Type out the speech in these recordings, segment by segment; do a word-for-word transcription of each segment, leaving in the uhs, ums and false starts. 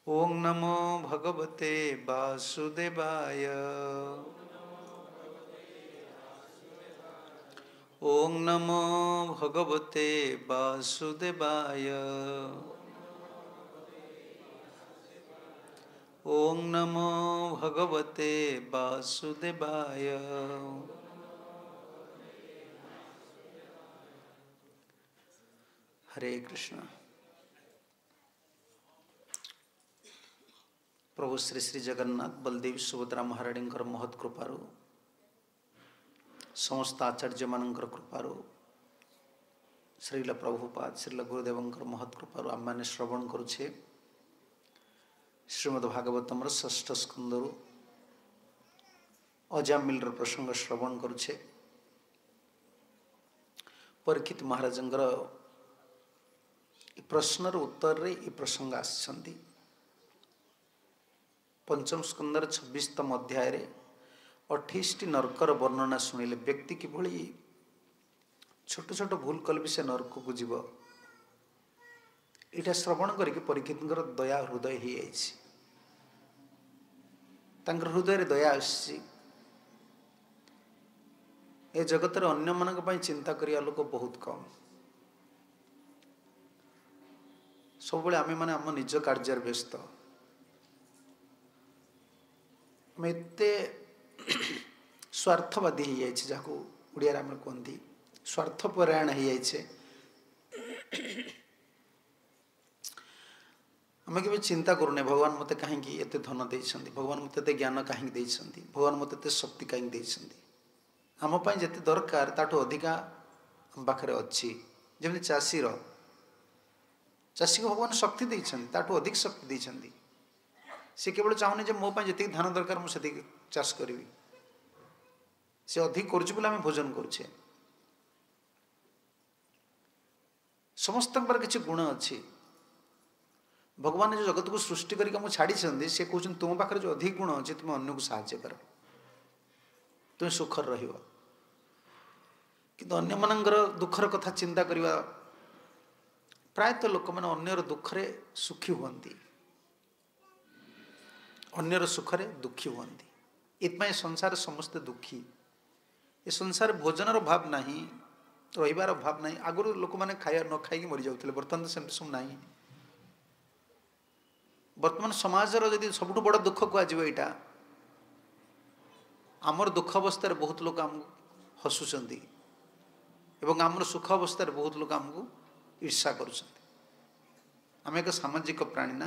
ओं नमो भगवते वासुदेवाय। ओं नमो भगवते वासुदेवाय। ओं नमो भगवते वासुदेवाय। हरे कृष्ण। प्रभु श्री श्री जगन्नाथ बलदेव सुभद्रा महाराणी महत् कृपारू समस्त आचार्य मानकर कृपारू श्रील प्रभुपाद श्रील गुरुदेव महत् कृपारू आम मैंने श्रवण करुछे श्रीमद्भागवतम षष्ठ स्कंदरु अजामिल प्रसंग श्रवण करुछे। परीक्षित महाराज प्रश्नर उत्तर रे ये प्रसंग आसछंती। पंचम स्कंदर छब्बीसतम अध्याय रे अठाईस टी नरकर वर्णना शुणिले व्यक्ति किभली छोट छोट भूल कल भी से नरक को जीव इटा श्रवण करके परीक्षित दया हृदय ही हृदय रे दया आसी ए जगत रे अन्य मानक पई चिंता करिया लोक बहुत कम। सब बेले आमे माने आम निज कार्य व्यस्त एते स्वार्थवादी हो जाए जहाँ उड़िया आम कहती स्वार्थपरायण हो जाए। आम के चिंता करूने भगवान मत कहीं एत धन देते भगवान मत एत ज्ञान कहीं देते भगवान मत एत शक्ति कहीं देते आमपाई जिते दरकार ताठू अधिका आम पाखे अच्छी जमी चाषीर चाषी को भगवान शक्ति देते ताठू अधिक शक्ति देते सी केवल चाहूनी मो जी धान दरकार मुझे चाष करी से अधिक कर भोजन करुचे समस्त किसी गुण अच्छी भगवान जो जगत को सृष्टि करके छाड़ी सी कहते तुम पाखे जो अधिक गुण अच्छे तुम अन्य को साहाय्य कर तुम सुखर रही किंतु अन्य मानकर दुखर कथा चिंता करवा प्रायतः लोक मैंने अन्यर दुखरे सुखी हुंती अन्यर सुखरे दुखी हुंती इतमाय संसार समस्त दुखी ये संसार भोजन भाव नहीं रहीबार भाव नहीं आगुरी लोक मैंने खाया न खाई मरी जाते बर्तमान से सब ना बर्तमान समाजर जदि सबुठ बड़ दुख कहुआ आमर दुख अवस्था बहुत लोग आम हसुंट एवं आमर सुख अवस्था बहुत लोग आमको ईर्षा करें एक सामाजिक प्राणी ना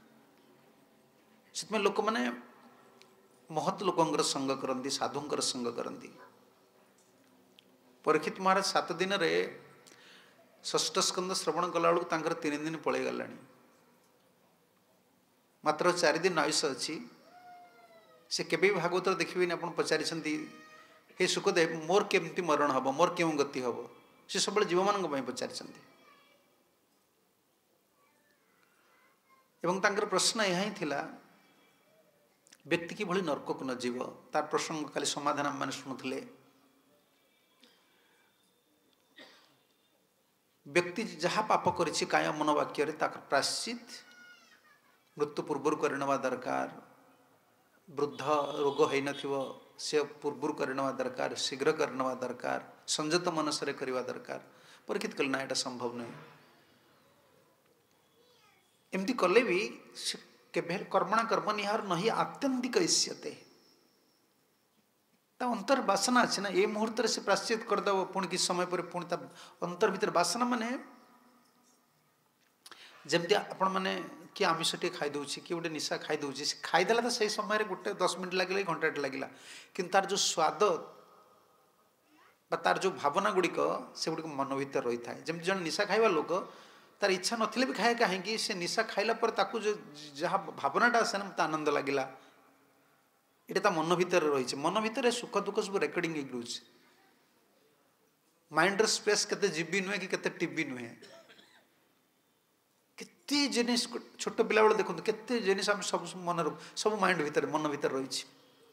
से लोक मैंने महत लोकंर संग करती साधुंकर संग करती। परीक्षित महाराज सात दिन रे षष्ठ स्कंद श्रवण कला बेलू तीन दिन पलि गला मात्र चार दिन आयुष अच्छी से केबे भागवत देखिए आप पचारि हे सुखदेव मोर केमती मरण हम मोर क्यों गति हम से सब जीव मान पचारि एवं तांकर प्रश्न यह ही थिला व्यक्ति की भली नरक को न जीव तार प्रसंग खाली समाधान आम मैंने शुणुले व्यक्ति जहाँ पाप करिछि काय मन वाक्य प्रायश्चित मृत्यु पूर्व करने दरकार वृद्ध रोग हो न से पूर्व करने दरकार शीघ्र करने दरकार संजत मनसरे करने दरकार परीक्षित कल ना यहाँ संभव नहीं एमती कले भी केभे कर्मणा कर्म निहार नहीं आत्यंतिक इष्यते अंतर बासना अच्छे ना ये मुहूर्त से प्राश्चित करदेव पुणी कि समय पर पुणी अंतर भितर बासना माने जमती आपण मैंने किए आमिष टे खाईदे कि गोटे निशा खाईदे से खाईदेला तो सही समय गोटे दस मिनट लगे घंटाटे लगे कि तार जो स्वाद तार जो भावना गुड़िक से गुड़िक मन भर रही है जमी जन निशा खाइबा लोक तार इच्छा नथिले भी खाए कहीं से निशा खाइला पर ताकू जो जहाँ भावनाटा आसे ना मत आनंद लगिला ये मन भर रही मन भर सुख दुख सब रेकर्डिंग रोचे माइंड स्पेस केते जीबी नुहे कि केते टीबी नुहे केते जिनिस छोट पिला बेले देखो केते जिनिस आम सब मन सब माइंड भीतर मन भीतर रही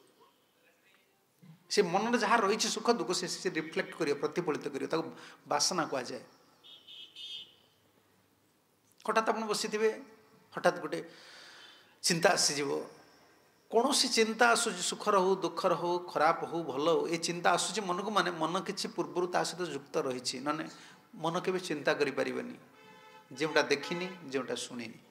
से मन जहाँ रही सुख दुख से रिफ्लेक्ट कर प्रतिफलित कर बासना कह जाए। हठात आप बसी थे हठात गोटे चिंता आसीଯିव कौन सी चिंता आसूँ सुखर हो दुखर हो खराब हो भल हो ये चिंता आसूँ मन को माने मन किसी पूर्वर ता सहित युक्त रही ना मन के चिंता करें जोटा देखनी जोटा शुणिनी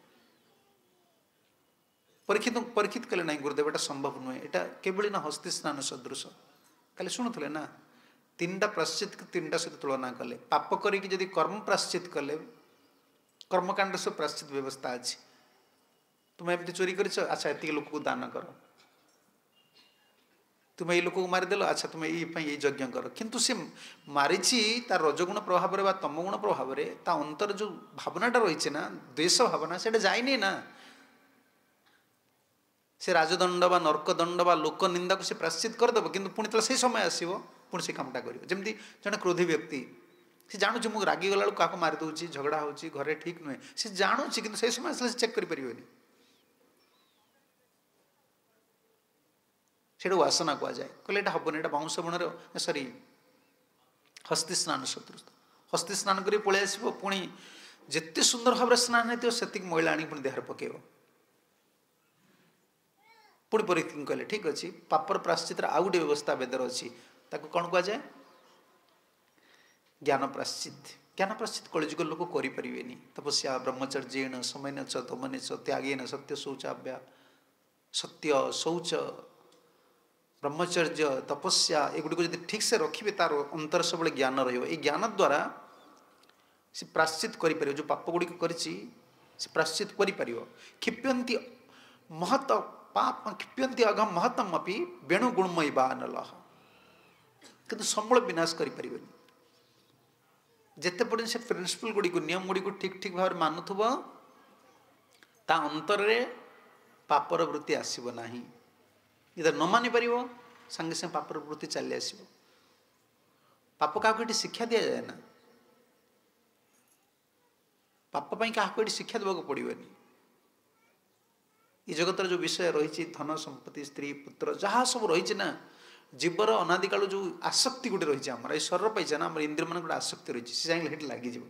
परीक्षित परीक्षित कले ना गुरुदेव एटा संभव नुहे एटा केवल ना हस्ती स्नान सदृश खाली शुणुले ना तीन टा प्राश्चित तीन टा सहित तुलना कले पाप करी कर्म प्राश्चित कले कर्मकांड सब प्राश्चित व्यवस्था अच्छी तुम्हें एमती चोरी कर अच्छा एति लोक को दान कर तुम्हें ये लोक को मारिदेल अच्छा तुम्हें ये यज्ञ कर किंतु सी मारी तार रजगुण प्रभाव में तमगुण प्रभाव में ता अंतर जो भावनाटा रही ना द्वेष भावना से जाइनी ना से राजदंड बा नर्कदंड बा लोक निंदा को से प्राश्चित करदेव कि पुणी से समय आसो पुणी से कामटा कर जमी जड़े क्रोधी व्यक्ति से जानूँ मुझे रागी गला क्या मारिदे झगड़ा हो घरे ठीक नुहे से जानूँ कि से समय आसे चेक करें से वासना कह जाए कहले ये हेनी ये बाउंश बण सरी हस्ती स्नान सदृश हस्ती स्नान कर पलि आस पुणी जिते सुंदर भाव स्नान हो से मैला आनी पुणी देहर पकेब पुणी परीक्षा कहले ठीक अच्छे पापर प्राश्चित आउ गोटे व्यवस्था वेदर अच्छी ताको कौन कह जाए ज्ञान प्राश्चित ज्ञान प्राश्चित कलिजुग लोक करें तपस्या ब्रह्मचर्येण समयन च दमन च त्यागेन सत्य शौचाभ्या सत्य शौच ब्रह्मचर्य तपस्या एगुड़ी को जब ठीक से रखिए तार अंतर सब ज्ञान रही ज्ञान द्वारा से प्राश्चित कर जो पाप गुड़ी कर प्राश्चित कर क्षिप्यंती महत पाप क्षिप्यंती अघम महतम अपनी वेणु गुणमयी बा नल कि समूल विनाश करें जिते पर्यटन से प्रिंसिपल गुड़ी को नियम गुड़ी को ठीक ठीक भाव मानुव ता अंतर पापर वृत्ति आसब ना इधर न मानि पार संगे संगे पापर वृत्ति चली आस पाप क्या शिक्षा दि जाए ना पाप क्या शिक्षा देवाक पड़ोनी ये जगतर जो विषय रही धन संपत्ति स्त्री पुत्र जहाँ सब रही ना जीवर अनादिकाल जो आसक्ति गोटे रही आम ये शरीर पाइछे ना आम इंद्रिय मान गोटे आसक्ति रही से चाहिए लगे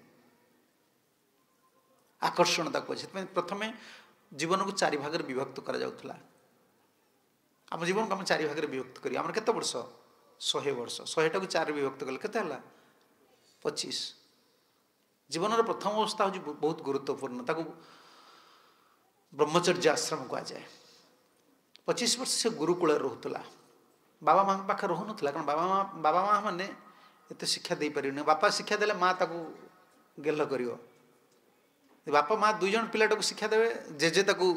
आकर्षणता कहे प्रथम जीवन को चारि भाग विभक्त करा आम जीवन को आम चारि भाग विभक्त करी आम केते वर्ष शहे वर्ष शहेटा को चार विभक्त कले केते हला पचीस जीवन प्रथम अवस्था हूँ बहुत गुरुत्वपूर्ण ताको ब्रह्मचर्य आश्रम कह जाए पचीस वर्ष से गुरुकूल रोला बाबा माँ पाखे रोहन कारण बाबा माँ बाबा माँ मैंने एत शिक्षा दे पारे बापा शिक्षा देले माँ ताको गेल कर बापा माँ दुई जन पिलाटा को शिक्षा देवे जेजे ताको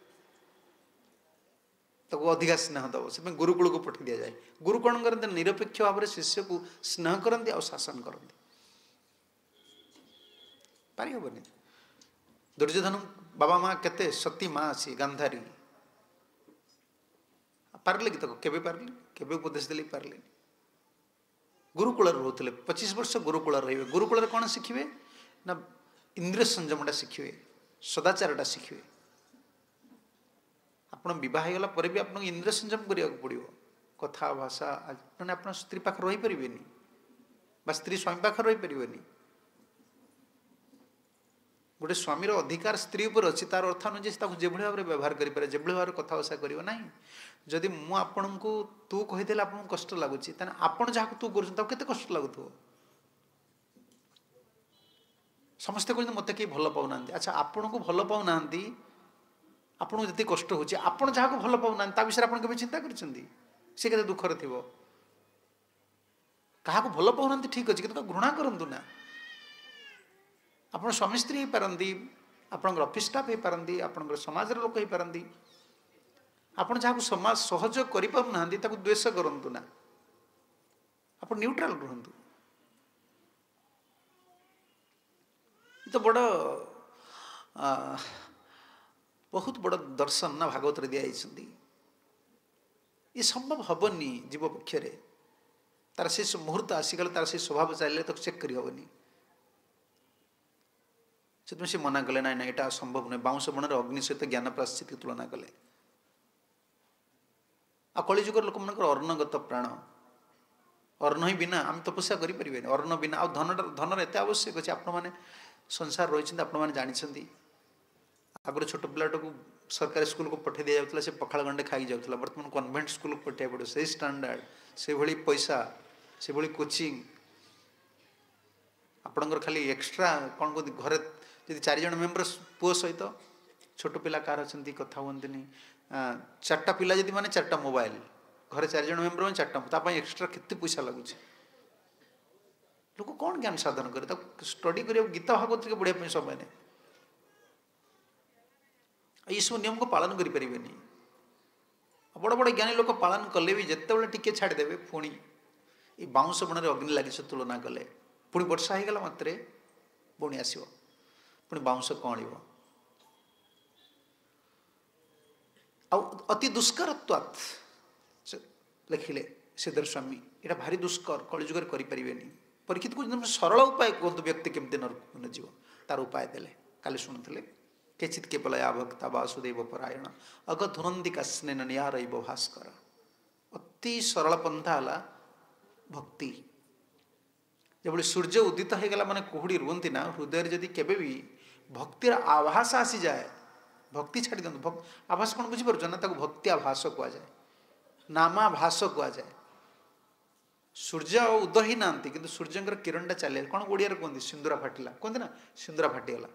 ताको अधिका स्नेह दब से गुरुकुल को पठे दि जाए गुरु कौन करते निरपेक्ष भाव में शिष्य को स्नेह करती और शासन करती पारि हेनी दुर्योधन बाबा माँ केते सती माँ अच्छी गांधारी पार्ले कि केबे पार्ले केबे उपदेश देले पार्ले गुरुकुल रोते पचीस वर्ष गुरुकुल रे गुरुकुल कौन शिखिए ना इंद्रिय संयमटा शिखिए सदाचारटा शिखिए आपड़ बह गला भी आपको इंद्रिय संयम करने पड़ो कथा भाषा मैंने आप स्त्री पाखे रही पारे बा स्त्री स्वामी पाखे रही पारे गोटे स्वामीर अधिकार स्त्री उपर अच्छी तार अर्थ अनुजे जो भाव में व्यवहार करें जो भाव में कथा भाषा कर ना जदि मुझे तू कहीदे आपको कष्ट लगुच आपड़ जहाँ तू कर कष्ट लगुव समस्ते कहते मत कहीं भल पाऊना अच्छा आपन को भल पाऊना आपको जी कष्ट हो जहाँ भल पाऊना विषय आप चिंता कर दुखर थी क्या भल पाऊना ठीक अच्छे कि घृणा करूँ ना आप स्वामी स्त्री हो पारती आपंकर ऑफिस स्टाफ हो पारती आपंकर समाज लोक हो पारती आप जहाँ समाज सहयोग करना द्वेष करूँ ना आप न्यूट्राल रुहतु तो बड़ बहुत बड़ दर्शन ना भागवत दिखाई ये संभव हेनी जीव पक्षे तार से मुहूर्त आसीगले तार से स्वभाव चलिए तो चेक करहबनी से मना कले ना यहाँ संभव नुहे बाउंश बण अग्नि सहित ज्ञान प्राश्चित तुलना कले आ कलिजुग लोक मान अर्णगत प्राण अर्ण ही बिना आम तपस्या करें अर्ण बिना आ धन धनर एत आवश्यक अच्छे आपण मैंने संसार रही आपण मैंने जानते आगर छोट पिलाटा को सरकारी स्कूल को पठे दिया जाउतला से पखाल गंडे खाई जाउतला वर्तमान कन्वेंट स्कूल को पठे पड़ो से स्टैंडर्ड से भली पैसा से भली कोचिंग आपणकर खाली एक्स्ट्रा कौन कहते घरे जब चार जन मेम्बर पुओ सहित छोट पिला कार अच्छा कथा हमें चार्टा पिला जब माने चार्टा मोबाइल घरे चार जन मेम्बर में चार्टा एक्स्ट्रा केते पैसा लगुच लोक कौन ज्ञान साधन करे स्टडी कर गीता भागवत के पढ़ाई समय नहीं ये सब नियम को पालन करें बड़ बड़ ज्ञानी लोक पालन कले भी जिते टिके छाड़देवे पुणी ये बाउंश बण में अग्नि लगी तुलना कले पुणी वर्षा हो गला मात्रे पुणी आसो पुणी बाउंश कण अति दुष्करत्वात् लिखिले सिद्धर स्वामी यहाँ भारी दुष्कर कलिजुगर करें परीक्षित को सरल उपाय कहतु व्यक्ति केमती न जीव तार उपाय देले काली शुणुले केचित केवलया भक्ता वासुदेव परायण अग धुनंदी का स्नेन निया रही भास्कर अति सरल पंथा है भक्ति जब सूर्य उदित हो गला माने कुहुड़ी रुहति ना हृदय जदि केबे भी भक्तिर आभास आसी जाए भक्ति छाड़ी दिखाँ भक् आभास कौन बुझीपार ना ताको भक्ति आभास कह जाए नामाभास कह जाए सूर्य उदय ही ना कि सूर्य किरणटा चले कौन ओडिया कहते सिंदूरा फाटिला कहते ना सिंदूरा फाटीगला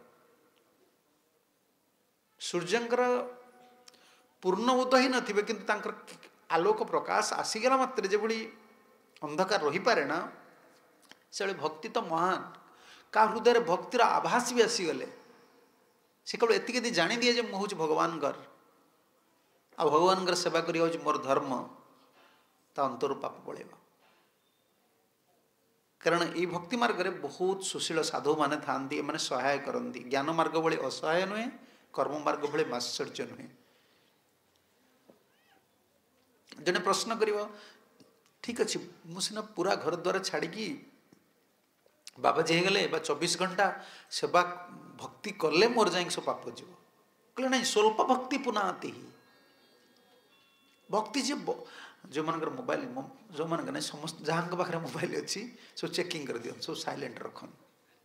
सूर्यंकर पूर्ण उदय ही नथिबे किंतु आलोक प्रकाश आसीगला मात्र जो अंधकार रही पारे ना से भक्ति तो महान का हृदय भक्तिर आभास भी आसीगले से केवल एति जानी दिए जो मुझे भगवान आ भगवान सेवा करिया मोर धर्म ता अंतर पाप पड़ेगा कारण ये भक्ति मार्ग में बहुत सुशील साधु माने थांती माने सहाय करती ज्ञान मार्ग भली असहाय नुहे कर्म मार्ग भली माश्चर्य नुहे जने प्रश्न करिवो ठीक अच्छे मुझे पूरा घर द्वार छाड़ी बाबाजी हो गले चौबीस घंटा सेवा भक्ति कले मोर जाए सब पाप जीव कहले नहीं स्वल्प भक्ति पुनः आती ही भक्ति जी जो मान मोबाइल जो मान नहीं समस्त जहाँ पाखे मोबाइल अच्छी सब चेकिंग कर दियो सब साइलेंट रखन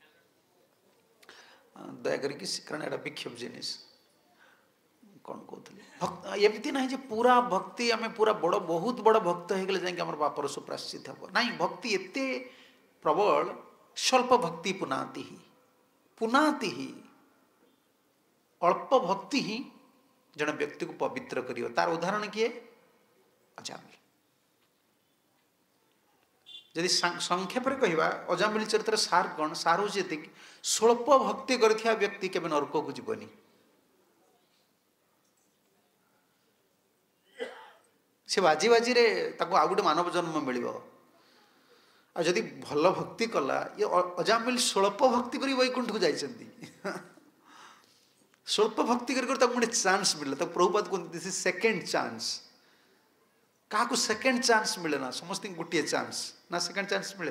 दया करके कारण एटा विक्षेप जिनिस कौन कहते एमती ना पूरा भक्ति आम पूरा बड़ बहुत बड़ भक्त हो गले जाए पापर सब प्राश्चित हम ना भक्ति एते प्रबल स्वल्प भक्ति पुनाति ही पुनाति ही अल्प भक्ति ही जन व्यक्ति को पवित्र करियो तार उदाहरण किए अजामिल यदि संक्षेप कहवा अजामिल चरित्र सार कौन सार हूँ स्वल्प भक्ति कर व्यक्ति केवल नरक को जीवनी से बाजी बाजी रे ताको आ गोटे मानव जन्म मिल जदि भल भक्ति कला ये अजामिल स्वल्प भक्ति कर वैकुंठ को जाइछन्ति स्वल्प भक्ति कर गोटे चांस मिलला प्रभुपाद कहते दिस इज सेकेंड चांस क्या सेकेंड चांस मिले ना समस्त गोटे चांस ना सेकेंड चांस मिले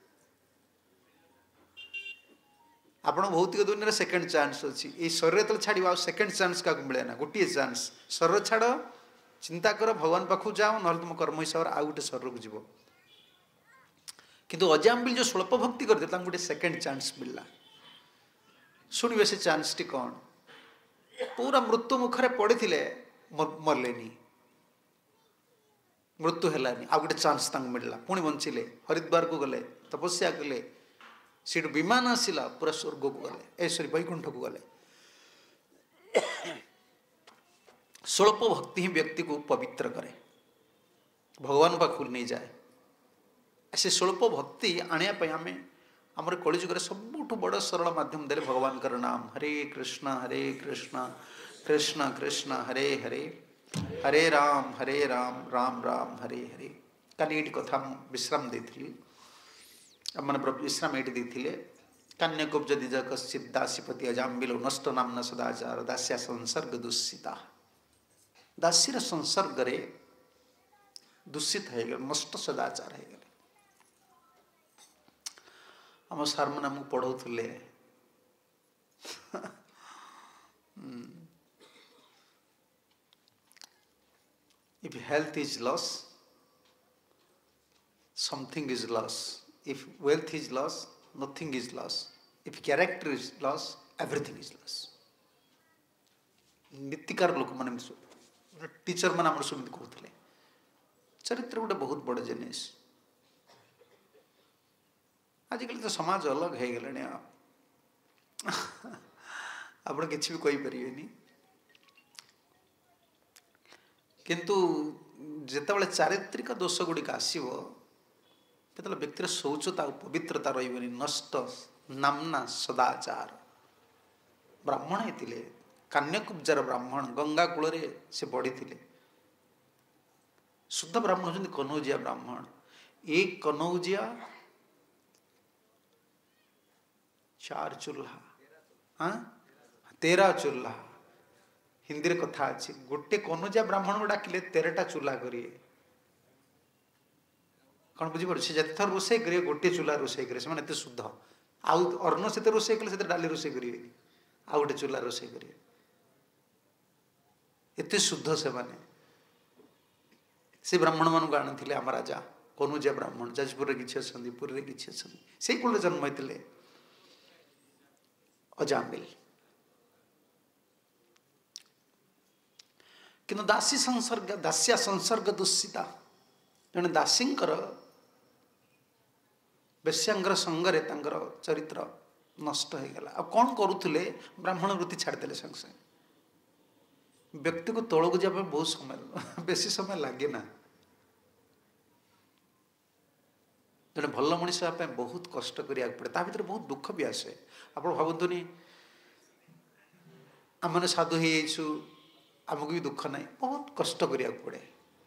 आपण भौतिक दुनिया सेकेंड चांस अच्छी ये शरीर तो छाड़ सेकेंड चांस क्या मिले ना गोटे चांस शरीर छाड़ चिंता कर भगवान पाखु जाओ ना तुम कर्म हिसाब से आउ गोटे शरीर को जीव किंतु अजामिल जो स्वल्प भक्ति करते गोटे सेकेंड चांस मिलला शुणवे से चांस टी कौन पूरा मृत्यु मुखरे पड़ी मरलेनी मृत्यु है आ गोटे चांस मिलला पुणी बंचिले हरिद्वार को गले तपस्या कले सीट विमान आसला पूरा स्वर्ग को गले ए सॉरी वैकुंठ को गले स्वल्प भक्ति ही व्यक्ति को पवित्र करे भगवान पाखु नहीं जाए से स्वल्प भक्ति आने आम आमर कलिजुगर सबुठ बड़ सरल माध्यम दे भगवान कर नाम हरे कृष्ण हरे कृष्ण कृष्ण कृष्ण हरे हरे हरे राम हरे राम राम राम हरे हरे काली ये कथा विश्राम देती मैंने विश्राम ये देते कन्याकुब्ज दिज कश्चित दासीपति अजाम्बिलो नष्ट नामना सदाचार दास्या संसर्ग दुस्सिता दासीर संसर्ग रे दूषित है नष्ट सदाचार है आम सार मैंने आमको पढ़ाऊले if health is loss something is loss if wealth is loss nothing is loss if character is loss everything is loss नीतिकार लोक मैंने टीचर मैंने सुमित कहते चरित्र गोटे बहुत बड़ जिनिस आजिकल तो समाज अलग हो गले आप किसी भी कहींपारे किंतु जितेबाला चारित्रिक दोष गुड़िक आसो व्यक्तिर शौचता और पवित्रता रही नष्ट नामना सदाचार ब्राह्मण होते कान्यकुब्जार ब्राह्मण गंगा कूल से बढ़ी शुद्ध ब्राह्मण होती कनौजिया ब्राह्मण एक कनौजिया चार चूल्हा हाँ तेरह चूल्हा हिंदी रे कथा अच्छी गोटे कनौजिया ब्राह्मण को डाकिले तेरटा चूल्हा करिए कौन बुझीपार से जिते थर रोसे करेंगे गोटे चूल्हा रोसे करेंगे से एत शुद्ध आउ अर्ण से रोसे कले से डाली रोसे करेंगे आउ गोटे चूल्हा रोसे करेंगे एत शुद्ध से माने से ब्राह्मण मान को आनी आम राजा कनौजिया ब्राह्मण जाजपुर किसी अच्छा पुरी किसी अच्छा से कूल जन्म होते अजामिल किंतु दासी संसर्ग दास्या संसर्ग दुस्सिता जड़े दासींकर बेश्यांगर संगरे तांकर चरित्र नष्ट हो गला आ कौन करुले ब्राह्मण वृत्ति छाड़देले संगे संगे व्यक्ति को तौक जाए बहुत समय बेसी समय लगे ना जड़े भल मनीष बहुत कष्ट करिया पड़े ता भीतर बहुत दुख भी आसे आप भावतुनि आम साधु हो आमको भी दुख ना बहुत कष्ट करिया पड़े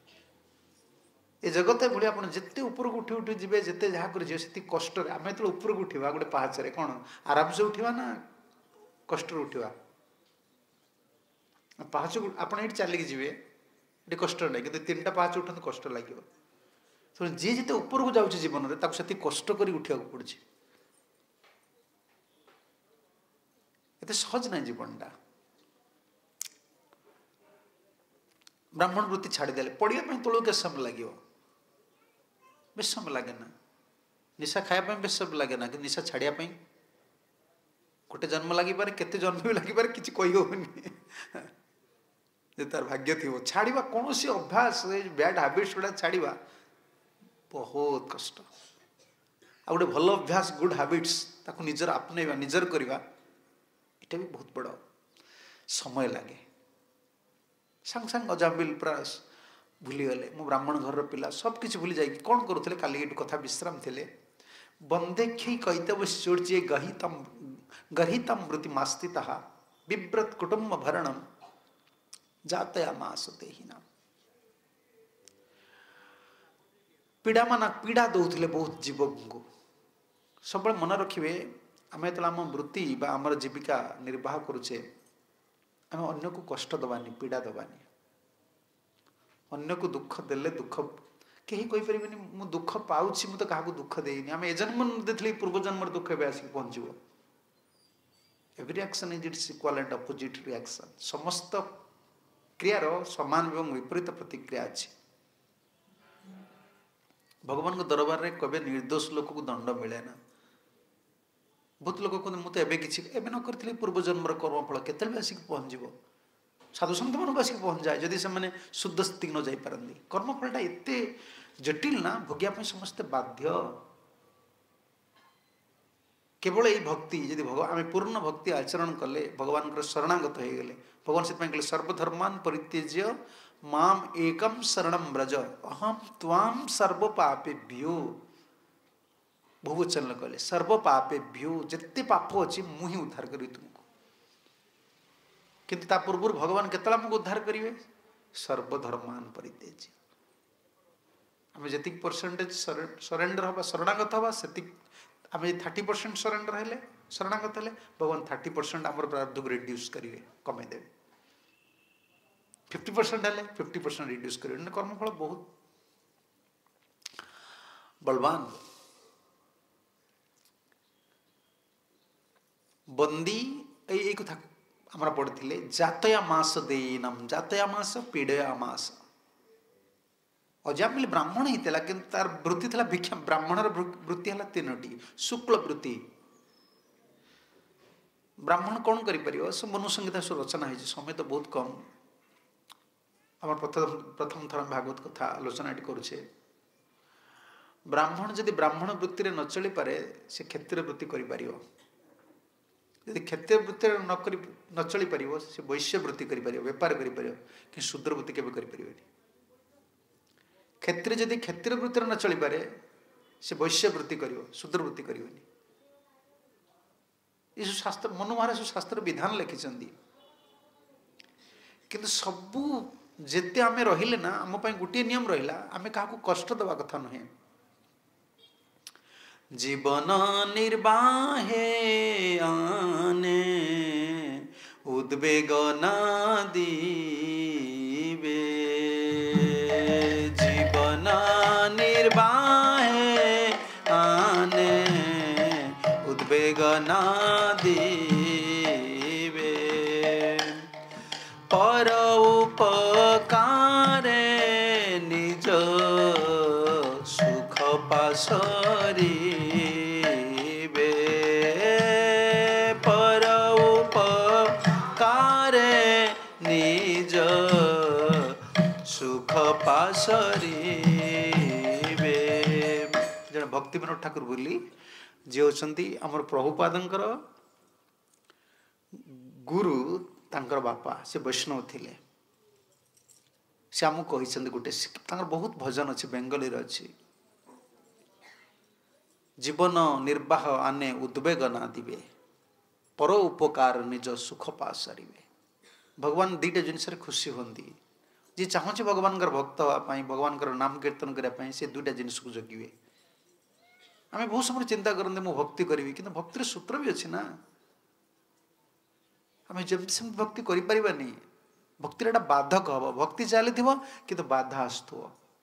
ये जगत भाई आप जिते ऊपर को उठी उठी जी जिते जहाँ कर से कष्ट आम जो ऊपर को उठा गोटे पाहाचे कौन आराम से उठा ना कष्ट उठा पाहाच आप चलिकी जी ये कष्ट ना कि तीन टा पाहाच उठा कष्ट लगे तो जी जिते ऊपर को जाऊँ जीवन में से कष्ट कर उठा पड़े एत सहज ना जीवनटा ब्राह्मण वृत्ति छाड़देले पढ़ाई तौक के समय लगे बेस समय लगे ना निशा खायापी बेस समय लगे ना कि निशा छाड़ियापी गोटे जन्म लगी पारे केते जन्म भी लगी पारे किसी कही होनी तार भाग्य थी छाड़ा कौन सी अभ्यास बैड हैबिट्स गुड़ा छाड़ा बहुत कष्ट आ गोटे भल अभ्यास गुड हैबिट्स ताको निजर अपनेवा निजर करवा ये भी बहुत बड़ समय लगे सांग सांग अजामिल प्रास भूलीगले मो ब्राह्मण घर पिला सबकि भूली जाए कौन करुले काली कथा विश्राम थे बंदे क्षय कैतवश्चोर्जे गहितम गर्तम वृत्ति मास्तिता बिव्रत कुटुंब भरणम जातया मासते ही नाम पीड़ा माना पीड़ा दौले बहुत जीव को सब मन रखिए आम जो आम वृत्ति आम जीविका निर्वाह करुचे आम अन्य को कष्ट दबानी पीड़ा दबानी अन्य को दुख देले दुख कहीं कहीपर मु दुख पाऊँ मुझे क्या दुख देनी आम एजन्म देते पूर्व जन्म दुख ए आसिक पहुँचो every action is its equal and opposite reaction समस्त क्रियार समान एवं विपरीत प्रतिक्रिया अच्छी भगवान को दरबार में कभी निर्दोष लोक को दंड मिले ना बहुत लोग कहते मुझे एवं किसी एवं न करी पूर्व जन्म कर्मफल केत आसिक पहुँचो साधु सन्त मान आसिक पहुँच जाए जदि से शुद्ध स्थिति न जापारती कर्मफलटा एत जटिल ना भोगिया समस्ते बाध्य केवल यही भक्ति जदि भगवान आम पूर्ण भक्ति आचरण कले भगवान शरणागत हो गले भगवान से कहले सर्वधर्मान परित्यज्य माम एकम शरणम व्रज अहम त्वाम सर्व पापेभ्यो बहुवचन कहले सर्व पापेभ्यो जिते पाप अच्छी मुझे उद्धार करी तुमको किंतु पूर्व भगवान केतला आमको उद्धार करेंगे सर्वधर्मान परित्यज्य आम जी परसेंटेज सरेंडर हवा शरणागत हवा से आम थर्टी परसेंट सरेंडर हेले शरणागत हेले भगवान थर्टी परसेंट आम प्रारब्ध को रिड्यूस करेंगे कमेदेवे फिफ्टी परसेंट हेले फिफ्टी परसेंट रिड्यूस करेंगे कर्मफल बहुत बलवान बंदी यही कथा आम पढ़ी जातया मास देनम जातया मास पीड़या मास अजामिल ब्राह्मण ही था कि तार वृत्ति था भिक्षा ब्राह्मणर वृत्ति है तीनो शुक्ल वृत्ति ब्राह्मण कौन कर सब मनुसंहिता सब रचना है समय तो बहुत कम आम प्रथम प्रथम थर भागवत कथा आलोचना करुचे ब्राह्मण जदि ब्राह्मण वृत्ति न चली पारे से क्षत्रिय वृत्ति कर यदि क्षत्रिय वृत्ति न करी न चली पार से वैश्य वृत्ति कर बेपार कर कि शूद्र वृत्ति केवे कर क्षत्रिय जदि क्षत्रिय वृत्ति न चली पारे से वैश्य वृत्ति कर शूद्र वृत्ति करनी ये शास्त्र मनु महाराज शास्त्र विधान लिखिं कि सबू जेते आमे रहिले ना आम गोटे नियम रहा आमे क्या कष्ट दवा कथा नुहे जीवन निर्वाहे आने उद्वेग ना दीवे जीवन निर्वाहे आने उद्वेग ना दीवे पर उपकारे निज सुख पासरी पर उपकारे निज सुख पासरी जन भक्ति विनोद ठाकुर बोली जी होती आमर प्रभुपादंकर गुरु तांकर बापा से वैष्णव थिले से आमको कहते गोटे बहुत भजन अच्छे बेंगली अच्छी जीवन निर्वाह आने उद्वेग ना दिवे पर उपकार निज सुख पा सारे भगवान दुईटा जिनस खुशी होती जी चाहूँगी भगवान भक्त हाँपाई भगवान नाम कीर्तन करने से दुईटा जिनस को जगिवे आम बहुत समय चिंता करते मु भक्ति करी कि भक्तिर सूत्र भी अच्छी ना आम जमी भक्ति करें भक्ति बाधक हम भक्ति चली कि बाधा आसु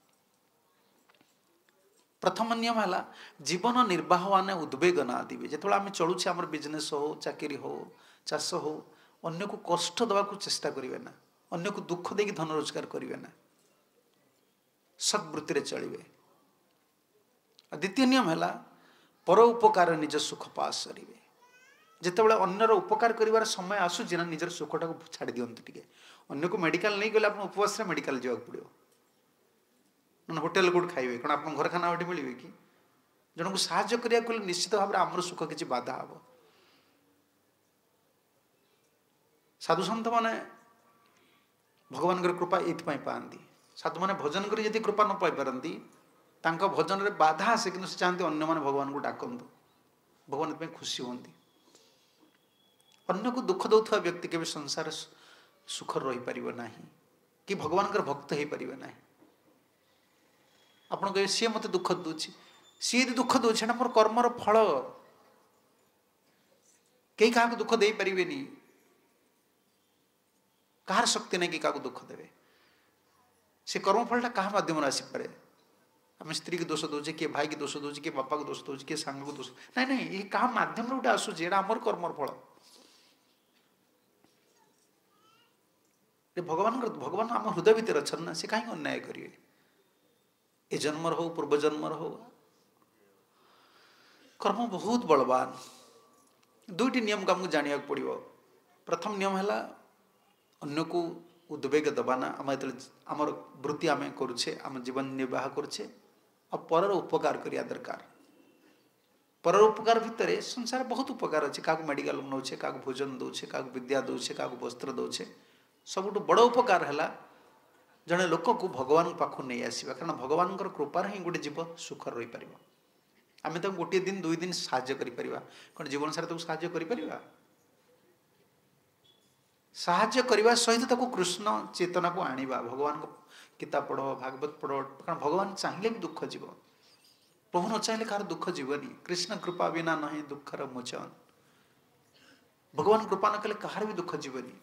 प्रथम नियम है जीवन निर्वाह आने उद्वेग ना दिवे जो आम चलुचे आम बिजनेस हो चाकरी हो चाष हो अन्य को कष्ट दवा को चेष्टा करें ना अन्य को दुख देकी धन रोजगार करें ना सद्वृत्ति चलिए द्वितीय नियम है पर उपकार निज सुख पास करेंगे जितेबाला अन्यर उपकार कर समय आसूसी ना निजर सुखटा को छाड़ दिंतु टे अन्न को मेडिकल नहीं गले आप उपवास मेडिकल जावाक पड़ो ना होटेल कौट खाइबे कौन आप घर खाना गोटे मिले कि जन को साहाय्य करने निश्चित भाव में आमर सुख किसी बाधा हम साधु सन्त मैंने भगवान कृपा ये पाती साधु मैंने भजन कर कृपा न पाई पारती भजन में बाधा आसे कि चाहते अन्य मैंने भगवान को डाकतु भगवान इतने खुशी होती अन्य को दुख दौथुवा व्यक्ति के संसार सुख रही पार ना कि भगवान भक्त हो पारे ना आप कहे सी मत दुख दूची सी यदि दुख दूसरा मोर कर्मर फल कई क्या दुख दे पारे कहार शक्ति नहीं कि क्या दुख देवे से कर्मफलटा क्या मध्यम आसीपे आम स्त्री की दोष दौचे किए भाई की दोष दौचे किए बापा को दोष दौचे किए सांग को दोष नहीं नहीं ये क्या मध्यम गोटे आसूसी आमर कर्मर फल भगवान भगवान आम हृदय भितर अच्छा ना से कहीं अन्याय करेंगे ए जन्मर हो पूर्व जन्मर हो कर्म बहुत बलवान दुईटी नियम को आमको जाना पड़ो प्रथम नियम है अन्य को उद्वेग दबाना आम आमर वृत्ति आम करुचे आम जीवन निर्वाह करुचे आ पर उपकार करिया दरकार पर उपकार भितर संसार बहुत उपकार अच्छे क्या मेडिकल नौचे क्या भोजन दौचे क्या विद्या दौचे क्या वस्त्र दौचे सबुठ बड़ उपकार है जड़े लोक को भगवान पाख नहीं आसवा कारण भगवान कृपार ही गोटे जीव सुख रही पार आम तो गोटे दिन दुई दिन साहाय्य कौन जीवन सारा तक साहाय्य कर साहाय्य करने सहित ताको कृष्ण चेतना को आनिबा भगवान को किताब पढ़ भागवत पढ़ कारण भगवान चाहिए भी दुख जीव प्रभु न चाहिए कार दुख जीवनी कृष्ण कृपा बिना नहीं दुखर मोचन भगवान कृपा न कले कहार भी दुख जीवनी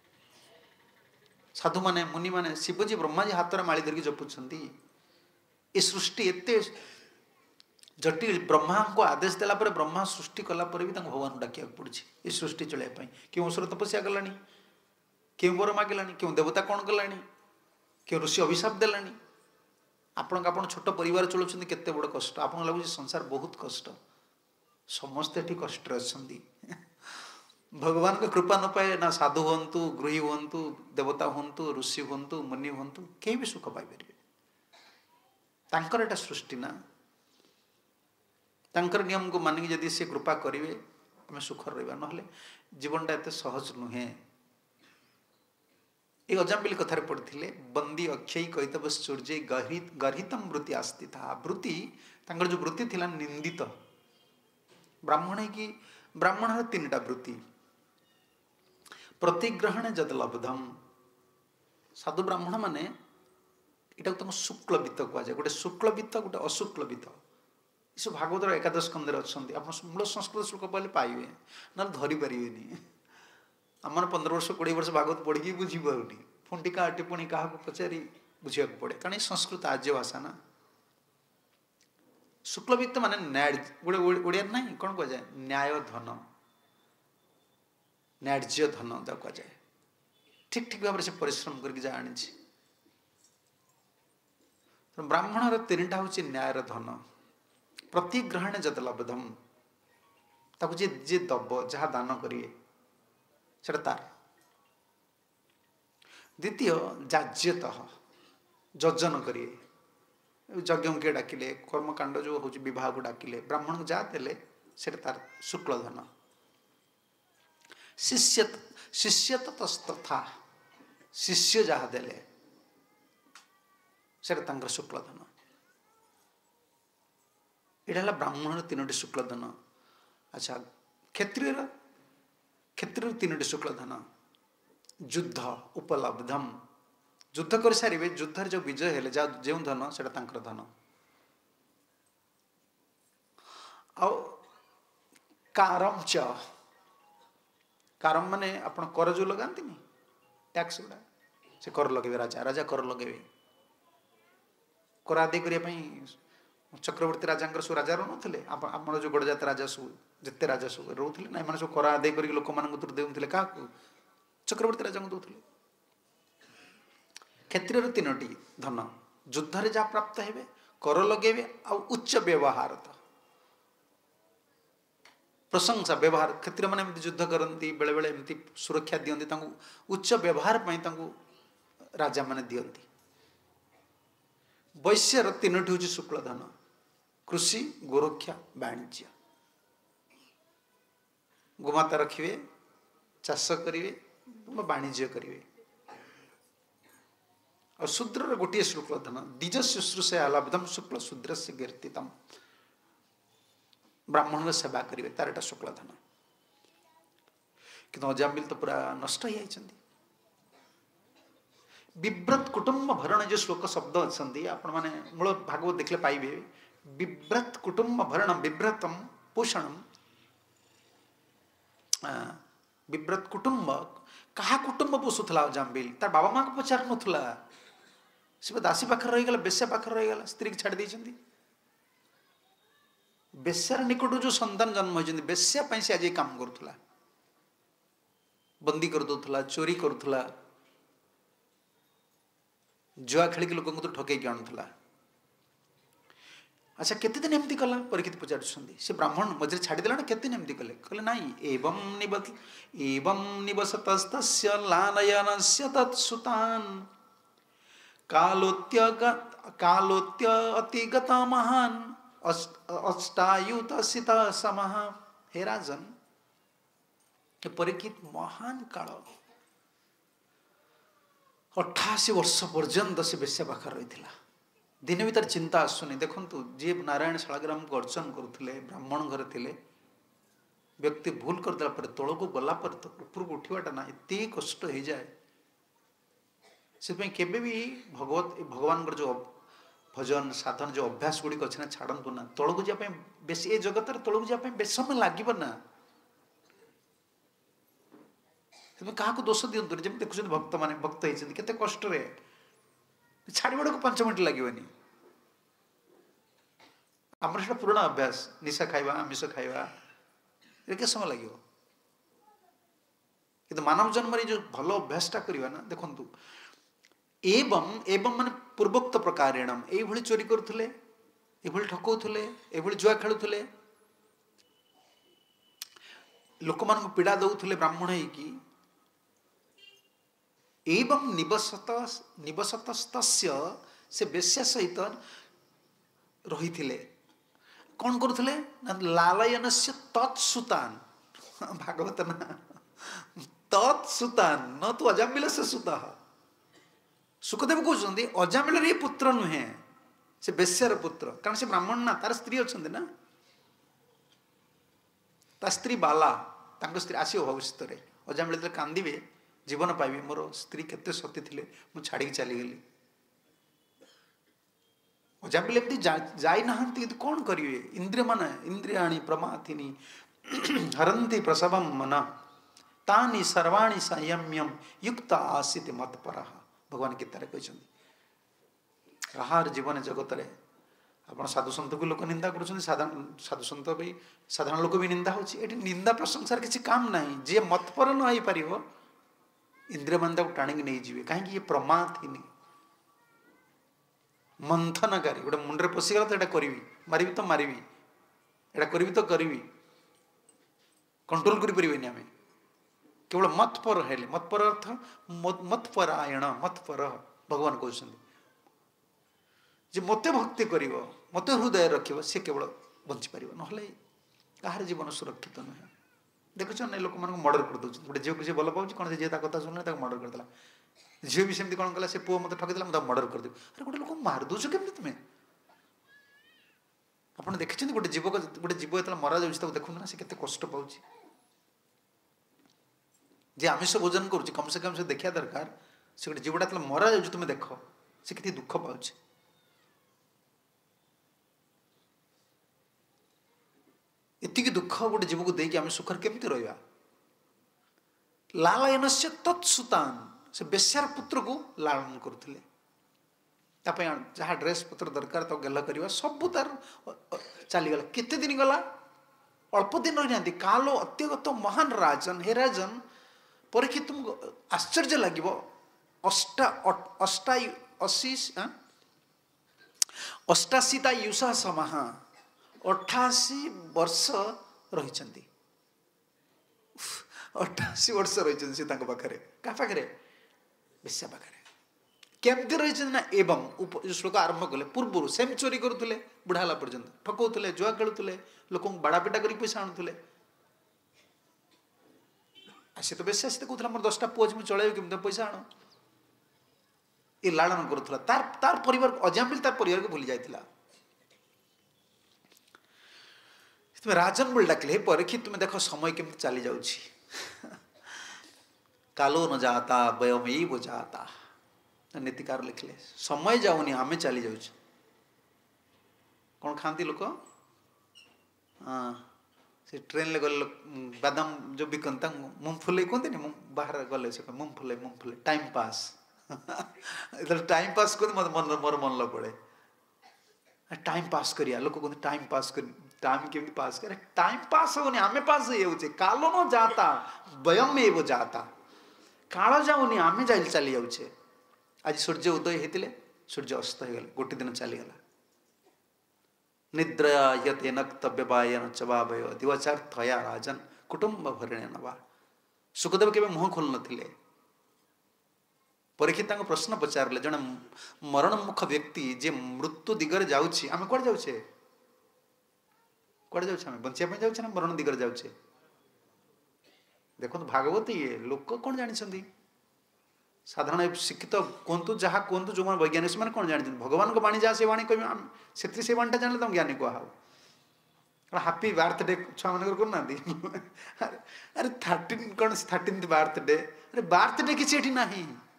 साधु माने मुनि माने शिवजी ब्रह्माजी हाथ में माली धरिकी जपुंट ये सृष्टि एत जटिल ब्रह्मा को आदेश देला पर ब्रह्मा सृष्टि कलापर भी भगवान को डाकिया पड़ी ये सृष्टि चलने क्यों असुर तपस्या कला क्यों वर मागिला क्यों देवता कौन कला क्यों ऋषि अभिशाप देलानी आपण आप छोट परिवार चलाउछन्ती केते बड़ कष्ट आपन लगुच संसार बहुत कष्ट समस्ते ठीक कष्ट अच्छा भगवान का कृपा न पाए ना साधु हूँ गृही हूँ देवता हूँ ऋषि हूँ मुनि हूँ कहीं भी सुख पाइपर तांकर एटा सृष्टि ना तांकर नियम को मानिक जदि से कृपा करेंगे आम सुख रहा ना जीवनटा एत सहज नुहे ये अजामिल कथार पढ़ते बंदी अक्षय कैतव सूर्य गर्हितम वृत्ति आस्ति था वृत्ति तांकर जो वृत्ति थिला निंदित ब्राह्मण की ब्राह्मण तीन टा वृत्ति प्रतिग्रहण जद लब्धम साधु ब्राह्मण माने इटा तुम शुक्ल वित्त कहुए गोटे शुक्ल वित्त गोटे अशुक्ल वित्त ये भागवत एकादश स्कंदे अच्छा आप मूल संस्कृत श्लोक पहले पाइबे ना धरी पारे आम पंद्रह वर्ष कोड़े वर्ष भागवत पढ़ी बुझीपारूनी पुणी टिका टिप्पणी क्या पचारि बुझा पड़े कारण ये संस्कृत आर्य भाषा ना शुक्लवित्त माने न्याय गोटे ओडिया ना कौन कह जाए न्याय धन न्याय्य धन जहाँ कह जाए ठीक ठीक भाव से परिश्रम करके जहाँ आनी तो ब्राह्मणर तीन टा हूँ न्याय धन प्रतिग्रहण जद लब्धम ताकू जे जे दब जहाँ दान करिए सेटा तार द्वितीय जाज्यतः जजन करिए यज्ञ के डाकिले कर्मकांड जो हूँ विवाह को डाकिले ब्राह्मण को जहाँ देले से तार शुक्ल धन शिष्य शिष्य तथा शिष्य जहाँ देले से शुक्ल धन यहाँ ब्राह्मण तीनोटी शुक्ल धन अच्छा क्षत्रिय क्षत्रिय तीनोटी शुक्ल धन युद्ध उपलब्धम युद्ध कर सारे युद्ध जो विजय हेले जो धन से धन कारम च कारम माने आपण कर जो लगाती टैक्स गुड़ा से कर लगे राजा राजा कर लगे कर आदाय करने चक्रवर्ती राजा सब राजा रोते आम जो गड़जात राजा सब जिते राजा सब रोते ना एम सब कर आदाय कर लोक मान देते क्या चक्रवर्ती राजा को दौले क्षत्रिय तीनोटी धन युद्ध जहाँ प्राप्त हे कर लगे आ उच्च व्यवहार प्रशंसा व्यवहार क्षत्रिय मैंने युद्ध करती बेले बेले एमती सुरक्षा दियंती उच्च व्यवहार राजा माने दियंती वैश्यर तीनोटी हूँ शुक्ल धन कृषि गोरक्षा वाणिज्य गोमाता रखिए चाष करेंगे वाणिज्य करेंगे और शूद्र गोटे शुक्ल धन द्विज शुश्रूषा लब्धम शुक्ल शूद्र से कीर्तितम ब्राह्मण सेवा करेंगे तार एटा शुक्ल धन कि अजामिल तो पूरा नष्ट हो जाती विव्रत कुटुंब भरण जो श्लोक शब्द अच्छा आपण मैंने मूल भागवत देखले पाइबे विव्रत कुटुंब भरण विव्रतम पोषणम विव्रत कुटुंब कहा कुटुंब पोषुला अजामिल तार बाबा माँ को पचार नाला से दासी पाखे रहीगला बेश्या पाखे रहीगला स्त्री छाड़ देती बेश्यार निकट जो संतान जन्म होती बेश्या से आज काम करुला बंदी कर दौला चोरी करुला जुआ खेल लोक तो ठकई आणुला अच्छा केते दिन एमती कला परीक्षित पचार से ब्राह्मण मझे छाड़देला ना केते दिन एमती कले कहले नाई एवं निबत एवं निवसतस्तस्य लानयनस्य तत्सुतान कालोत्य कालोत्य अतिगत महान अष्टायुत सीता समः हे राजन परीक्षित महान काल अठाशी वर्ष पर्यंत से बेश्या पाखे रही दिन भी तार चिंता आसुनी देखु जी नारायण शालग्राम को अर्चन करुले ब्राह्मण घर थे व्यक्ति भूल करदेला पर तल को गला पर तो ऊपर को उठाटा ना एत कष्ट हो जाए से केबे भी भगवत भगवान जो भजन साधन जो अभ्यास गुड़िक अच्छे ना छाड़ू ना तल को जाए बेस ए जगत तल को जाए बेस समय लगे ना क्या दोष दिंतु जमी देखुं भक्त मान भक्त होती केते कष्ट छाड़ा को पांच मिनट लगे आम से पुराना अभ्यास निशा खाइबा आमिष खाइबा के समय लगे कि मानव जन्म जो भल अभ्यासटा करवा ना देखु एवं एवं मान पूर्वोक्त प्रकारेण ये चोरी करुले ये ठकौले ये जुआ खेलुले लोक मान पीड़ा दौले ब्राह्मण होगी एवं निवसत निवसतस्तस्य से बेश्या सहित रही कौन करुले लालयन से तत्सुतान भागवत ना तत्सुतान न तो अजामिल से सुता सुखदेव कहते अजामिल ये पुत्र नुहे से बेश्यार पुत्र कारण से ब्राह्मण ना तार स्त्री अच्छा ना ता स्त्री बाला स्त्री आसो भविष्य में अजामिल कांदे जीवन पाइबे मोर स्त्री केते सती थिले मु छाड़ी चलीगली अजामिल एमती जाई नहांती तो कौन करिवे इंद्रिय मन इंद्रियाणि प्रमाथिनी हरंती प्रसवम मन तानि सर्वाणि संयम्यम युक्त आसीत मत्पर भगवान गीतारे कहते कहार जीवन जगत रे आप साधु सन्त को लोक निंदा कर साधारण साधु सन्त भी साधारण लोक भी निंदा होची एटी निंदा प्रशंसार किसी काम नहीं जी मतपर न हो पार इंद्रिय मंदा को टाणी नहीं जी कहीं ये प्रमाथिनी मंथनकारी गोटे मुंडे पशिगला तो यहाँ करी मारि तो मारि एटा करी तो करी कंट्रोल करें आम केवल मतपर है मतपर अर्थ मतपरायण मतपर भगवान कहते जे मत भक्ति कर मत हृदय रख सी केवल बंचीपार ना कहार जीवन सुरक्षित नुहे देखुच ना लोक मान मर्डर कर दे गोटे झील को जी भल पाँच कौन जी कथा शुणुना मर्डर करदेला झील भी सेमती कौन कला से पुओ मत ठकिदेला मुझे मर्डर करदेवी अरे गोटे लोक मार दौच केमी तुम्हें आप देखते गोटे जीव गोटे जीव जो मरा जाऊँ देखते ना से कष्ट पाँच जी आमिष भोजन करुच्ची कम से कम से देखा दरकार से गोटे जीवटा जो मरा जाऊँ तुम्हें देख से कितनी दुख पाँच एतिकी दुख गोटे जीव को देकी आम सुखर केमती रहा लालयन से तत्सुतान से बेश्यार पुत्र को लालन करुले जहाँ ड्रेस पत्र दरकार तो गेल करवा सब तार चलीगला केते दिन गला अल्प दिन रही ना कालो अत्यगत महान राजन हे राजन परीक्षित तुमको आश्चर्य लगे अष्टा अष्टा अशी अष्टाशीता युषा समाहा अठाशी वर्ष रही अठाशी वर्ष रही पाखे क्या पाखे बेश्या पाखे केमती रही ना एवं श्लोक आरंभ कले पूर्व सेम चोरी करुले बुढ़ाला पर्यंत ठकौले जुआ खेलुले लोक बाड़ापिटा कर पैसा आणुले सी तो बेश्या सी कहला मोर दसटा पुओ मुझे चल कि पैसा आण ये लालन करुला तार तार परिवार अजामिल तार परिवार को भूली जाता तुम्हें राजन बोल डाकिले परीक्षित तुम्हें देख समय केमती चली जाऊँ कालो न जाता वयम वो जाता नीतिकार लिखले समय जाऊनी आमे चली जाऊँ कौन खाती लोक हाँ से ट्रेन ले गले बादाम जो बिकता मूंगफुले कहते बाहर गले से मूंगफुले मूंगफुले टाइम पास टाइम पास कर मत मन मोर मन पड़े टाइम पास करिया लोक कहते टाइम पास कर टाइम केमती पास करे टाइम पास होनी आमे पास हो कालो न जाता वयम एव जाता काल जाऊनी आमे जा चली जाऊे आज सूर्य उदय होते सूर्य अस्त हो गले गोटे दिन चलीगला निद्रया यते नक्तव्यवायन चवावय दिवचार्थया राजन कुटुंब भरिणे नवा सुखदेव के मुह खोल नथिले परीक्षित प्रश्न पचारे जड़े मरण मुख व्यक्ति जे मृत्यु दिगरे जाऊँगी आम कौन जाऊे कौन जाऊे बचापी जाऊे ना मरण दिगरे जाऊे देखो भागवत ये लोक कौन जानी साधारण शिक्षित कहतु जहाँ कहतु जो वैज्ञानिक से कौन जानी भगवान को बाणी जहाँ से बाणी कह से बाणीटा जाने तुम ज्ञानी कह हापी बार्थडे छुआ मान करना अरे थर्टीन कौन थर्टीन बार्थडे अरे बार्थडे किसी ना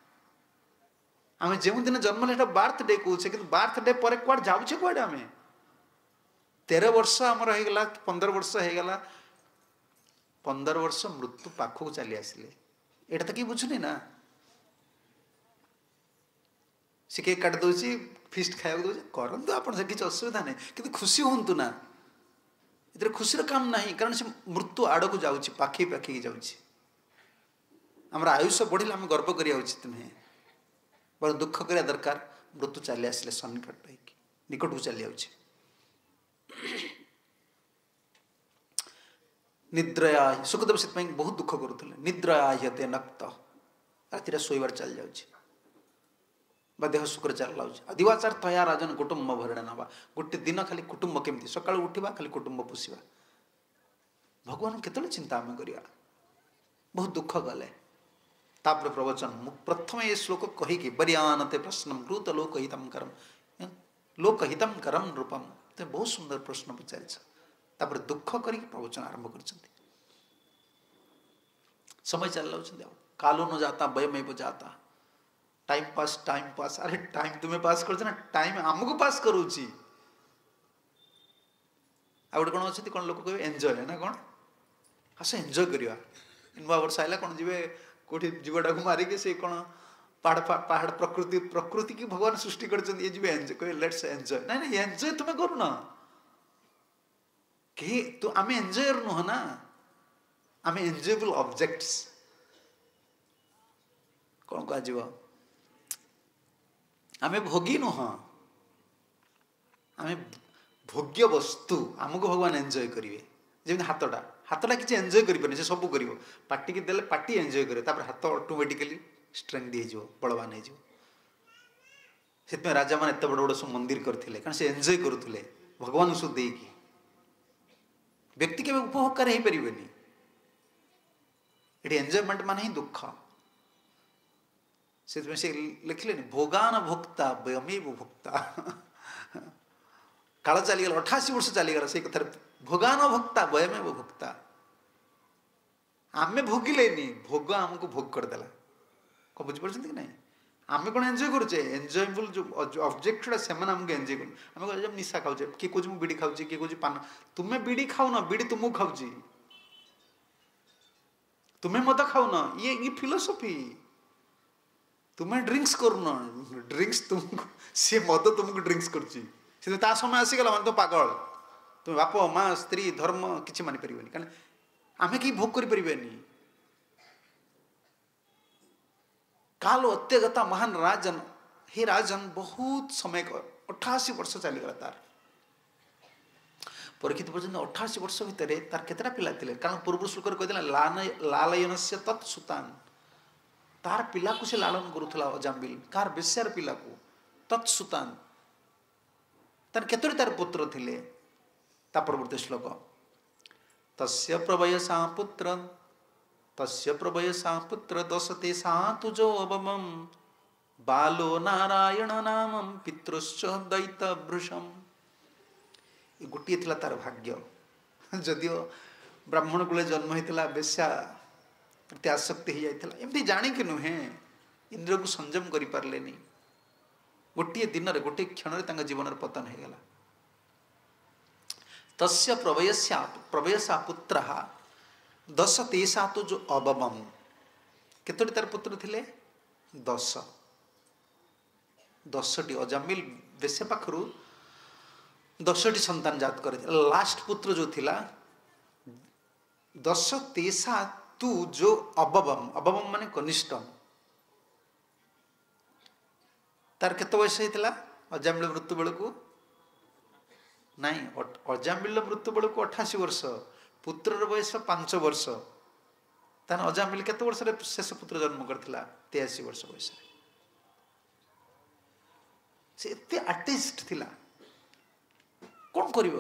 आम जो दिन जन्म है बार्थडे कहे कि बार्थडे पर कौन जाऊे कौड़े आम तेरह वर्ष आमर होगला पंदर वर्ष होगला पंदर वर्ष मृत्यु पाखक चली आसिले एटा तो कि बुझुनी ना सी केक काट दौर फिस्ट खाया दौर करतु आप किसी असुविधा नहीं कि खुशी हूँ ना ये खुशी काम ना कारण से मृत्यु आड़ को जाऊँगी पाखे पाखे जाऊँगी आम आयुष बढ़िले आम गर्व करा उचित नुहे बड़ा दुख करा दरकार मृत्यु चली आसिले सन्निकट निकट को चली जाऊँगी निद्रया सुखदेव से बहुत दुख करुले निद्रया ह्यते नक्त राति शोबार चली जाऊँ देह सुखरे चल लाऊँ दिवाचार तया राजन कुटुंब भरणा ना गोटे दिन खाली कुटुंब केमती सका उठा खाली कुटुंब पोषा भगवान केतले चिंता आम करिया बहुत दुख गले तापर प्रवचन मु प्रथम ये श्लोक कहीकि बरियानते प्रश्न कृत लोकहितम करम लोकहितम करम रूपम ते बहुत सुंदर प्रश्न पचार दुख करी प्रवचन आरंभ कर समय चल लाउछन कालो न जाता वयमेव जाता टाइम पास टाइम पास अरे टाइम तुम्हें पास कर ना टाइम आमको पास करूची आ गोटे कौन अच्छे कौन लोक कहे एंजॉय है ना कौन हस एंजॉय करवा नुआ वर्ष आइला कौन जी कौटी जीवटा को मारिके से कौन पहाड़ पहाड़ प्रकृति प्रकृति की भगवान सृष्टि कर एंजॉय कहे लेट्स एंजॉय ना ना एंजॉय तुम्हें करूना कि तो आम एंजॉयर नुह ना आम एंजॉयबल ऑब्जेक्ट्स कौन कह आम भोगी नुह आम भोग्य वस्तु आमको भगवान एंजॉय करेंगे जमी हाथटा हाथटा किसी एंजॉय करें से सब कर पार्टी की देले पार्टी एंजॉय करे हाथ ऑटोमेटिकली स्ट्रेंथ हो बलवान हो राजा मैंने एत बड़ बड़ सब मंदिर करते कारण से एंजॉय करुले भगवान सब देकी व्यक्ति के उपभोग कर पारे ये एंजॉयमेंट मान ही दुख से लिखले भोगान भोक्ता वयमेव भोक्ता काल चलीगला अठाशी वर्ष चलीगला से कथार भोगान भोक्ता वयमेव भोक्ता आमे भोगिलेनी भोग आमको भोग करदेला कौन बुझीपार कि ना आम कौन एंजॉय करुचे एंजॉयबल जो ऑब्जेक्ट से आमको एंजॉय कर आम जब निशा खाऊे किए कौन मुझे बीड़ी खाऊँ किए कौन पान तुम्हें बीड़ी खाऊ ना बीड़ी तुमको खाऊँ तुम्हें मद खाऊ ना ये ये फिलोसफी तुम्हें ड्रिंक्स करूना ड्रिंक्स तुमको सी मद तुमको ड्रिंक्स कर समय आसीगला मैं तो पागल तुम बाप माँ स्त्री धर्म किसी मानि पारे कारण आम कहीं भोग करें काल अत्यगता महान राजन हे राजन बहुत समय अठाशी वर्ष चलीगला तार परीक्षित पर्यटन अठाशी वर्ष भितर तार केतटा पिला थिले कारण पूर्व श्लोक कहते लालयन से तत्सुतान तार पिला को से लालन करुला अजाम्बिल कार बेस्यार पिला को तत्सुतान तार केतोटी तार पुत्र थिले ता परवर्ती श्लोक तस्य प्रवयसा पुत्र तस्य प्रवयसा पुत्र दशते सातुजो अवमं बालो नारायण नामं पितृश्च दैत भृशम ये गोटे थिला तार भाग्य जदियो ब्राह्मण कुले जन्म होता बेश्या प्रति आसक्ति हो जाता एमती जाणिक नुहे इंद्र को संयम कर पारे गोटे दिन रे गोटे क्षण जीवन पतन हो गला तस्य प्रवयस्या प्रवयसा पुत्र दश तेसा तो जो अबमम केतोटी तार पुत्र थिले दस दसटी अजामिल बेसे पाखरु दसटी संतान जात करे लास्ट पुत्र जो थिला दश तेसा तू जो अबबम अबबम माने कनिष्ठ तार केत बयस होता अजामिल मृत्यु बेल को नाई अजामिल मृत्यु बेल को अठाशी वर्ष पुत्र बयस पांच वर्ष तान अजामिल केत वर्ष शेष पुत्र जन्म करथिला तेयासी वर्ष बयस से एते आर्टिस्ट थिला कौन कर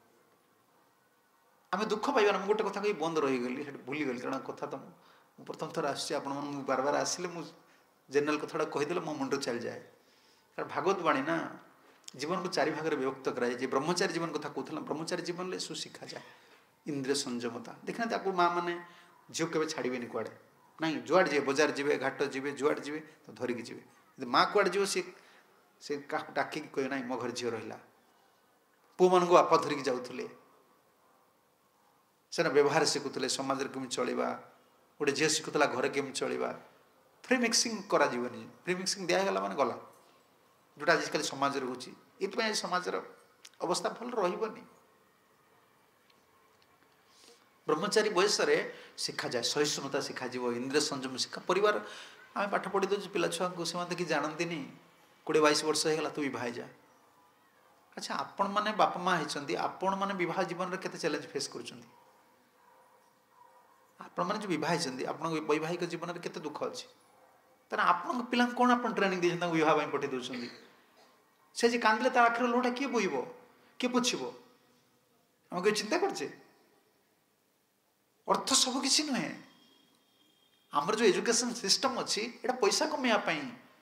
आम दुख पाइबा ना गोटे कथा कही बंद रहीगली भूलीगली कारण कथा तो प्रथम थर आस बार बार आसिले जेनेल कथा कहीदे मो मुंड चल जाए कारण भागवत बाणी ना जीवन को चारि भाग में विभक्त कराए ब्रह्मचारी जीवन कथा कहूला ब्रह्मचारी जीवन में सुशिखा जाए इंद्रिय संयमता देखना आपको माँ मैंने झील के छाड़े कड़े ना जुआड़ जी बजार जी घाट जी जुआड़ जी तो धरिकी जी माँ कड़े जीव सी से डाक कहे ना मो घर झील रहा पु मान बापा धरिकी जाऊे से व्यवहार शिखुले समाज केमी चलवा गोटे झील शिखुला घर केमी चलवा फ्री मिक्सिंग करा फ्री मिक्सिंग दिगला माने गला जोटा आजिकल समाज होती समाज अवस्था भल रही ब्रह्मचारी बयस शिखा जाए सहिष्णुता शिखा इंद्रिय संयम शिखा परिवार आम पाठ पढ़ी दे पिला छुआ को से कि जानती कोड़े बैश वर्ष होगा तू बह जा अच्छा आपण मैंने बापा माँ होती आपण मैंने बह जीवन में केते चैलेंज फेस कर आपण मैंने जो बहुत आप वैवाहिक जीवन में केते दुख अच्छी तेना आपण पिला कौन आप ट्रेनिंग दे विवाह पठे दूसरी से जी कांदे तार आखिर लुटा किए बोईब किए पोछब आम कहीं चिंता करचे अर्थ सब किसी नुहे आमर जो एजुकेशन सिस्टम अच्छी एटा पैसा कमाई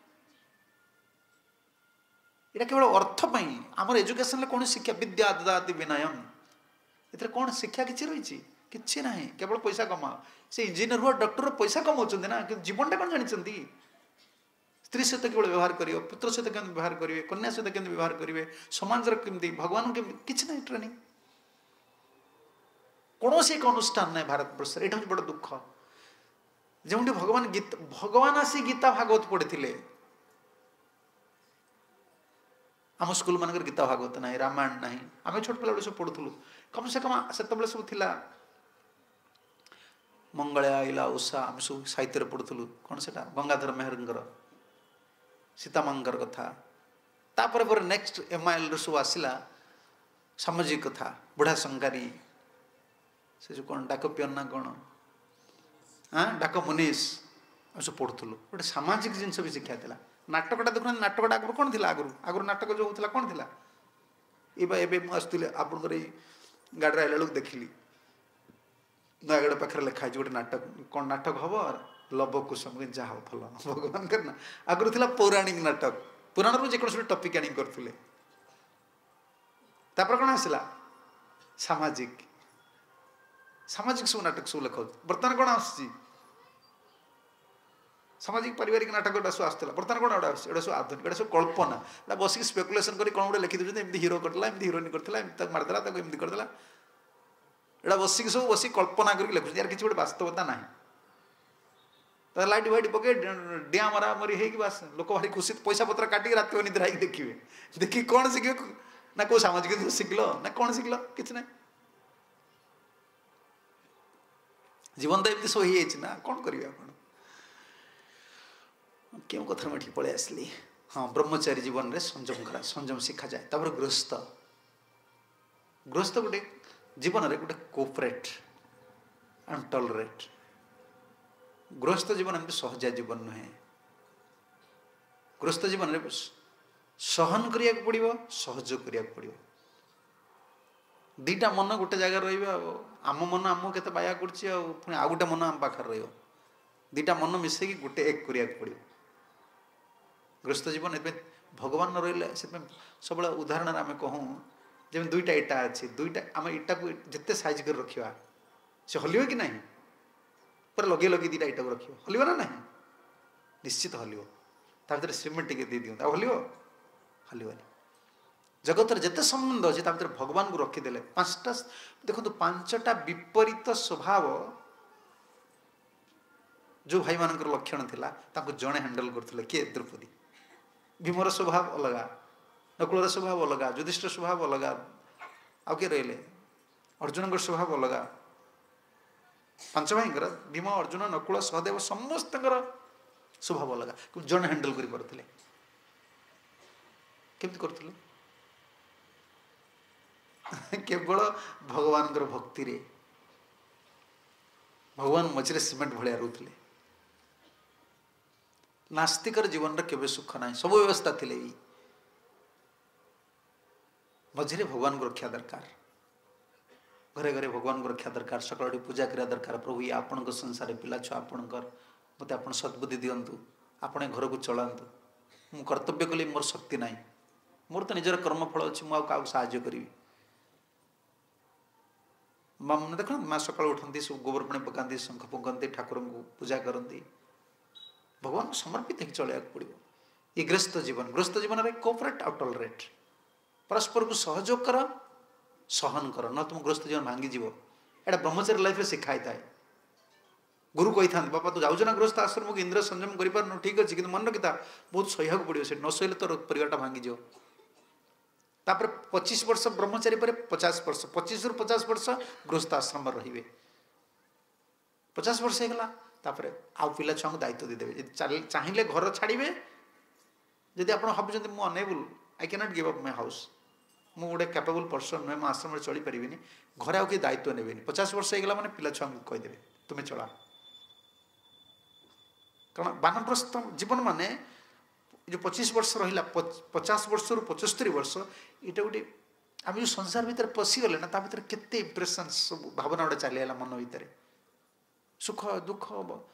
एटा केवल अर्थ आमर एजुकेशन कौन शिक्षा विद्या ददाति विनयम ए कौन शिक्षा किसी रही किसी ना केवल पैसा कमा से इंजीनियर हुआ डॉक्टर पैसा कमाऊँ ना कि जीवन टा कौन जानते स्त्री सहित केवल व्यवहार करियो पुत्र सहित केमती व्यवहार करेंगे कन्या सहित केमती व्यवहार करेंगे समाज केमती भगवान के किसी ना ट्रेनिंग कौन से एक अनुष्ठान ना भारत वर्ष यहाँ हूँ बड़ दुख जो भगवान गीता भगवान आसी गीता भागवत पढ़ी आम स्कूल मान गीता भागवत ना रामायण ना आम छोट पिला सब पढ़ुलु कम से कम से सब थिला मंगला आईला उषा आम सब साहित्य पढ़ुलु कौन से गंगाधर मेहर सीता मांगर कथा तापर पर नेक्स्ट एम आई एल सब आसला सामाजिक कथा बुढ़ा संगारी से जो कौन डाक पियन ना कौन हाँ डाक मुनीस आम सब पढ़ुलु गोटे सामाजिक जिनस भी शिक्षा था नाटकटा देखुना नाटकटा आगुरी कौन थी आगुरी आगुरी नाटक जो होता कौन थी ये आसुले आपंकर गाड़ी आइला बेलू देखिली नयगढ़ पाखे लिखाई गोटे नाटक कौन नाटक हम लव कुसुम जहाँ भल भगवान कर ना आगुरी थी पौराणिक नाटक पुराण रू जेको टपिक आनी करते कौन आसला सामाजिक सामाजिक सब नाटक सब लिखा बर्तमान कौन आसूँ सामाजिक पारिवारिक नाटक सब आसला बर्तमान कौन गोटे आस सब आधुनिक सब कल्पना एटा बसिक स्पेकुलेसन कर कौन गोटे लिखी दूसरे एमती हिरो करदेला एमती हिरोइन करदेला एमती मारदेला एमती करदेला एटा बसिक सब बसिक कल्पना करके लिखुଛନ୍ତି यार किसी गोटे वास्तवता ना तो लाइट फाइट पके डिया मरा मरी है कि बस लोक भारी खुशी पैसा पत्र काटिक रात निद्रा देखिए देखिए कौन शिखे ना कौ सामाजिक शिखल ना कौन शिखल कि ना जीवन तो एमती सब हो ना कौन करेंगे आप क्यों कथा में पलि आसली हाँ ब्रह्मचारी जीवन में संयम करा संयम शिखा जाए तापर गृहस्थ गृहस्थ गोटे जीवन में गोटे कोपरेट एंड टलरेट गृहस्थ जीवन एमती सहजा जीवन नुहे गृहस्थ जीवन में सहन करिया पड़ो सहयोग करिया पड़ो दीटा मन गोटे जगह रम मन आम के बाया कर आउ गोटे मन आम पाखे रो दीटा मन मिसेकी गोटे एक करिया पड़ो गृहस्थ जीवन ए भगवान रही सब उदाहरण आम कहूँ जब दुईटा इटा अच्छी दुईटा आम इटा को जिते साइज कर रखा से हल्व कि ना पूरा लगे लगे दीटा इटा को रख हल्व ना ना निश्चित हल्व ता भर सीमेंट टे दे दिखाँ हल्व हल्वनी जगतर जिते संबंध अच्छे भर भगवान को रखीदे पांचटा देखो पांचटा विपरीत स्वभाव जो भाई मान लक्षण थिला ताको जड़े हैंडल करते किए द्रौपदी भीमर स्वभाव अलग नकुलर स्वभाव अलग युधिष्ठिर स्वभाव अलग आउ किए रही अर्जुन स्वभाव अलग पांच भाई भीम अर्जुन नकुल सहदेव समस्त स्वभाव अलग जड़े हैंडल करते केमती करते केवल भगवान भक्ति रे भगवान मझे सीमेंट भाया रोते नास्तिकर जीवन रे केबे सुख ना सब व्यवस्था थिले मझे भगवान को रक्षा दरकार घरे घरे भगवान को रक्षा दरकार सकाल पूजा करा दरकार प्रभु ये आपण संसार पिला छुआ आपणकर मत आप सद्बुद्धि दिंतु आपण घर को चलातु मु कर्तव्य कली मोर शक्ति ना मोर तो निजर कर्मफल अच्छी मुझे साहाय्य करी माँ मैंने देख माँ सकाल उठती सब गोबर पानी पकाती शंख फुंकती ठाकुर को पूजा करती भगवान को समर्पित हो चलिया पड़ो ये गृहस्थ जीवन गृहस्थ जीवन में कोपरेट आउ टलरेट परस्पर को सहयोग कर सहन कर न तुम गृहस्थ जीवन भांगी जीव एटा ब्रह्मचारी लाइफ में शिखाई थाए गुरु कही था बापा तू जाऊँ ना गृहस्थ आश्रम को इंद्र संयम कर ठीक अच्छे कि मन रखी बहुत सह्या पड़ो से न सहिले तो परिवार भांगी जीव तापर पच्चीस वर्ष ब्रह्मचारी पर पचास वर्ष पच्चीस रु पचास वर्ष गृहस्थ आश्रम रे पचास वर्ष होगा तापर आउ पिला छुआ को दायित्व देदेवे चाहिए घर छाड़े जदि आप भावुं मुझे unable I cannot give up my house मु गोटे कैपेबल पर्सन नुहे आश्रम चली पारि घरे आउ कि दायित्व ने पचास वर्ष होगा मैंने पिला छुआ को कहीदेवे तुम्हें चला कारण बानप्रस्थ जीवन माने जो पच्चीस वर्ष रहा पचास वर्ष रु पचस्तरी वर्ष ये गोटे आम जो संसार भितर पशिगले ना भर केते इम्प्रेशन सब भावना गोटे चली मन भितर सुख दुख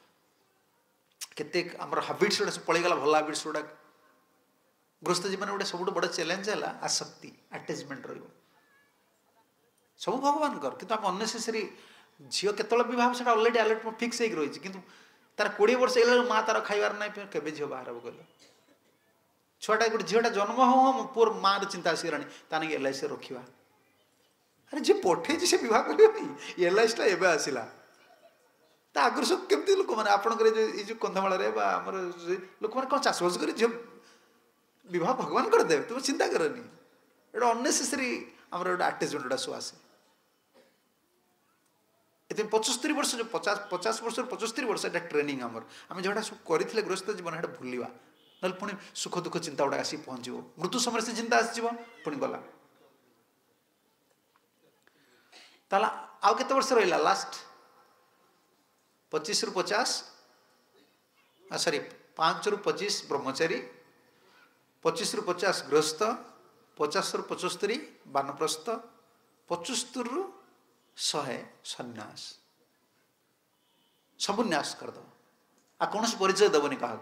केते आम हाबिट्स गुड़ा सब पलैगला भल हाबिट्स गुड़ा गृहस्थ जीवन गोटे सब बड़ चैलेंज है आसक्ति आटाचमेंट रही सब भगवान कर किंतु आम अननेसेसरी झील केतल बहुत से अलरेडी अलर्ट फिक्स हो रही है तार कोड़े वर्ष हो माँ तार खाइबार ना के झील बाहर हम कहल छुआटा गोटे झीलटा जन्म हो हम पुअर माँ चिंता आसगलानी ताने एल आई सी रखा अरे जी पठे से बहुत कर एल आई सी एवं आसला आगुरी सब केमती लोक मैंने आपंकर कंधमाल लोक मैंने कौन चाषबास कर झील विवाह भगवान करदे तुम चिंता करनी एटा अननेसेसरी आमर गोटे आटाचमेंट गुड़ा सब आसे ये पचस्तरी वर्ष जो पचास पचास वर्ष पचस्तरी वर्ष एटा ट्रेनिंग आमर आम जोटा सब करते गृहस्थ जीवन है भूलवा ना पुणी सुख दुख चिंता गुड़ा आसिक पहुँचो मृत्यु समय से चिंता आसो पुणी गला ताला आउ केते वर्ष रहा लास्ट पच्चीस रु पचास सॉरी पाँच रु पच्चीस ब्रह्मचारी पच्चीस रु पचास गृहस्थ पचास रु पचस्तरी बानप्रस्थ पचस्तरी रु शहे सन्यास सब न्यास करद आ कौन परिचय दबनी क्या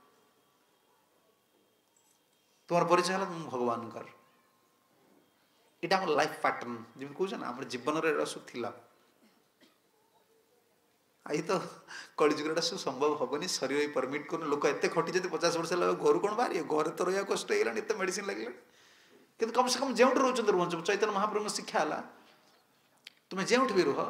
तुम परिचय है भगवान कर यहाँ आम लाइफ पैटर्न जमी कौन ना आम जीवन सब थिला आई तो कलिजुग सब संभव हेनी शरीर परमिट कर लोक एत खटी जब पचास वर्ष घर कौन बाहर घर तो रहा कष्ट होगा एत मेडिसिन लगे कि कम से कम जो रोच रुहत चैतन्य महाप्रभु शिक्षा है तुम्हें जो भी रुह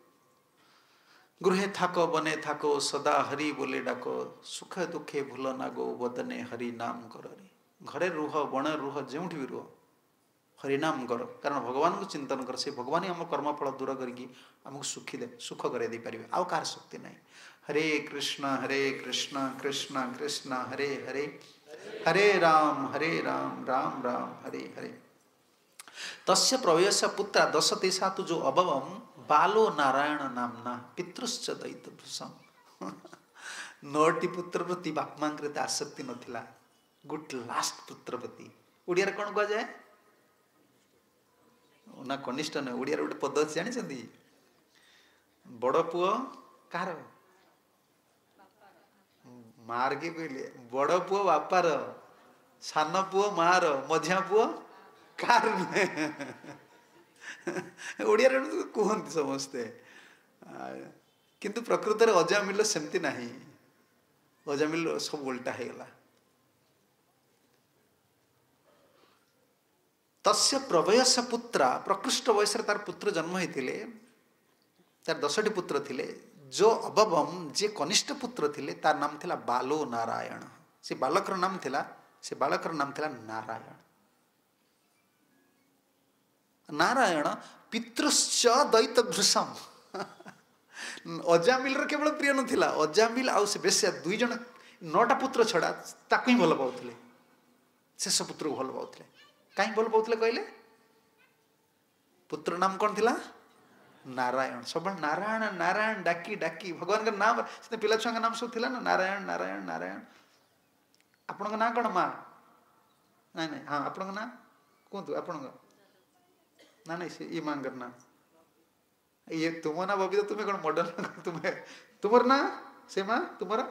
गृहे थाक बने थाको सदा हरि बोले डाक सुख दुखे भूल नागो बदने हरि नाम कर घरे रुह बण रुह जो भी रुह हरिनाम कर कारण भगवान को चिंतन कर से भगवान ही आम कर्मफल दूर करके आमको सुखी दे सुख कर दे पारे आउ कार शक्ति ना हरे कृष्ण हरे कृष्ण कृष्ण कृष्ण हरे हरे हरे राम हरे राम राम राम हरे हरे तस्य प्रवेश पुत्र दश तेषा तो जो अभवम बालो नारायण नामना पितृश्च दैत भृशम नौटी पुत्र प्रति बापमा कृत आसक्ति नथिला गुट लास्ट पुत्र प्रति ओडिया रे कोन कह जाए ना कनिष्ठ न ओडिया रे गोटे पद अछि जानि बड़ पुओ कार मार के कहले बड़ पुओ बापार सान पुओ मार मझिया पुओ कार ओडिया रे कहते समस्ते किंतु प्रकृत रे अजामिल सेमती नाही अजामिल सब उल्टा है गला तस्य प्रवयस पुत्र प्रकृष्ट वयस तार पुत्र जन्म होते तार दसटी पुत्र थिले जो अबवम जे कनिष्ठ पुत्र थिले तार नाम थिला बालो नारायण से बालकर नाम थिला से बालकर नाम थिला नारायण नारायण पितृश्च दैत भृशम अजामिल र केवल प्रिय नथिला अजामिल आउ से बेसिया दुई जन नौटा पुत्र छड़ा ताकू ही भल पाउथले शेष पुत्र को भल पाउथले कहीं भल पाउथले कहले पुत्र नाम कौन थिला नारायण सब नारायण नारायण डाकी डाकी भगवान का नाम से पिला छुआ नाम सब थिला ना नारायण नारायण नारायण आपण का ना कौन माँ नहीं नहीं हाँ आपण का ना कहतु आपण ना नहीं से ये मांग करना ये तुम ना बबी तो तुम्हें कौन मॉडल तुम्हें तुम्हार ना से माँ तुम्हारा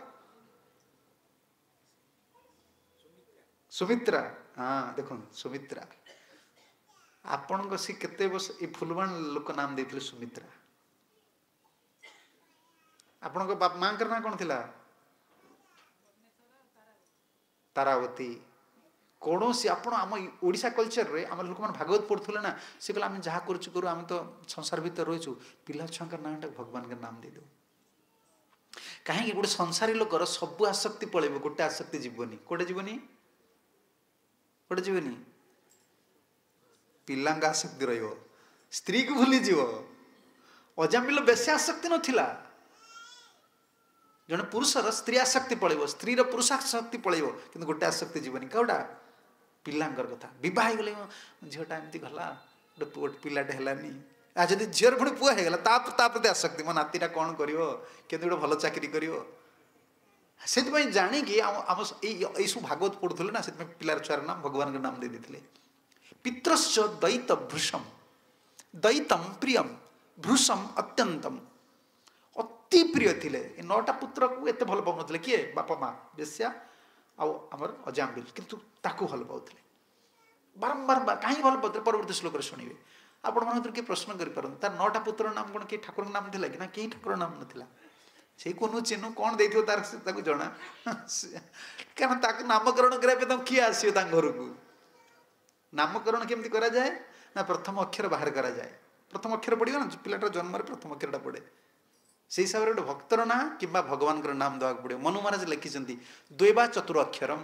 सुमित्रा हाँ देखो सुमित्रा आपण को सी केते बस ए फुलवान लोक नाम देथिले सुमित्रा आपण को बाप मां करना कोन थिला तारावती कौन सी आपण आम ओडिशा कल्चर रे आम लोक मन भागवत पढ़ुले ना से कहला हम जहा करछु करू हम तो संसार भीतर रहिछु पिला छुआ नाम भगवान के नाम दे दो कहीं गोटे संसारी लोकर सब आसक्ति पळेबो गोटे आसक्ति जीवनी कोटे जीवनी कोटे जीवनी पिलांगा आसक्ति रहिबो स्त्री को भूली जीव अजामिल बेसी आसक्ति नथिला जने पुरुषर स्त्री आसक्ति पळेबो स्त्री रो पुरुष आसक्ति पळेबो किंतु गोटे आसक्ति जीवनी कोडा पिलांगर कथा विवाह गले झियोटा एमती गला गोटे पिलाटे हलानी आ जदि झीर पुणी पुआ हो गला प्रति आसक्ति मो नातीटा कौन कर गोटे भल चाकरी कर से जाणी आम सब भागवत पढ़ुले ना से पिलार छुआर नाम भगवान नाम दे देते पितृश्च दैत भृशम दैतम प्रियम भृशम अत्यंतम अति प्रिय थिले नौटा पुत्र को एत भल पाऊन किए बापा माँ बेश्या आमर अजाम्बिल किंतु ताकू भल पाउले बारंबार कहीं भल पाते परवर्ती श्लोक शुणवे आपण मन किए प्रश्न कर तार नौटा पुत्र नाम कौन किए ठाकुर नाम थिला कि ना कहीं ठाकुर नाम नाला से कोनु चिन्हु कौन दे तार जना कारण ताक नामकरण करने किए आसो घर को नामकरण केमती करा जाए ना प्रथम अक्षर बाहर करा जाए प्रथम अक्षर पड़ो ना पिलाटर जन्म प्रथम अक्षरटा पड़े से हिसाब से गोटे भक्तर ना कि भगवान नाम देवा पड़े मनु महाराज लिखिं द्वैवा चतुर अक्षरम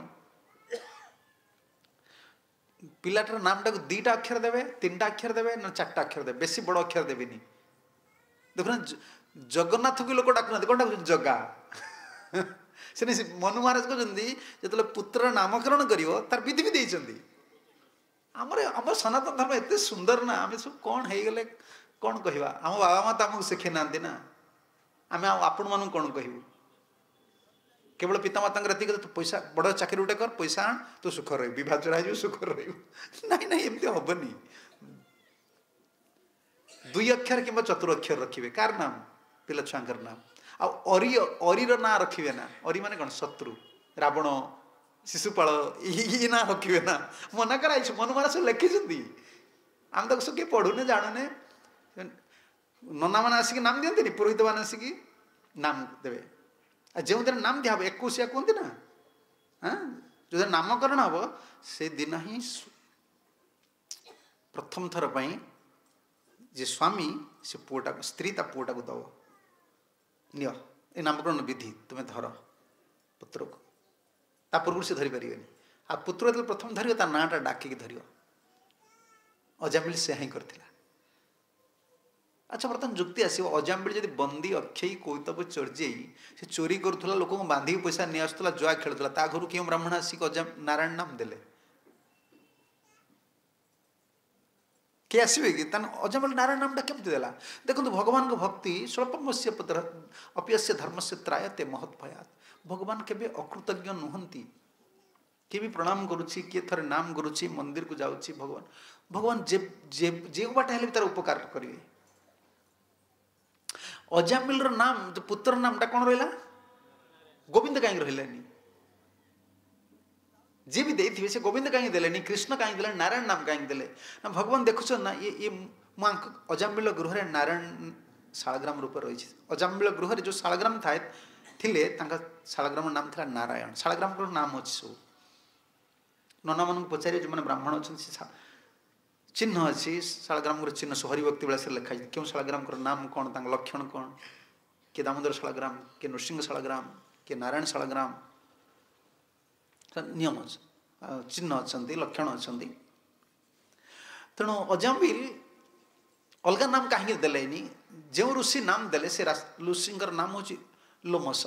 पिलाटर नामटा को दीटा अक्षर देवे तीन टा अक्षर देवे ना चार्टा अक्षर देवे बेसी बड़ अक्षर देवेनि देखो जगन्नाथ को लोक डाकुना कौन डाक जगा से मनु महाराज कहते जो पुत्र नामकरण कर तार विधि भी देती आमर आम सनातन धर्म एत सुंदर ना आम सब कौन हो गले कौन कहवा आम बाबा माँ तो आमको शिखे ना ना आम आपण मानू कौन कहू केवल पितामाता एतिक तू पैसा बड़ चाकरी गोटे कर पैसा आण तू सुख रही बहुत चढ़ा सुख रही ना ना एमती हेनी दुई अक्षर कि चतुर अक्षर रखिए कार नाम पिला छुआर नाम आरी अरीर ना रखिए ना अरी माने कौन शत्रु रावण शिशुपाल ये ना रखिए ना मना कराई मनु महाराज सब लिखी आम तक सब किए पढ़ुने जानूने नना मैंने आसिक नाम दिखती पुरोहित मैंने आसिक नाम देवे जो दिन नाम दिहब एकुशिया कहते ना हाँ जो दिन नामकरण हम से दिन ही प्रथम थर पर जे स्वामी से पुआटा स्त्री ता पुआटा को दब निय ए नामकरण विधि तुम्हें धर पुत्र को ता पूर्व से धरी पारे आ पुत्र जो प्रथम धर ता नाटा डाकिक धर अजामिल से ही करथिला अच्छा बर्तमान जुक्ति आसो अजामिल जब बंदी अक्षय कौतब चर्जे से चोरी करूला लोक बांधिक पैसा नहीं आसूला जुआ खेलुला ता घर क्यों ब्राह्मण आसिक अजाम नारायण नाम देले किए आसवे कि अजामिल नारायण नामटा केमती देला देखो भगवान को भक्ति स्वल्पमस्य पुत्र अप्यस्य धर्म से त्रायते महत् भयात भगवान केबे अकृतज्ञ नुहंती किए भी प्रणाम करुच्ची किए थरे नाम करुच्ची मंदिर को जाऊँगी भगवान भगवान जे जे जे बाट हेल्ले तार उपकार करेंगे अजामिल नाम जो पुत्र नामटा कौन रहा गोविंद कहीं रही जी भी देते से गोविंद कहीं देले कृष्ण कहीं देले नारायण नाम कहीं देले ना भगवान देखुच ना ये ये माँ अजामिल गृह नारायण शालग्राम रूप रही अजामिल गृह जो शालग्राम थाए थिले शालग्राम नाम था नारायण शालग्राम नाम अच्छी सब नना मान पचारे जो मैंने ब्राह्मण अच्छा चिन्ह अच्छी शालग्राम चिन्ह से हरिभक्ति बेला से लिखाई क्यों शालग्राम नाम कौन लक्षण कौन किए दामोदर शालग्राम किए नृसिंह शालग्राम किए नारायण शालग्राम नियम चिन्ह अच्छा लक्षण अच्छा तेणु अजामिल अलग नाम कहीं देलेनी जो ऋषि नाम देले से ऋषि नाम हूँ लोमस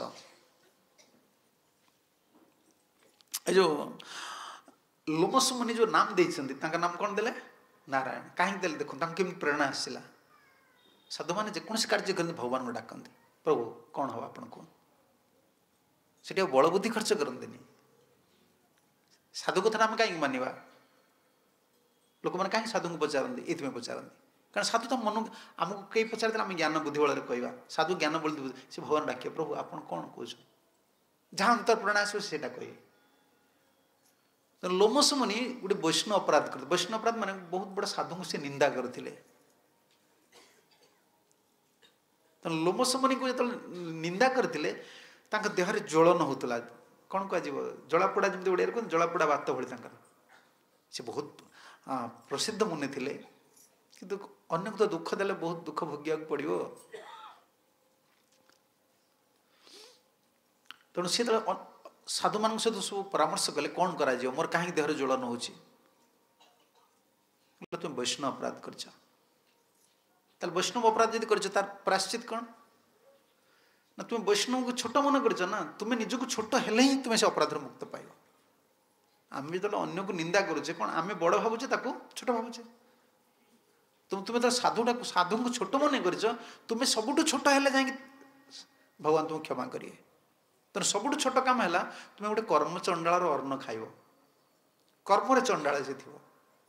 जो लोमस मुनि जो नाम देते नाम कौन देले नारायण कहीं देले देखो केमी प्रेरणा आसला साधु मैंने जेकोसी कार्य करते भगवान को डाकते प्रभु कौन हम आप से बल बुद्धि खर्च करते साधु कथा आम कहीं मानवा लोक मैंने कहीं साधु को पचारती ये पचारती कारण साधु तो मन आमको कई पचार आम ज्ञान बुद्धि बल कहवा साधु ज्ञान बुद्धि से भगवान डाकिए प्रभु आप कौन कौन जहाँ अंतर प्रेरणा आसो से कहे तो लोमस मुनि गोटे वैष्णव अपराध करते वैष्णव अपराध माने बहुत बड़ा साधु को से निंदा करते तो लोमस मुनि को जो निंदा करते देह में ज्वलन होता कौन कह जलापोड़ा जमी ओडिया कहते जलापोड़ा बात भाई से बहुत प्रसिद्ध मुनि थे किंतु अन्य तो दुख देले बहुत दुख भोगिया पड़ो तेणु सी साधु मान सहित सब परामर्श कले कौन करा मोर कहीं देह ज्वलन हो तुम वैष्णव अपराध कर वैष्णव अपराध जब कर प्राश्चित कौन ना तुम वैष्णव को छोट मन कर ना तुम्हें निजक छोट हेले ही तुम्हें से अपराध मुक्त पाइब आम जो अन्य को निंदा करुचे कौन आम बड़ भावुचे छोट भावुचे तुम तुम्हें तो साधुटा साधु को छोट मन कर तुम्हें सबुठ छोट है जाए भगवान तुमको क्षमा करिए। तेना सबुठ छोट काम है तुम्हें गोटे कर्म चंडाल अन्न खाइब कर्म चंडाल से थी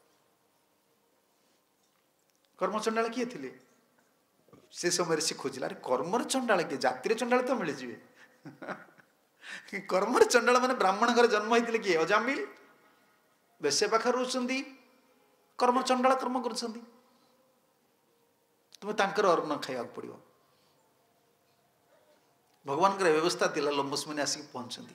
कर्म चंडाल किए थे से समय से खोजिला अरे कर्मर चंडाल किए जातिर चंडाल तो मिल जाए कर्मर चंडाल माने ब्राह्मण घर जन्म होते किए अजामिल बेसे पाखे रोचंदी कर्म चंडाल कर्म कर तुम्हें तांकर अन्न खाइबा पड़ो। भगवान का व्यवस्था थी लंबस मुनि आसिक पहुंचती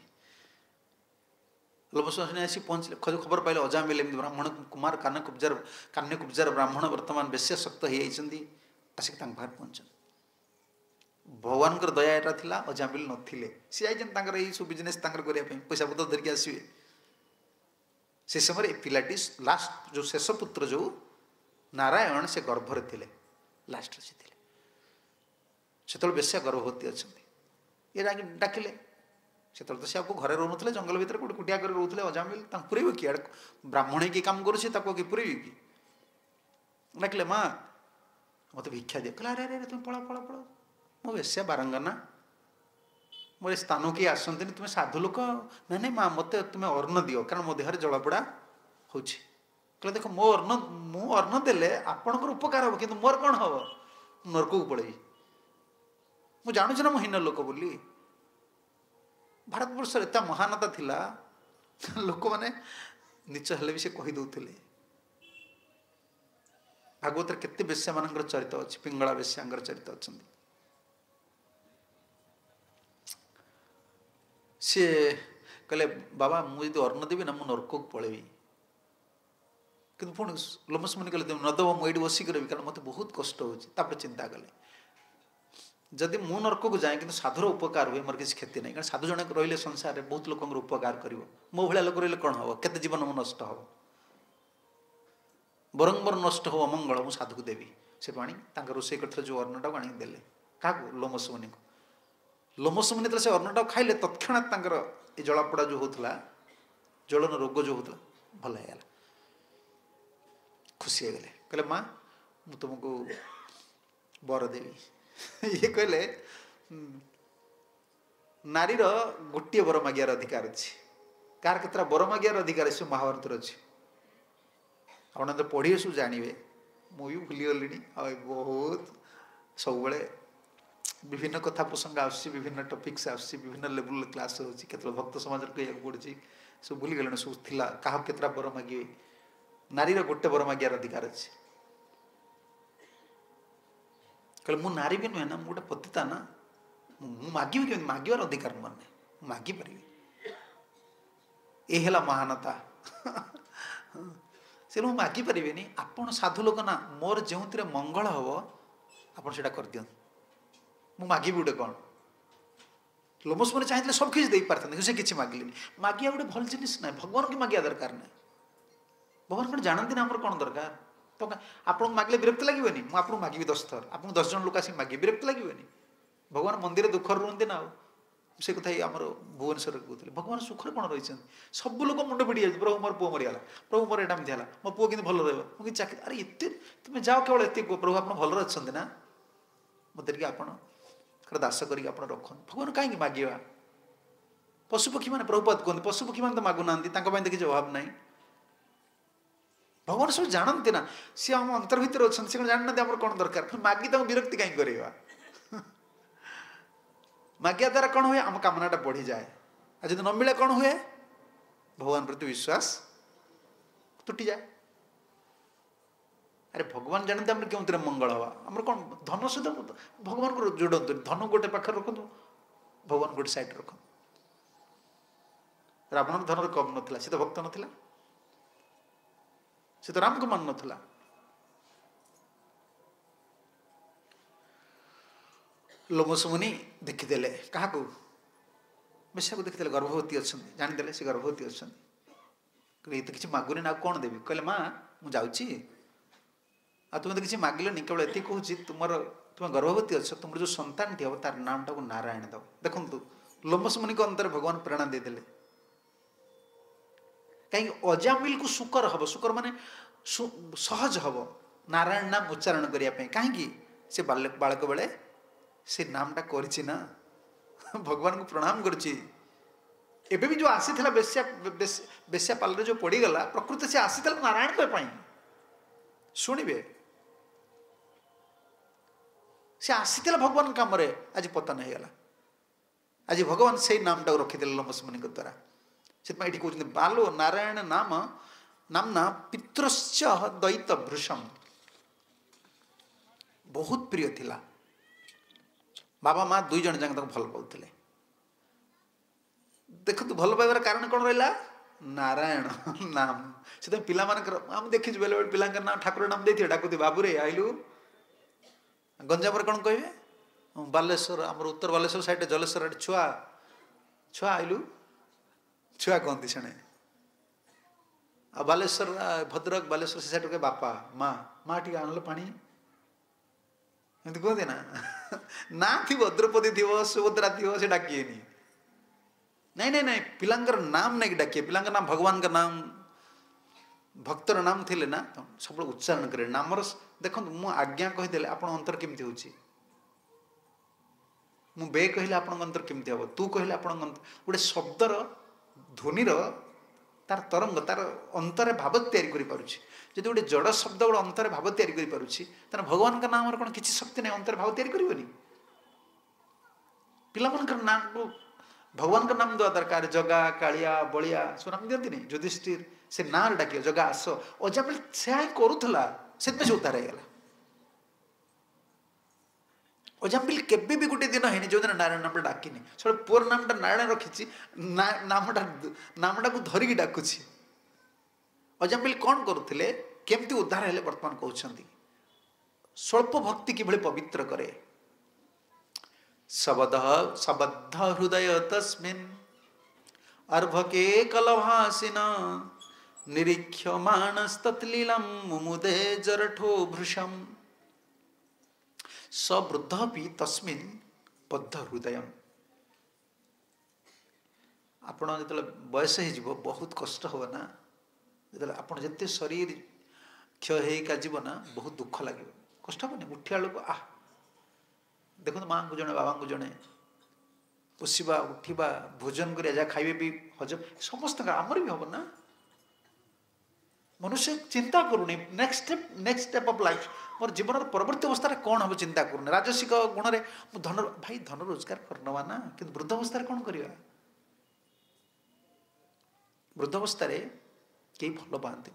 लंबस मुनि आसिक पहुंचले खबर पाइले अजामिल ब्राह्मण कुमार कान्य कुब्जार कान्य कुब्जार ब्राह्मण वर्तमान बेश्या शक्त हो आसिक बाहर पहुंच भगवान दया यहाँ था अजामिल नथिले सी आई सब बिजनेस करने पैसा पत्र धरिकी आसवे से समय पिलाटी लास्ट जो शेष पुत्र जो नारायण से गर्भरे थे लास्ट से थे से बेश्या गर्भवती अच्छा ये डाकिले से तो से आपको घरे रोते जंगल भितर गोटे कुटिया कर रोते अजामिल पुरेब कि ब्राह्मण की काम करुच्छे कि पुरेबी कि डाकिले माँ मत भिक्षा दिए कहला अरे अरे तुम पड़ा पड़ा पड़ा मो बेश्या बारंगाना मोर स्थान किए आसती तुम्हें साधु लोक ना नहीं माँ मत तुम्हें अर्ण दियो कारण मो देह जलापोड़ा हो देख मो अर्ण मु अर्ण देले आपणकर उपकार हम कि मोर कौन हम नरक को पड़े मु जानूँ ना हीन लोक बोली भारत वर्ष एत महानता थिला लोक मैंने नीच हेले भी से कहीदे भागवत केते बेश्या मान चरित्र अच्छी पिंगला बेश्या चरित्र अच्छा सी कहले बाबा मुझे अर्ण देवी ना मु नरक को पलैबी कि पुणी लोमस मुनि कहले नदब मुझे बसिक रही कारण मत बहुत कष्ट हो चिंता कले जदि मु नरक को जाए कि साधुर उपकार हुए मोर किसी क्षति नहीं कारण साधु जन रही संसार में बहुत लोक उपकार कर मो भाया लोक रही कौन हम केते जीवन मो नष्ट हम बरंग मोर नष्ट हो अमंगल मु साधु को देवी से आनी रोषे कर जो अन्नटा को आनिक देले क्या लोमस मुनि को लोमस मुनि से अन्नटा खाइले तत्क्षणात ये जलापोड़ा जो होता ज्वलन रोग जो होता भल है खुशी गले कहले माँ मु तुमको बर देवी ये कहले नारीर गोटे बर मागियार अधिकार अच्छी कार केतरा बर मागियार अधिकार से महाभारत अच्छी आप तो पढ़े सब जानवे मुझे भूलीगली बहुत सब विभिन्न कथा प्रसंग आस विभिन्न टॉपिक्स आस विभिन्न लेवल क्लास हो भक्त समाज कह पड़ी सब भूलीगले सब थी क्या केतरा बर मागे नारीर गोटे बर मागियार अधिकार अच्छे कहले मु नारी भी नुहे ना गोटे पतिता ना मु मागे कि मागिबार अधिकार मोर नहीं मागी पारि ये महानता से मुझे मागी पारे आपड़ साधु लोक ना मोर जो मंगल हम आप कर दिं मु मागे गोटे कौन लोमस मुनि चाहिए सब किसी दे पारते से किसी मागिले मागिया गोटे भल जिनिस ना भगवान की मागिया दरकार ना भगवान कौन जानती ना आम कौन दरकार तो आपको मागिले विरक्त लगे मुझे मागिबी दस थर आप दस जन लोक आसिक मागे विरक्त लगे भगवान मंदिर दुख रुहति ना से कथा आम भुवनेश्वर कहते भगवान सुखर कौन रही सब लोग मुंड पिटी जाए प्रभु मोर पुओ मरीगला प्रभु मोर एटा है मो पुओ कि भल रही चाकरी अरे एत तुम जाओ केवल एत प्रभु आप भल अच्छा ना मत आप दास कर रख भगवान कहीं मागिबा पशुपक्षी मैंने प्रभुपात कहते पशुपक्षी मैंने तो मागुना तो किसी अभाव ना भगवान सब जानते ना सी आम अंतर भितर अच्छा से जानना आम कौन दरकार मागी तो विरक्ति कहीं करवा मागिया द्वारा कौन हुए आम कामनाटा बढ़ी जाए आ जब न मिले कौन हुए भगवान प्रति विश्वास तुटी जाए अरे भगवान जानते आम क्यों मंगल हवा आम कौन धन सहित भगवान को जोड़ते धन गोटे पाखे रखु भगवान गोटे साइड रख रावण धन कम नाला सी तो भक्त नाला से तो राम को मान नाला लोमस मुनि देखीदे क्या बेश्या को देखीदे गर्भवती अच्छा जानीदे से गर्भवती अच्छा ये तो किसी मागुनी ना कौन देवी कहले माँ मुझे आ तुम्हें तो किसी मागिलनि केवल ये कहूँ तुम तुम गर्भवती अच्छ तुम जो सन्तान हम तार नाम टाक नारायण दब देखु लोमस मुनि को अंतर भगवान प्रेरणा देदेले कहीं अजामिल को सुकर हम सुकर माने सहज हम नारायण नाम उच्चारण करने कहीं से बालक बेले से नामटा करिछि ना भगवान को प्रणाम करुछि एबे भी जो आसी थिला बेश्या बेश्या पाल जो पड़ीगला प्रकृति से आसी नारायण को शुणवे से आसी भगवान कम आज पतन होगा आज भगवान से नामटा रखीदे लम्बसमुनि द्वारा से कहते बालो नारायण नाम नामना पितृश्च दैत भृशम बहुत प्रिय थिला बाबा माँ दुई जन जाक भल पाते देखो भल पाइबार कारण कौन रहा नारायण नाम से पिला आम देखी बेले बेले पिला नाम ठाकुर नाम देते डाकुते बाबूरे आइलु गंजाम कौन कहे बालेश्वर आम उत्तर बालेश्वर साइड जलेश्वर आड़े छुआ छुआ आइलु छुआ कहती से आ बालेश्वर भद्रक बालेश्वर से साइड के बापा माँ माँ टी आनल पानी एमती कहते ना ना थी द्रौपदी थी सुभद्रा थी से डाकिएनि नहीं नहीं नहीं पिलांकर नाम नहीं डाकिए पिलांकर नाम भगवान का नाम भक्तर नाम थिले ना तो सब उच्चारण करे नामर देखो मु आज्ञा कहीदेले आपण अंतर केमती होची मु बे कहले आपण अंतर केमती हो तू कहले आपण गोटे शब्दर ध्वनिर तार तरंग तार अंतरे भाव तैयारी करि पारुछि जदि गोटे जड़ शब्द गोटे अंतरे भाव तैयारी करि पारुछि तने भगवान का नाम कौन किसी शक्ति नहीं अंतरे भाव तैयारी करिवनी पिला मनकर नाम को भगवान का नाम देवा दरकार जगा कालिया बलिया सब नाम दिखती नहीं युधिष्ठिर से ना डाक जगा आस अजा बेल से करूला से उद्धार होगा अजामिल केबे भी गोटे दिन है जो दिन नारायण नाम डाकिनी सब पुअर नामटा नारायण रखी नामटा नामटा को धरिकी डाकुची अजामिल कौन करुले केमती उद्धार हेले वर्तमान कहते स्वल्प भक्ति किभली पवित्र करे सबद सबद्ध हृदय तस्मिन् अर्भके कलभासिन निरीक्ष्यमाणस्तत्लीलं मुमुदे जरठो भृशम सवृद्धपि तस्मिन् बद्ध हृदय आपण जो बयस हो बहुत कष्ट हो ना जो आप जिते शरीर क्षय होगा जीव ना बहुत दुख लगे कष्ट हेनी उठा बेलू आ देखो माँ को जड़े बाबा को जड़े पोषा उठा भोजन कर जहाँ खाइबे भी हजम समस्त आमर भी हम ना मनुष्य चिंता करूनी next step next step of life मोर जीवन परवर्ती अवस्था कौन हम चिंता करूनी राजसिक गुण में धन भाई धन रोजगार करनवा ना कि वृद्ध अवस्था कौन करवा वृद्ध अवस्था कई भल पाती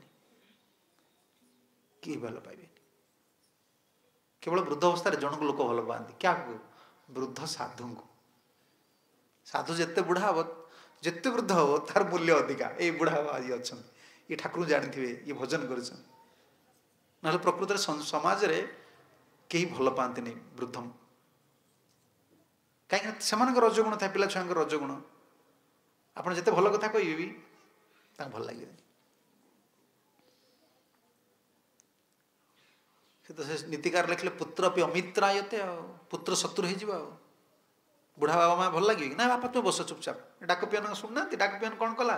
कई भल पाइबे केवल वृद्ध अवस्था जन को लोक भल पाती क्या को वृद्ध साधु को साधु जिते बुढ़ा हम जिते वृद्ध हम तार मूल्य अधिका ये बुढ़ा आज अच्छा ये ठाकुर जानी ये भजन कर प्रकृत समाज रे कई भल पाती वृद्धम कहीं से रजगुण था पिला छुआ रजगुण आप जिते भल कथा कहे भी भल लगे तो से नीतिकार लिखले पुत्र भी अमित्रायते पुत्र शत्रु हो बुढ़ा बाबा माँ भल लगे ना बापा तुम बस चुपचाप डाक पियन शुणुना डाक पियन कौन कला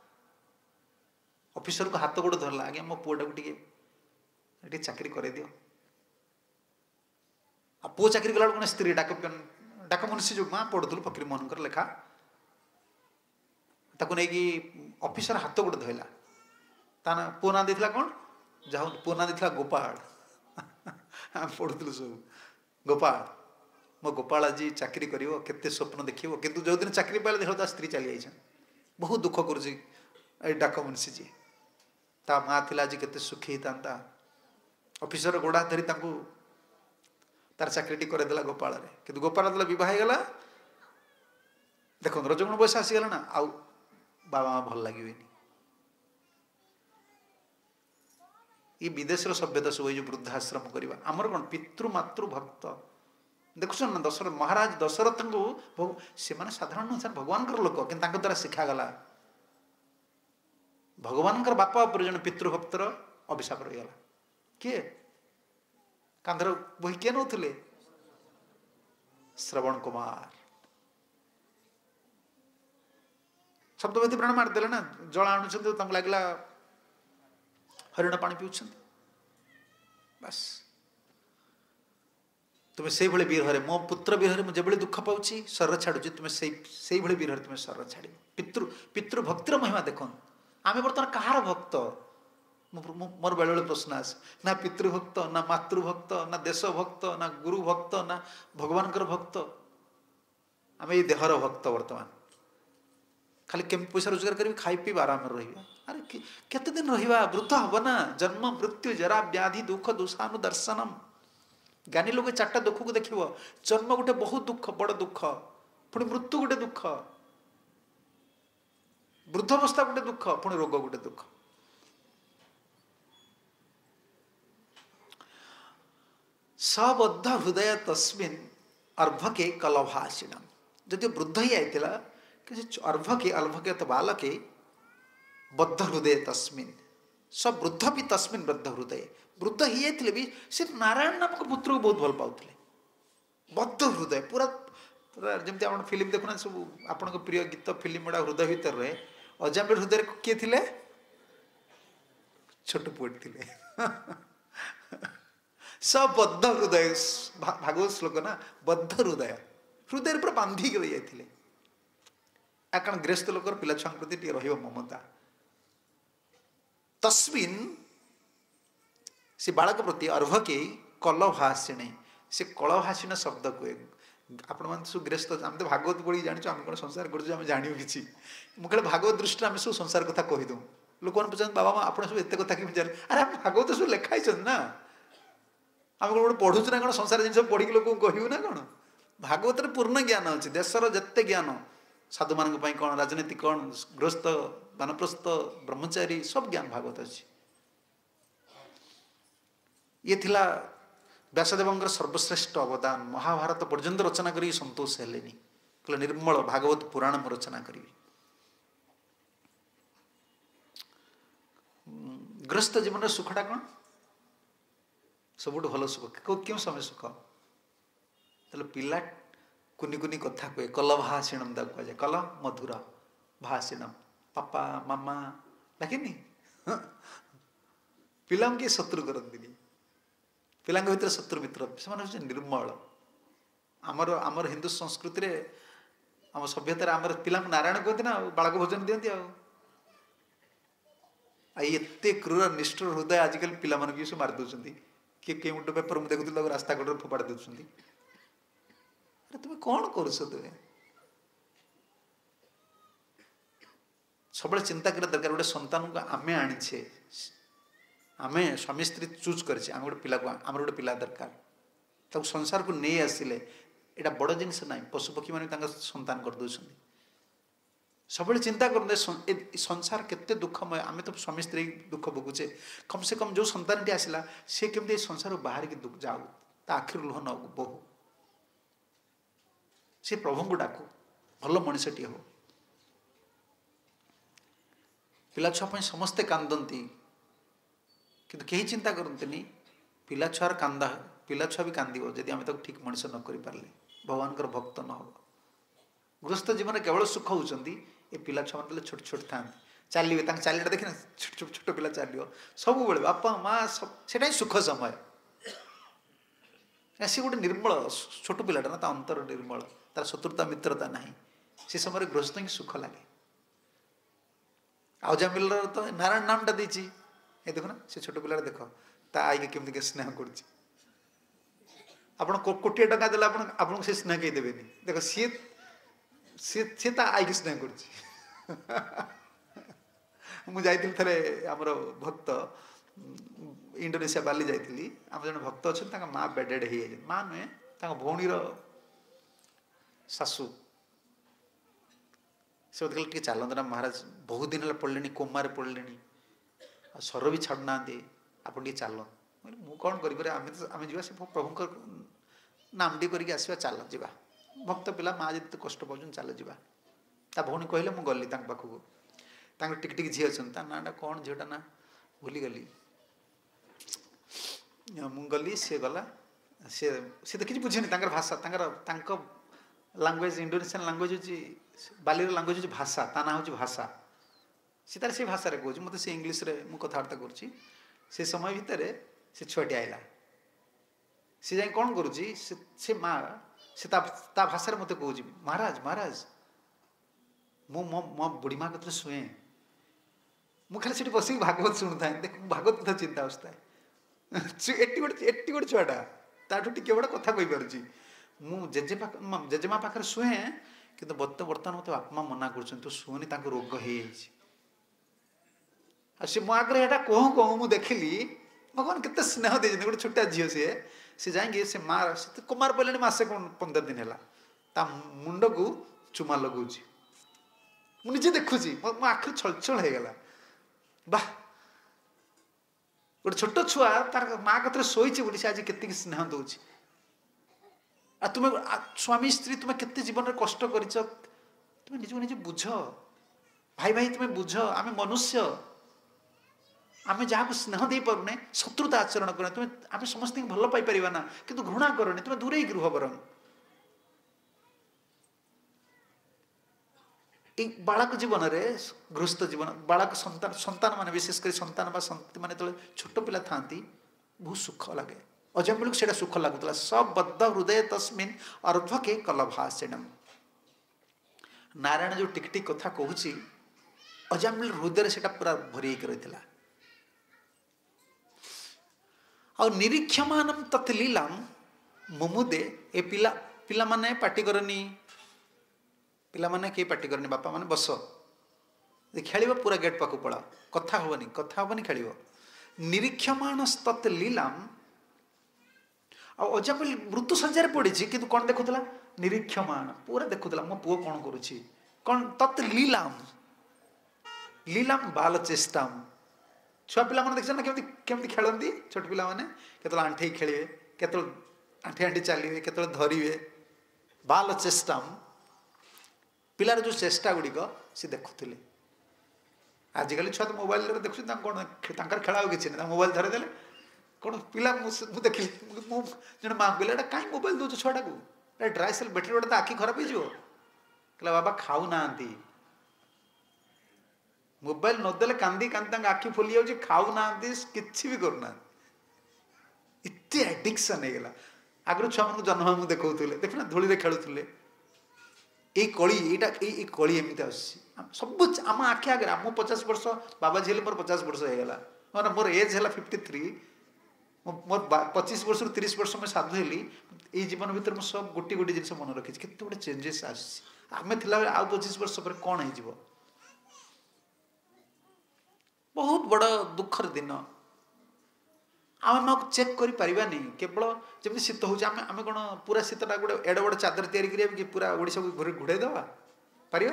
ऑफिसर को हाथ गोड़ धरला आज्ञा मो पुआ टे चाकरी कर दियो आ पुओ चाकरी कला कौन स्त्री डाक पियन डाक मुंशी जो माँ पढ़ुलु फकीर मोहन लेखा ताको नहीं ऑफिसर हाथ गोड़ धरला ता ना पुओ ना देथिला कौन जहाँ पुओ ना देथिला गोपाल आम पढ़ुलु सब गोपाल मो गोपाल आज चाकरी कर केते स्वप्न देखिए किंतु जो दिन चाकरी पाइले देख स्त्री चली जाए बहुत दुख कर डाक मुंशी जी ता माँ थी आज केते सुखी था ऑफिसर गोड़ा धरी तार चाकरी करदेला गोपाल कि गोपाल जो बह गला देख रजगुण बयस आसीगला ना आउ बाबा माँ भल लगे ये विदेश सभ्यता सब जो वृद्धाश्रम करवा आमर कौन पितृमातृ भक्त देखुन ना दशरथ महाराज दशरथ को से माने साधारण अनुसार भगवान लोक कि द्वारा शिखागला भगवान बापा पर जन पितृभक्तर अभिशाप रहीगला किए कांधर बही किए नौले श्रवण कुमार शब्दवती प्राण मारिदेले ना जल आणुंट लगला हरिण पानी पिउछन बस तुम्हें से भाई विरह मो पुत्र विरह मुझे जो दुख पाऊँ शरीर छाड़ुची तुम्हें से भाई विरह तुम्हें शरीर छाड़ पितृ पितृभक्तिर महिमा देख आम बर्तमान कहार भक्त मोर बेले बेले प्रश्न आस ना पितृभक्त ना मातृभक्त ना देशभक्त ना गुरु भक्त ना भगवान भक्त आम ये देहर भक्त बर्तमान खाली केम पैसा रोजगार करी खाई पी आराम रही अरे केते दिन रहा वृद्ध हम ना जन्म मृत्यु जरा व्याधि दुख दुषानुदर्शनम ज्ञानी लोग चार्टा दुख को देख जन्म गोटे बहुत दुख बड़ दुख पुणी मृत्यु गोटे दुख वृद्धावस्था गोटे दुख पुणी रोग गोटे दुख सबद्ध हृदय तस्मिन् अर्भके कलभाषिणम जदि वृद्ध ही आईला कि अर्भके अर्भके तो बालके बद्ध हृदय तस्मिन् सब वृद्ध भी तस्मिन् बद्ध हृदय वृद्ध ही आते भी से नारायण नामक पुत्र को बहुत भल पाते बद्ध हृदय पूरा पूरा जमी आप फिल्म देखुना सब आपण प्रिय गीत फिल्म गुड़ा हृदय भीतर रहे अजामिल हृदय किए थे छोट पुट थे सब बद्ध हृदय भागवत श्लोक ना बद्ध हृदय हृदय पूरा बांधिक रही जाते कारण गृहस्थ लोकर पिला छुआ प्रति ममता तस्मिन् से बालक प्रति अर्भके कलभाषिणी से कलभाषिण शब्द कहे आपण मैंने सब गृहस्थ आम तो भागवत पढ़ी जानी आम कौन संसार कर जाणु कि मुझे भागवत दृष्टि आम सब संसार कथा कहीदू लोक मैंने पचास बाबा आप सब एत कथा कि जाने अरे आम भागवत सब लिखाई ना आम कौन गोटे पढ़ुचु ना कौन संसार जिन पढ़ी लोक कहू ना कौन भागवत पूर्ण ज्ञान अच्छे देशर जिते ज्ञान साधु मान कौन राजनीति कौन गृहस्थ वानप्रस्थ ब्रह्मचारी सब ज्ञान भागवत अच्छी ये थिला व्यासदेव सर्वश्रेष्ठ अवदान महाभारत पर्यंत रचना करी संतोष हेले कहले निर्मल भागवत पुराण में रचना करी गृहस्थ जीवन सुखटा कौन सबुठ भल सुख क्यों समय सुख तेल पिला कुनी कुनी कथा कहे कल भाषिणम कहुए कल मधुर भाषिणम पापा मामा डाके पिला किए शत्रु करती पिला भर शत्रु मित्र से निर्मल आमर आमर हिंदू संस्कृति रे आम सभ्यतार आमर पिला नारायण कहते ना बालक भोजन दिखती आते क्रूर निष्ठुर हृदय आजिकल पिला मानक सब मारी दौरान किए कई मुठ पेपर मुझे देखुदी रास्ता कड़े फोपाड़ी दौरान अरे तुम्हें कौन कर तुम्हें सब चिंता कर दरकार गोटे सन्तान को आमे आनीचे आमे स्वामी स्त्री चूज करे आम गोटे पिला को आम गोटे पिला दरकार तक संसार को नहीं आसिले यहाँ बड़ जिनस ना पशुपक्षी मैंने सन्तान कर दौरान सब चिंता करते संसार केते दुखमय आम तो स्वामी स्त्री दुख भोगुचे कम से कम जो सन्तान टी आसला सी केमती संसार बाहर की दुख जाऊ ता आखिर लुह न बहु से प्रभु को डाकू भल मनीषटी हो पिला छुआ समस्ते कांदती किंतु कहीं चिंता करते पिला छुआर कांदा पिला छुआ भी कांदो जदि आम तक ठीक मनीष न कर पारे भगवान भक्त न हो गृहस्थ जीवन केवल सुख होती ये पिला छुआ मतलब छोट छोट था चलिए चलिया देखना छोट छोट छोट पिला चलो सब बेले बापा माँ सब से सुख समय सी गोटे निर्मल छोट पिलाटा ना अंतर निर्मल तार शत्रुता मित्रता ना से समय गृहस्थ ही सुख लगे आजामिल तो नारायण नामटा देती ये देख ना से छोट पिला देख ता आई केमती स्नेह कर कोटिए टका देला आपन से स्नेह कहीं देवे देख सी सी सी ता आई स्नेह कर मुझे थे आमर भक्त इंडोनेशिया बाली जाइली आम जन भक्त अच्छा माँ बेडेड हो माँ नुहे भौणीर शाशु से कहले टे चलते ना महाराज बहुत दिन पड़े कोमार पड़े स्वर भी छाड़ना आप चल मु कौन करें आम जा प्रभु नाम टी करके आसवा चल जा भक्त पिला माँ जी कष्ट पाँच चल जा भौणी कहले मुझे गली पाखक टिक टिक झी अच्छा नाटा कौन झीटा ना भूली गली मुझे गली सी गला सी सी तो किसी बुझेनि भाषा लांगुएज इंडोनेशियन लांगुएज हूँ बाली लांगुएज हूँ भाषा ता ना हूँ भाषा सी तार से भाषा कहूँ मत से इंग्लीश रे मु कथबार्ता कर समय भितर से छुआटी आइला सी जाए कौन करुच्ची से माँ से ता भाषा मत कौच महाराज महाराज मु मो मो बुढ़ी माँ कत शुए मु खाली से बस भागवत शुणु था देख भागवत कथा चिंता आसता एटी गोटे एटी गोटे छुआटा ताठू टिके बड़ा कथा कही पारुची मु जेजे जेजेमा पाखे शुए कि बर्तमान मत बापा मना कर तू शुनि रोग हो सी मो आगे यहाँ कहूँ कहूँ मुझे देखिली भगवान केते स्नेह दे गोटे छोटा झील सी सी जाए से माँ से कुमार पड़े मसे पंदर दिन है मुंड को चुमा लगुच मुझे देखुची मो आखिर छलछल हो गला बाह गोटे छोट छुआ तार माँ कत शोची बोली से आज के स्नेह दौर आ तुम स्वामी स्त्री तुम्हें केते जीवन में कष्ट कर तुम निज निज बुझ भाई भाई तुम्हें बुझ आम मनुष्य आम जहाँ स्नेह दे पारे शत्रुता आचरण कर तुम आम समस्त भल पाई ना कि घृणा करनी तुम दूरे गृह बर बालक जीवन में गृहस्थ जीवन बालक संतान संतान मान विशेषकर संतान संतति मान जो छोट पिला था बहुत सुख लगे अजामिल को सुख लगुला सबद्ध हृदय तस्मिन अर्धके कलभाषिणम नारायण जो टिक टिक कथा कहूँ अजामिल हृदय से पूरा भरी रही आ निरीक्षमान तत्लीलाम मुमुदे ए पिला पिला माने पार्टी करनी पिला माने के पार्टी करनी बापा माने बस खेल पूरा गेट पाक पड़ा कथा हेनी कथा हेनी खेल निरीक्षमान तत्लीलाम अजामिल मृत्यु संचार पड़ी कि कौन देखुला निरीक्षमान पूरा देखुला मो पुओ कौन करुच्ची कौन तत् लीलाम लीलाम बाल चेष्टाम छुआ पिला मैंने देख ना केमती केमती खेलती छोट पिला मैंने केतल आंठे खेलिए केतल आंठे आंठे चलिए केतल धरिए बाल चेष्टाम पिलार जो चेष्टा गुड़िक सी देखुले आजिकल छुआ तो मोबाइल देखुँ कौन खेला किसी ना मोबाइल धरदेले कौन पिला मुझे देखिली जो माँ कहले कहीं मोबाइल दौर छुआटा को ड्राई सेल बैटेरी गोटे तो आखि खराब हो बाबा खाऊ ना मोबाइल नदेले कांदी कांदी आखि फुली जाऊँगी खाऊ ना कि भी करना इतने एडिक्शन हो गला आगु छुआ मान जन्म मुझे देखते देखना धूली में खेलुले ये कली यहाँ कली एमती आस सब आम आखि आगे आम पचास वर्ष बाबा झील मोर पचास वर्ष हो गला मैंने मोर एज है फिफ्टी थ्री मोर पच्चीस वर्ष रु तीस वर्ष में साधु हेली ये जीवन भर मुझे सब गोटे गोटे जिन मन रखी के गोटे चेंजेस आम थी आउ पच्चीस वर्ष पर कौन हो बहुत बड़ दुखर दिन आम चेक कर केवल जमी शीत हो आम कौन पूरा शीतटा गोटे एड बड़ चादर या पूरा ओडिशा को घरे घोड़े दवा पार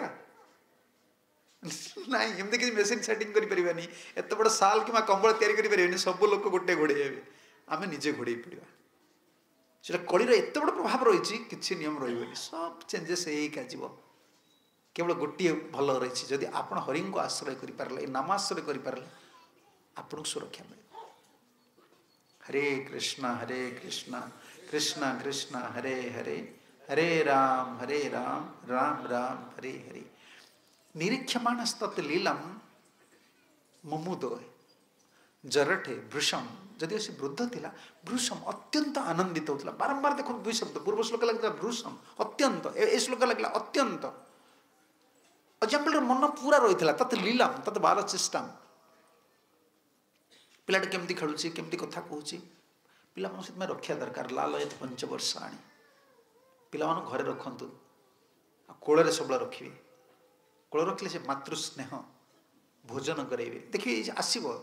ना एमती किसी मेसीन सेटिंग करें एत बड़ साल कि कंबल या सब लोग गोटे घोड़े आम निजे घोड़े पड़ा से कलिर एत बड़ प्रभाव रही किसी नियम रही सब चेंजेस हो केवल गोटे भल रही जदि आप हरि को आश्रय करें नाम आश्रय करें आपको सुरक्षा मिले हरे कृष्णा हरे कृष्णा कृष्णा कृष्णा हरे हरे हरे राम हरे राम राम राम हरे हरे निरीक्षमाण लीलम मुमुदो जरठे भृशम जदि से वृद्ध थिला भृशम अत्यंत आनंदित होता बारंबार देखो दुई शब्द पूर्व श्लोक लगता भृशम अत्यंत ए श्लोक लगला अत्यंत अजामिल मन पूरा रही है तत् लीलाम तत् बाल चेष्टाम पिलाटे केमती खेलुची केमती कथा कहूँ पिला सहित रखा दरकार लाल ये पंच वर्ष आनी पिला घरे रखु कोल सब रखिए कोल रखिले से मातृ स्नेह भोजन करेंगे देखिए आसब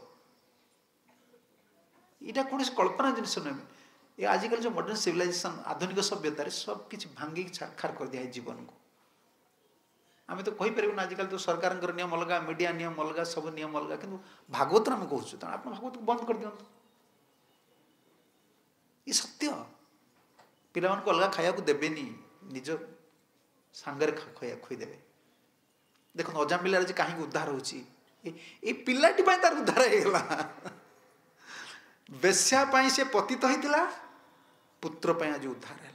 यहाँ कौन कल्पना जिन नुहे ये आजिकल जो मॉडर्न सिविलाइजेशन आधुनिक सभ्यतार सब किसी भांगी छारखार कर दिया है जीवन को आम तो कहीपर ना आजिकल तो सरकार नियम अलग मीडिया नियम अलग सब नियम अलग कि भागवत आम कहूँ आप भागवत को बंद कर दिखाँ ये सत्य पिला को अलग खाया देवेनि निज सांगरे खुईदेवे देखो अजामिल आज कहीं उद्धार हो पिलाटी तार उद्धार होगा बेश्या से पतित होता पुत्र आज उद्धार है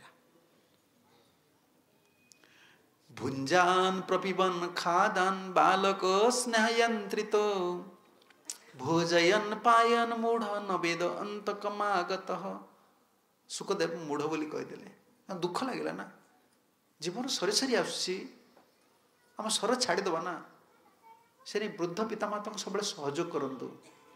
भुंजान प्रपिबन खादन बालक स्नेहयंत्रित भोजयन पायन मूढ़ न वेद अंत कमागत सुखदेव मूढ़ बोली कहीदेले दुख लगे ना जीवन सरी सरी आम सर छाड़ीदबा ना से वृद्ध पितामाता को सब सहयोग करूँ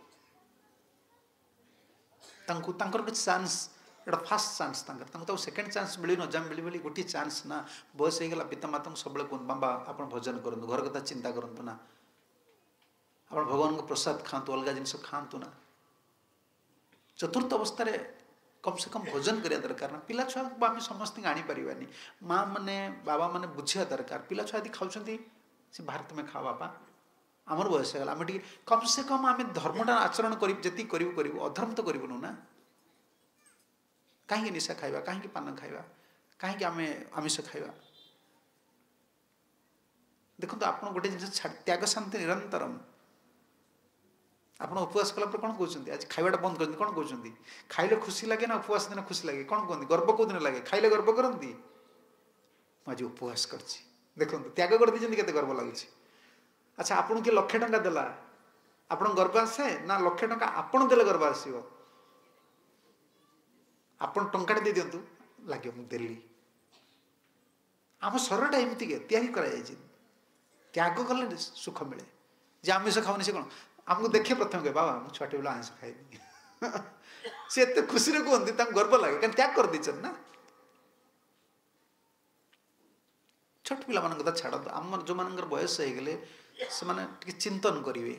चांस एटा फास्ट चांस तो सेकेंड चांस मिल न जम मिली बोली गोटे चांस ना बयस हो पितामाता सब कहते बाबा आप भजन करूँ घर कथा चिंता करूँ ना आप भगवान को प्रसाद खातु अलग जिन खातु ना चतुर्थ अवस्था कम से कम भोजन करिया दरकार ना पिला छुआ को आम समस्त आनी पारानी माँ मैंने बाबा मैंने बुझा दरकार पिला छुआ यदि खाऊँ से भारत में खा बापा आमर बयस होगा आम कम से कम आम धर्मटा आचरण जी करूँ अधर्म तो करूँ ना कहीं निशा खाइबा कहीं पान खाइबा कहीं आम आमिष खाइबा देखो आप गोटे जिन त्याग शांति निरंतरम आप उपवास कला कौन कहते आज खाइबाटा बंद कर कौन कहते खाइले खुशी लगे ना उपवास दिन खुशी लगे कौन कहते गर्व कौ दिन लगे खाइले गर्व करती आज उपवास कर देखो त्याग कर केते गर्व लगुच अच्छा आपन किए लक्षे टंका देला आपन गर्व आसे ना लक्षे टंका आपन देले गर्व आसो आपन टंका दे दिंतु लगे मुझे देली आम शरीरटा एमती या त्याग कले सुख मिले जे आमिष खाऊनी से कौन आमको देखे प्रथम कहे बाबा मुझे छुटे बेला आमिष खाई सी एत खुशी कहते गर्व लगे क्या त्याग कर दीचन ना छोट पिला मान कथा छाड़ आम जो मान बयस हो गले से चिंतन करेंगे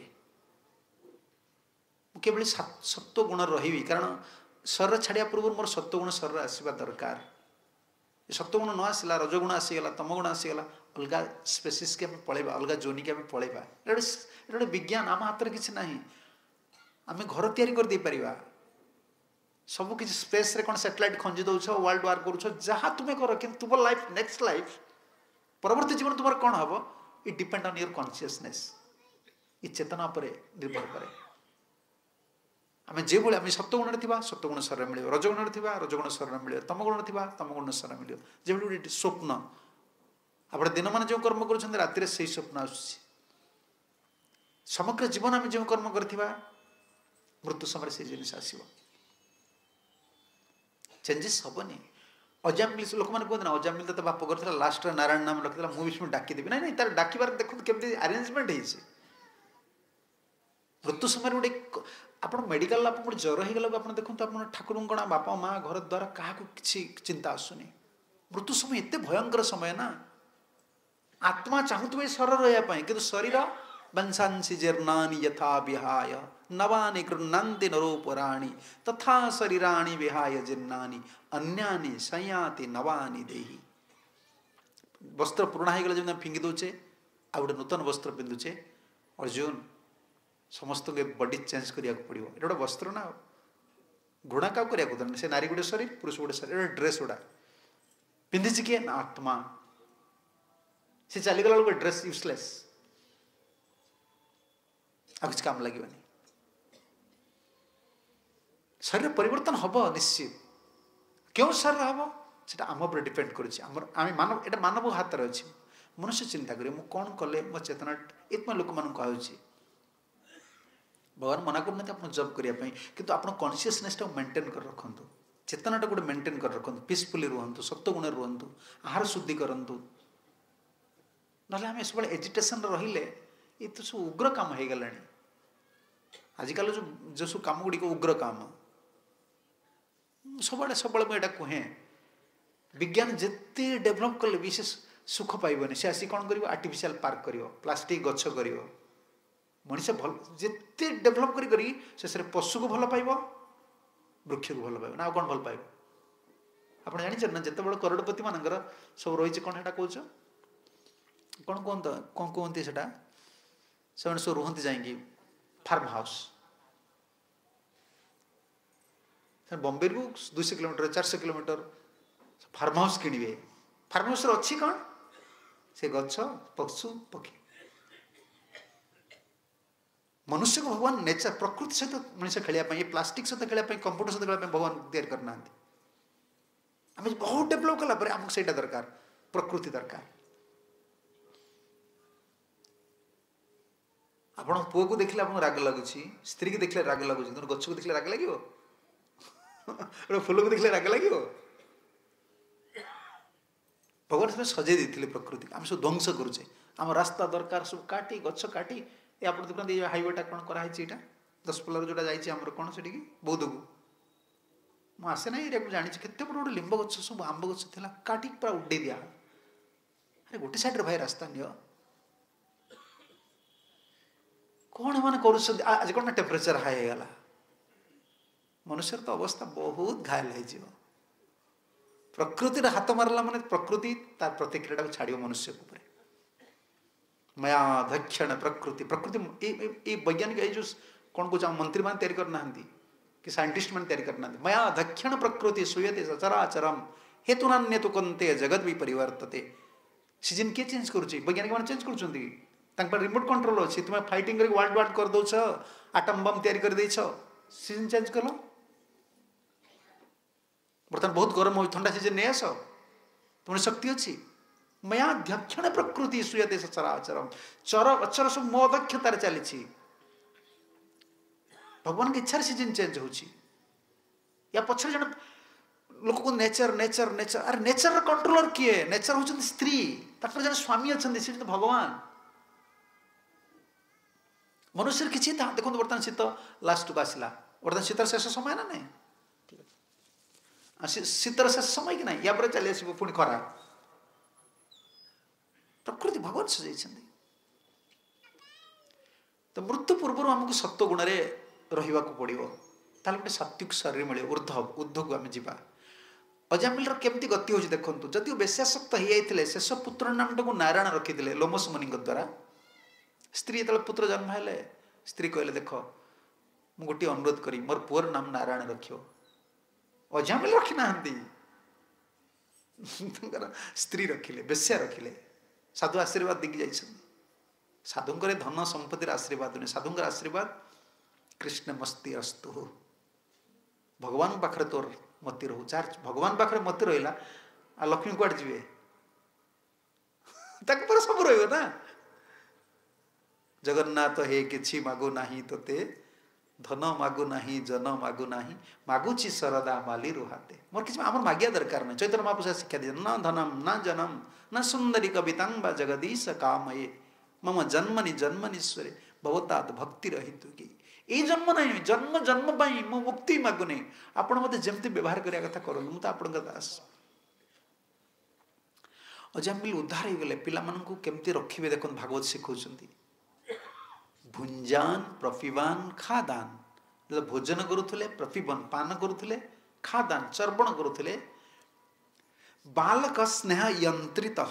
केवल सत्व गुण रही कारण शरीर छाड़ा पूर्व मोर सत्व गुण शरीर आसवा दरकार सत्वगुण न आसला रजगुण आसीगला तमगुण आसीगला अलग स्पेसीस के पलैबा अलग जोनी के पलैबा गोटे विज्ञान आम हाथ में किसी ना आम घर तैयारी कर दे परिबा सब किसी स्पेस रे कौन सैटेलाइट खंजी दौछ वर्ल्ड वार करुछ जहाँ तुम्हें कर कि तुम लाइफ नेक्स्ट लाइफ परवर्ती जीवन तुम कौन हम it depend on your consciousness ये चेतना पर निर्भर करे आम जो भाई आम सत्वगुण थी सत्वगुण शरीर मिले रजगुण थी रजगुण शरीर मिले तमगुण थी तमगुण शरीर मिले जो गोटे स्वप्न आप दिन मान जो कर्म कर राति से स्वप्न आस समग्र जीवन आम जो कर्म करथिबा मृत्यु समय से जिन आसो चेंजेस हेनी अजाम मिल लोक मैंने कहते ना अजाम मिल तो बाप कर लास्ट नारायण नाम रखी मु विष्णु डाकिदेवी ना तार डाकिबार देखो केमती आरेंजमेंट है मृत्यु समय गोटे आप मेडिकल आप गोटे ज्वर हो गला आप देखते आप ठाकुर कण बापा माँ घर द्वारा क्या किसी चिंता आसुनी मृत्यु समय एत भयंकर समय ना आत्मा चाहूवे शरीर रही कि शरीर वंशांसी जीर्णानि यथा विहाय नवानि गृह्णन्ति नरोपराणि तथा शरीराणि विहाय जीर्णानि अन्यानि संयाति नवानि देहि वस्त्र पुराणा हो गला जब फिंगी दौचे आ गोटे नूतन वस्त्र पिंधुचे अर्जुन समस्त के बॉडी चेंज करिया पड़ो ये गोटे वस्त्र ना घृणा क्या करा से नारी गोटे शरीर पुरुष गोटे शरीर ड्रेस गुड़ा पिंधि किए ना आत्मा से चलीगला बेलू ड्रेस यूजलेस आ किसी काम लगे शरीर परिवर्तन हम निश्चित क्यों शरीर हम से आम पर डिपेंड करें मानव एटा मानव हाथ में अच्छी मनुष्य चिंता करें मुझे कौन कले मो चेतना इतना लोक मान कहूँ भगवान मना करना आप जब करने कि आप कॉन्शियसनेस मेंटेन कर रखु चेतनाटा गोटे मेंटेन कर रखु पीसफुली रुहतु सत्वगुण रुहतु आहार शुद्धि करूँ ना आम सब एजिटेशन रहिले ये तो सब उग्र काम हो गला आजिकल जो जो सब कम गुड़ी उग्र काम सब सब मुझे कहे विज्ञान जिते डेभलप कले भी से सुख पाइबनी से आसी कौन कर आर्टिफिशियल पार्क कर प्लास्टिक गछ कर मनीष भल जिते डेभलप करी करी से पशु को भल पाइब वृक्ष को भल पाइब ना कौन भल पाइब आप जान ना जिते बड़े करोड़पति मानकर सब रही कौन है कौच कौन कहते कौन कहते से सब रुहति जाइए फार्म हाउस बॉम्बे रू दुई किलोमीटर चार किलोमीटर फार्म हाउस किणवे फार्म हाउस अच्छी कौन से गछ पशु पक्षी मनुष्य को भगवान नेचर प्रकृति सहित मनुष्य खेलिया प्लास्टिक सहित खेलिया कंप्यूटर सहित खेलिया भगवान तैयार करना आम बहुत डेभलप कला आमको से दरकार प्रकृति दरकार आपण पुओ को देखले आपन राग लगुची स्त्री की देखले राग लगुची तोर गछ को देखले राग लागियो फूल को देखले राग लगे भगवान से सजे देते प्रकृति आम सब ध्वंस करुचे आम रास्ता दरकार सब काटी गछ काटी आप देखते हाईवेटा कौन कराई दस पल्लर जोटा जामर कौन से बौद्ध को मुझे आसे ना एरिया को जानी केते बड़ बड़ लिंब गछ सब आंब गछ था काटी पूरा उड़े दिया अरे गोटे साइड भाई रास्ता नि कौन मैंने कर आज कौन टेम्परेचर हाई होगा मनुष्य तो अवस्था बहुत घायल हो प्रकृति हाथ मारला माने प्रकृति तार प्रतिक्रिया को छाड़ मनुष्य को मैं दक्षिण प्रकृति प्रकृति वैज्ञानिक ये जो कौन कौन मंत्री मान तैयारी करना कि साइंटिस्ट मान तैयारी करना मैं दक्षिण प्रकृति सुयते सचराचरम हेतु नान्य तो कंते जगत भी परिवर्तते सीजन किए चेंज करुच्ची वैज्ञानिक मैंने चेंज कर रिमोट कंट्रोल अच्छी तुम्हें फाइटिंग कर वर्ल्ड वार कर दौच आटम बम तैयारी कर देछ सीजन चेंज कल बर्तमान बहुत गरम हो ठंडा सीजन नहीं आस तुम्हारे शक्ति अच्छी मैं दक्षिण प्रकृति सुयते सचराचरम चर अचर सब मो दक्षतार चली भगवान की इच्छा सीजन चेंज होची या पछरे जन लोक को नेचर नेचर नेचर अरे नेचर कंट्रोलर किए नेचर होचंदी स्त्री तापर जन स्वामी अछंदी से भगवान मनुष्य किछि था देखो बर्तमान शीत लास्ट को आसला बर्तमान शीतर शेष समय ना नहीं शीतर शेष समय कि नहीं या पर चली आसब पुणी खरा प्रकृति भगवान सजाई तो मृत्यु पूर्व आमको सत्व गुण रहा पड़ो ताल गोटे सात्विक शरीर मिले ऊर्ध ऊर्ध को आम जा अजामिल केमती गति हो देखो जदि बेश्यासक्त हो जाते शेष पुत्र नाम को नारायण रखी लोमस मुनि द्वारा स्त्री जो पुत्र जन्म है स्त्री कहले देख मु गोटे अनुरोध करी मोर पुअर नाम नारायण रखियो अजामिल रखी ना स्त्री रखिले बेश्या रखिले साधु आशीर्वाद देकी जाइछन साधुंकर धन संपत्तिर आशीर्वाद नहीं साधुंकर आशीर्वाद कृष्ण मस्ती अस्तु भगवान पाखरे तोर मती रहू चार भगवान पाखरे मती रहिला आ लक्ष्मी कुआड जीवे तक पर सब रहिबो ना जगन्नाथ हे किछि मागु नाही तोते धन मागु नाही जन मागु नाही मागुची सरदा माली रुहाते मोर किछि हमर मागिया दरकार नहीं चैतन्य महापुरुष शिक्षा दिए न धनम न जनम न सुंदरी कवितांग बा जगदीश कामये मम जन्मनि जन्मनीश्वरे भवतात भक्ति रहित की ये जन्म नहीं जन्म जन्म पाई मु मुक्ति मागुने आपण मते जेमति व्यवहार करिया कथा करू मु त आपण दास अजामिल उद्धार हो गले पिला मन को केमति रखिबे देखन भागवत सिखौचंती भुंजान प्रफिवान खादान जो भोजन करुले प्रफिवन पान करुले खादान चर्वण करुले बालक स्नेह यंत्रित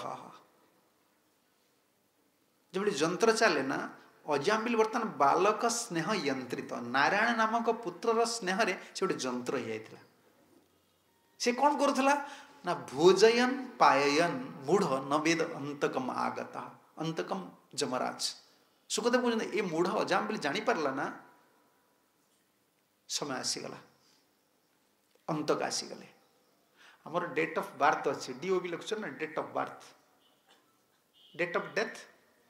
जब यंत्र चले ना अजामिल बर्तमान बालक स्नेह यंत्रित नारायण नामक पुत्र स्नेह रे से गोटे यंत्र हो जाता से कौन करुला ना भोजयन पाययन मूढ़ न वेद अंतकम आगता अंतकम जमराज सुखदेव कहते ये मूढ़ अजामिल जानी पारला ना समय आसीगला अंतक आसीगले आमर डेट ऑफ बर्थ अच्छी डीओ भी लिखुछ ना date of birth date of death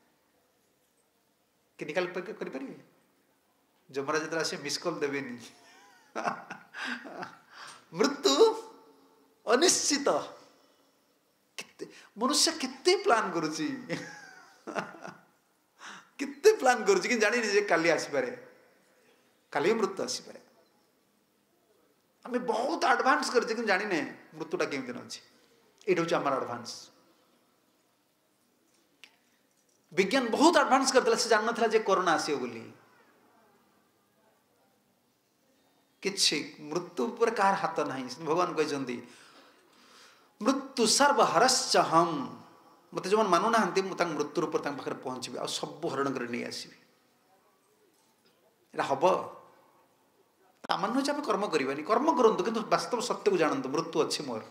कि निकाल कर जमराज जो आसे मिस कॉल देवे मृत्यु अनिश्चित मनुष्य कितने प्लान करुची कितने प्लान करुची कि जानी जे काली आसीपारे काली मृत्यु आसीपारे आम बहुत एडवांस कर जानी ने मृत्युटा केमती अच्छी ये हूँ आम एडवांस विज्ञान बहुत एडवांस करदेला से जान नथिला जे कोरोना आसीयो बोली किछि मृत्यु पर कार हाथ नहीं भगवान कहते मृत्यु सर्वहरश्च हम मत जो मानु ना मुझे मृत्यु पर पाखे पहुँची आ सब हरण कर नहीं आसबि हम तामान हूँ आम कर्म करवानी कर्म करूँ कि वास्तव सत्य को जानतु मृत्यु अच्छी मोर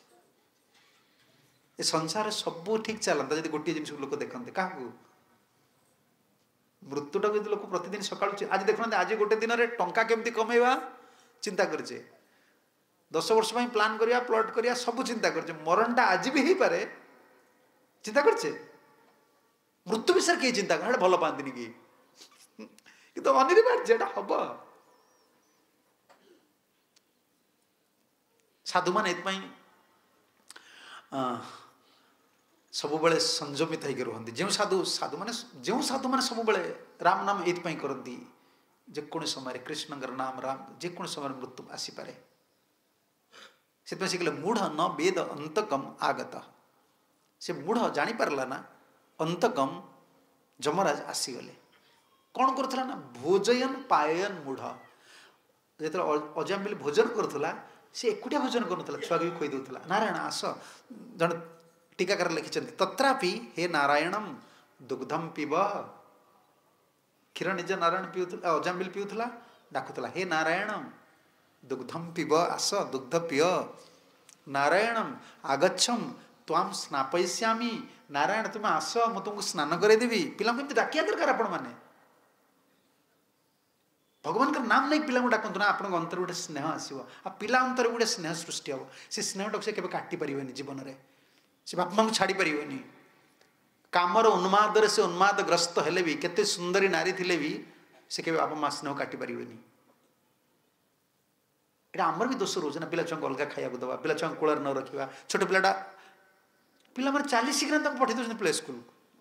ये संसार सब ठीक चलता जब गोटे जिन लोक देखते क्या मृत्युटा यदि लोक प्रतिदिन सका आज देखना आज गोटे दिन में टंका केमती कमेवा चिंता करे दस वर्ष प्लान करिया प्लॉट करिया सब चिंता करे मरणटा आज भी हो पारे चिंता करे मृत्यु विषय किए चिंता कर भल पाती कि अनिर्बाध हम साधु मान एपाई सब बेले संयमित होकर रुहति जो साधु साधु माने जो साधु माने सब बेले राम नाम एपाई करती जेको समय कृष्ण नाम राम जेको समय मृत्यु आसीपे से कहले मूढ़ न वेद अंतकम आगत से मूढ़ जानीपारा ना अंतकम जमराज आसीगले कौन करुला ना भोजयन पायन मूढ़ जो अजामिल भोजन करुला सी एकुटिया भोजन करुला छुआ भी खुई दूसरा नारायण आस जन टीकाकार लिखिं तत्रापि हे नारायणम दुग्धम पीब क्षीर निज नारायण पीऊला अजामिल पीऊला डाकुला हे नारायणम दुग्धम पीब आस दुग्ध पीय नारायणम आगछम ताम स्नापयिष्यामि नारायण तुम्हें आस मु तुमको स्नान करदेवी पिला डाकिया दरकार आपण मैंने भगवान का नाम नहीं पिला डाकतु ना आप अंतर गोटे स्नेह आसो आ पिला अंतर गोटे स्नेह सृष्टि हम से स्नेहटा से केवे काटी पारे जीवन में से बापा माँ को छाड़ी पारे कामर उन्माद से उन्माद ग्रस्त हेले भी केते सुंदरी नारी थिले भी से केवे बापा माँ स्नेह काटी पारे ये आमर भी दोष रोचे ना पिला छुआ अलग खाया दवा पिला छुआ कूल न रखा छोट पिलाटा पिला मैंने चाली शीघ्र पठे दूसरे प्ले स्कूल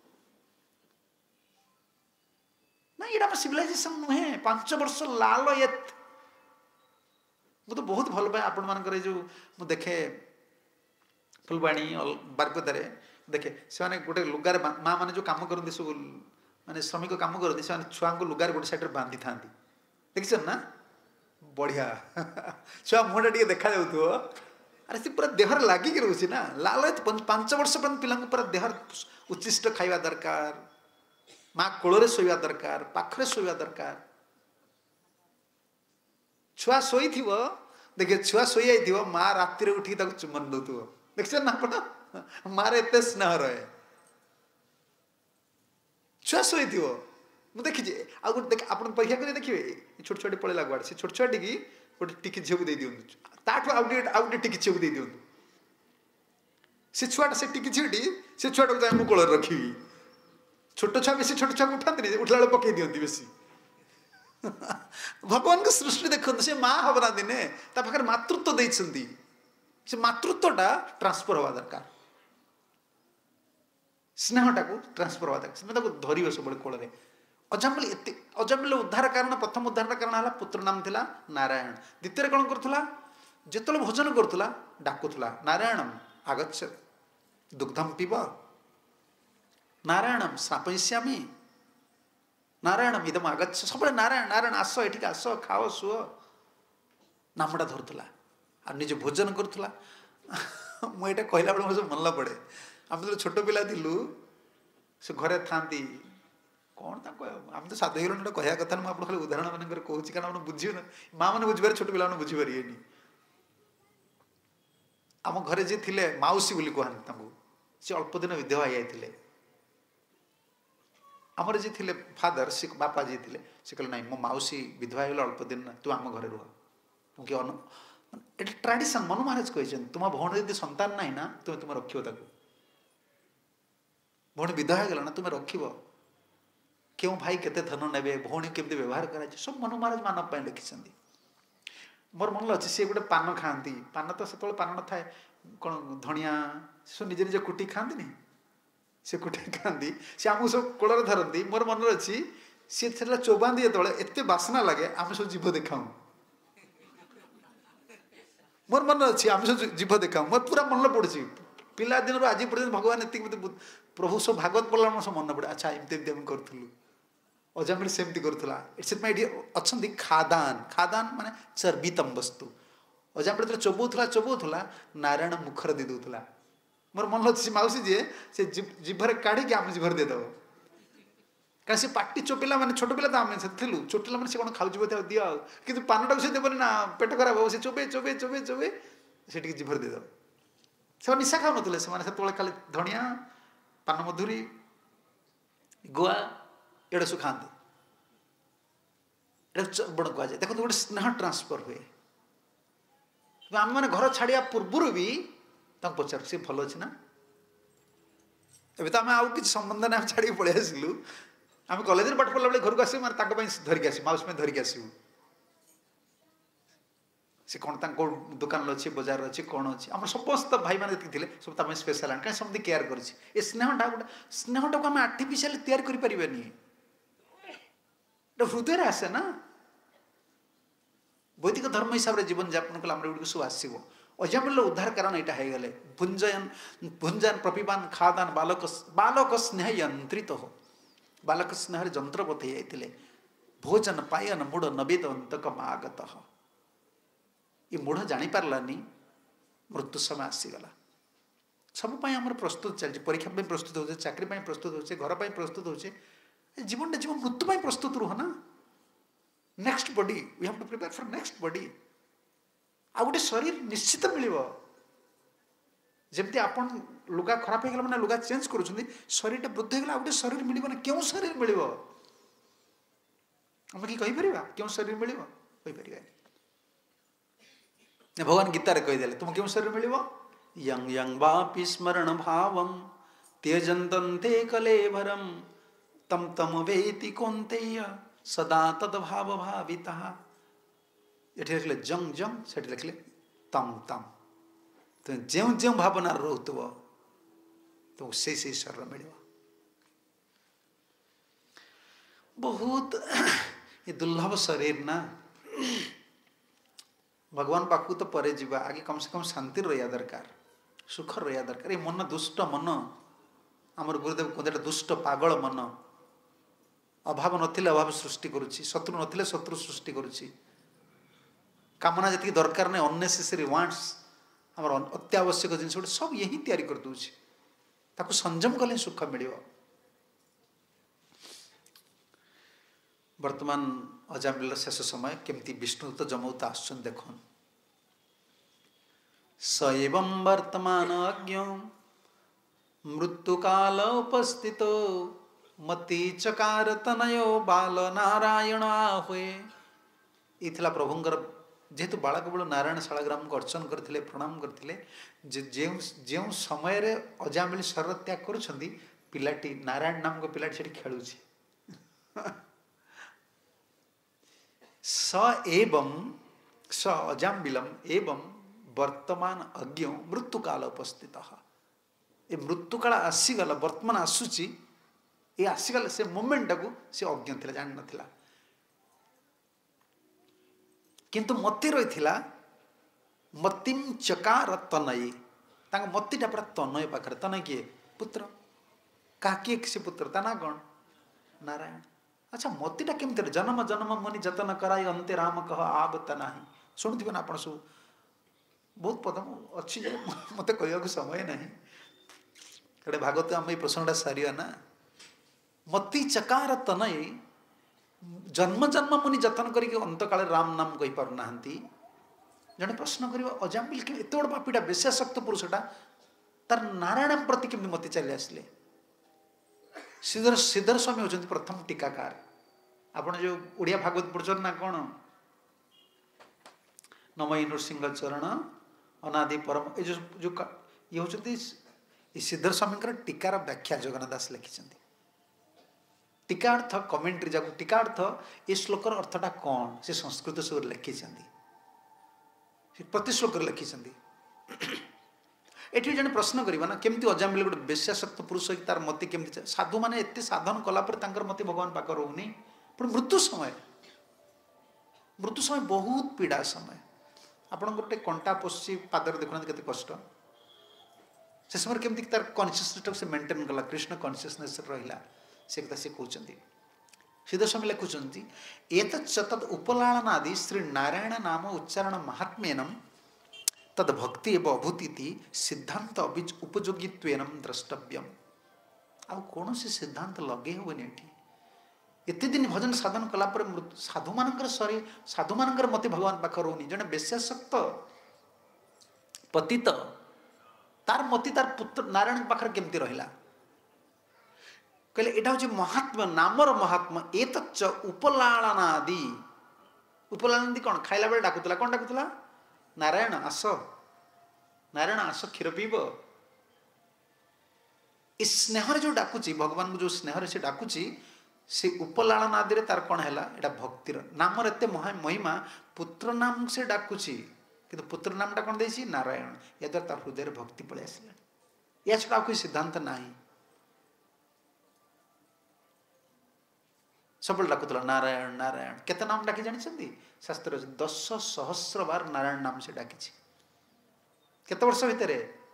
ना ये सिविलाइजेशन नुहे पांच वर्ष लाल एत मु तो बहुत भल पाए आपण मान जो मु देखे फुलबाणी बारपदारे देखे से गोटे लुगार माँ मैंने जो कम करते सब माने श्रमिक कम करते से छुआ को लुगार गोटे साइड बांधि था देखी ना बढ़िया छुआ मुहटा टे देखा जाऊ अरे सी पूरा देहर लगिक रोचे ना लाल पांच वर्ष पर्यटन पिला पूरा देहर उच्चिष्ट खाइबा दरकार माँ कोल शोवा दरकार पाखरे शोवा दरकार छुआ शोई देखिए छुआ शोई जाइए माँ राति उठी चुमन दौ देख ना आप मार एत स्नेह रहे छुआ शोई मुझे देखी आ गए आप परीक्षा कर देखिए छोट छोटी पड़ेगा गुआड़े से छोट छोटी की गोटे टिकी झील को दे दिखाँ ताठू आउ आउ टिकी झील को दे दिखाँ से छुआटा से टिकी झीटी से छुआटा को जाए कोल रखी छोट छुआ बेसी छोट छुआ को उठाते उठला बेले पकई दिखती बेसी भगवान को सृष्टि देखते से माँ हम ना दिने पाखे मातृत्व देते से मातृत्वटा ट्रांसफर हवा दरकार स्नेहटा को ट्रांसफर हवा दरकार धरवे सब कोल अजामिल एत अजामिल उद्धार कारण प्रथम उद्धार कारण है पुत्र नाम थिला नारायण द्वितीय कौन करुला जिते भोजन करुला डाकुला नारायणम आगच्छ दुग्धम पीब नारायणम स्थापयिष्यामि नारायणम इदम आगच्छ सब नारायण नारायण आस ये आस खाओ शुओ नामटा धरुला आ निज भोजन करुला मुझे कहला बेले मुझे मन पड़े आम जो छोट पिला थिलु से घरे था कौन आम तो साधु हिरण कहया कथा ना खाली उदाहरण मान कहूँ कारण बुझे ना माँ मैंने बुझे छोट पिला बुझीपारे आम घरे जी थे माउसी बोली कहते सी अल्प दिन विधवा जाते आमर जी थे फादर सी बापा जी थे सी कहले ना मो माउसी विधवा होगा अल्प दिन तू आम घरे रुह तुमके अनु ये ट्रेडिशन मनु महाराज कहते तुम भौणी यदि संतान ना ना तुम्हें तुम रख भौणी विधवा होगा ना तुम्हें रख क्यों भाई केते धन ने भौणी केमती व्यवहार कराए सब मनु महाराज मानव लिखिं मोर मन अच्छे सी गोटे पान खाती पान तो से पान न थाए कौन धनिया सब निजे निजे कुटी खाती से कुटी खाती सी आमको सब कोल धरती मोर मन अच्छी सी चौबादी जो एत बासना लगे आम सब जीव देखाऊँ मोर मन अच्छी आम सब जीव देखाऊँ मोर पूरा मन पड़े पिला दिन आज पर्यटन भगवान एत प्रभु सब भागवत पढ़ला सब मन पड़े अच्छा एमती एमती आम करूँ अजामिल सेमती करूला से अच्छा खादान खादान माने चर्बितम वस्तु अजामिल जो चोबूला चोबूला नारायण मुखर दे दूला मोर मन अच्छी माउसी जी से जीभर काढ़ी आम जीभर देदेव कहीं से पाटी चोपिला मैंने छोट पिला तो आम थी छोटिला मैंने कौन खाऊ दिया कि पानटा को से देवनी ना पेट खराब हो से चोबे चोबे चोबे चोबे से जीभर देदेव से निशा खाऊ नुले से खाली धनिया पान मधुरी गुआ एड़ा सब खाते बड़ कह जाए देखो गोटे स्नेह ट्रांसफर हुए आम मैंने घर छाड़ा पूर्व भी पचार सी भल अच्छे ना अभी तो आम आउ कि संबंध ना छाड़ी पलि आसलु आम कलेज पाठ पढ़ला बेले घर को आस धरिक आस माउस में धरिक आसू से कौन तांको दुकान अच्छी बजार अच्छी कौन अच्छी आम समस्त भाई मैंने थे सब तुम स्पेशल आने कहीं समझ केयर कर स्नेहटा गोटे स्नेहटा को आम आर्टिफिशियल तैयार करें हृदय आसे ना वैदिक धर्म हिसाब से जीवन यापन कले आम सब आसो अजामिल उद्धार कारण यहाँ हो गले भुंजन भुंजान प्रपिबान खादान बालक बालक स्नेह यंत्रित हो बालक स्नेह जंत्रवत हो जाते भोजन पायन मूढ़ नवेद अंतक आगत ये मूढ़ जापारानी मृत्यु समय आसीगला सब आम प्रस्तुत चलती परीक्षा प्रस्तुत हो चाकरी प्रस्तुत हो घर पर प्रस्तुत हो जीवन जीवन मृत्यु प्रस्तुत रुह ना next body we have to prepare for next body आ गोटे शरीर निश्चित मिल जमती आप लुगा खराब हो गला मैंने लुगा चेंज करुँच शरीर वृद्धि होगा गोटे शरीर मिल क्यों शरीर मिल आम कि क्यों शरीर मिल भगवान गीतार कहीदे तुम क्यों शरीर मिल यं यं वापि स्मरण भावं त्यजन्ते कलेवरम तम तम वेति कौन्तेय सदा तद्भाव भाविता ये लिखले जंग जंग से लिखले तम तम तो जो जो भावना रोथुव तो से से शरीर मिल बहुत ये दुर्लभ शरीर ना भगवान पाखु तो परे जीवा आगे कम से कम शांति रहा दरकार सुख रहा दरकार ये मन दुष्ट मन आमर गुरुदेव कहते दुष्ट पागल मन अभाव नथिले अभाव सृष्टि करुच्ची शत्रु नथिले शत्रु सृष्टि करुच्ची कामना जी दरकार नहीं अननेसेसरी वांट्स आम अत्यावश्यक जिन सब यही तैयारी कर दूची ताकू संयम कले सुख मिल वर्तमान अजामिल शेष समय केमती विष्णु तो जमौता आसन देख स एवं वर्तमान अज्ञ मृत्यु काल उपस्थित मति चकार तनयो बाल नारायण आहुए इथला प्रभुंकर जेहेतु बालक बल नारायण शालाग्राम को अर्चन करते प्रणाम करते जो समय रे अजामिल शरीर त्याग करुछंदी पिलाटी नारायण नाम को पिलाटी सेठी खेलुछि स एवं स अजामिलम एवं वर्तमान अज्ञ मृत्यु काल उपस्थित ये मृत्यु काल आसीगला वर्तमान आसूची ये आसीगला से मोमेंट को से अज्ञ थिला जान नथिला किंतु मति रही मतिम चकार तनयी तांग मतिटा पूरा तनय पाखरे तनय किए पुत्र का किए से पुत्र ता ना कौन नारायण अच्छा मतिटा केमती जन्म जन्म मनि जतन कराई अंते राम कह आवत नाही शुणुवे ना आप सब बहुत पदम अच्छी मत कह समय ना कड़े भागवत आम ये प्रसंगटा सारिया ना मति चकार तनय जन्म जन्म मुनि जतन करके अंत काले राम नाम कही पार ना जड़े प्रश्न कर अजामिल के एत बड़ पापीटा बेशाशक्त पुरुषटा तार नारायण प्रति केमती मति चली आसले श्रीधर श्रीधर स्वामी होती प्रथम टीकाकार आपड़ जो ओडिया भागवत पढ़ुन ना कौन नमयी नृसिंह चरण अनादि परम ये जो जो ये होती श्रीधर स्वामी टीकार व्याख्या जगन्नाथ दास लिखिं टीकार्थ कमेंट्री जाक टीकार्थ ये श्लोकर अर्थटा कौन से संस्कृत सब लिखि प्रति श्लोक लिखिं एठी जन प्रश्न करवा ना केमती अजामिल गोटे बेशाशक्त पुरुष तार मति केमती साधु मैंने एत साधन कलापर मति भगवान पाक रोनी पुणी मृत्यु समय मृत्यु समय बहुत पीड़ा समय आपण गोटे कंटा पशि पादर देखुना केते कष्ट से समय केमती तार कॉन्शियसनेस से मेंटेन कला कृष्ण कॉन्शियसनेस रहिला से कथा से कहते सीधा समय लिखुंट एक तद उपलालनादि श्री नारायण नाम उच्चारण महात्म्यनम तद भक्ति एवं अभूति सिद्धांत उपयोगित्वेन द्रष्टव्यम आ कौन से सिद्धांत लगे हेनी एत दिन भजन साधन कलापर साधु मान शरीर साधु मान मत भगवान पाख रोनी जड़े बेशाशक्त पतित तार मति तार पुत्र नारायण पाखर केमती रहिला कहले एटा हूँ महात्मा नामर महात्मा एत उपलालनादि उपलालनादि कौन खाइला बेले डाकुला कौन डाकुला नारायण आस नारायण आस क्षीर पीब इस स्नेह जो डाकुची भगवान को जो स्नेह से डाकुची से उपलालनादि तार कौन है यहाँ भक्तिर नामर एत महा महिमा पुत्र नाम से डाकुची किंतु पुत्र नामटा कौन देसी नारायण या द्वारा तार हृदय भक्ति पलि आसला या छड़ा कोई सिद्धांत नहीं सब डाकुला नारायण नारायण केते नाम डाकी जानी शास्त्र दस सहस्र बार नारायण नाम से डाकी केते वर्ष भितर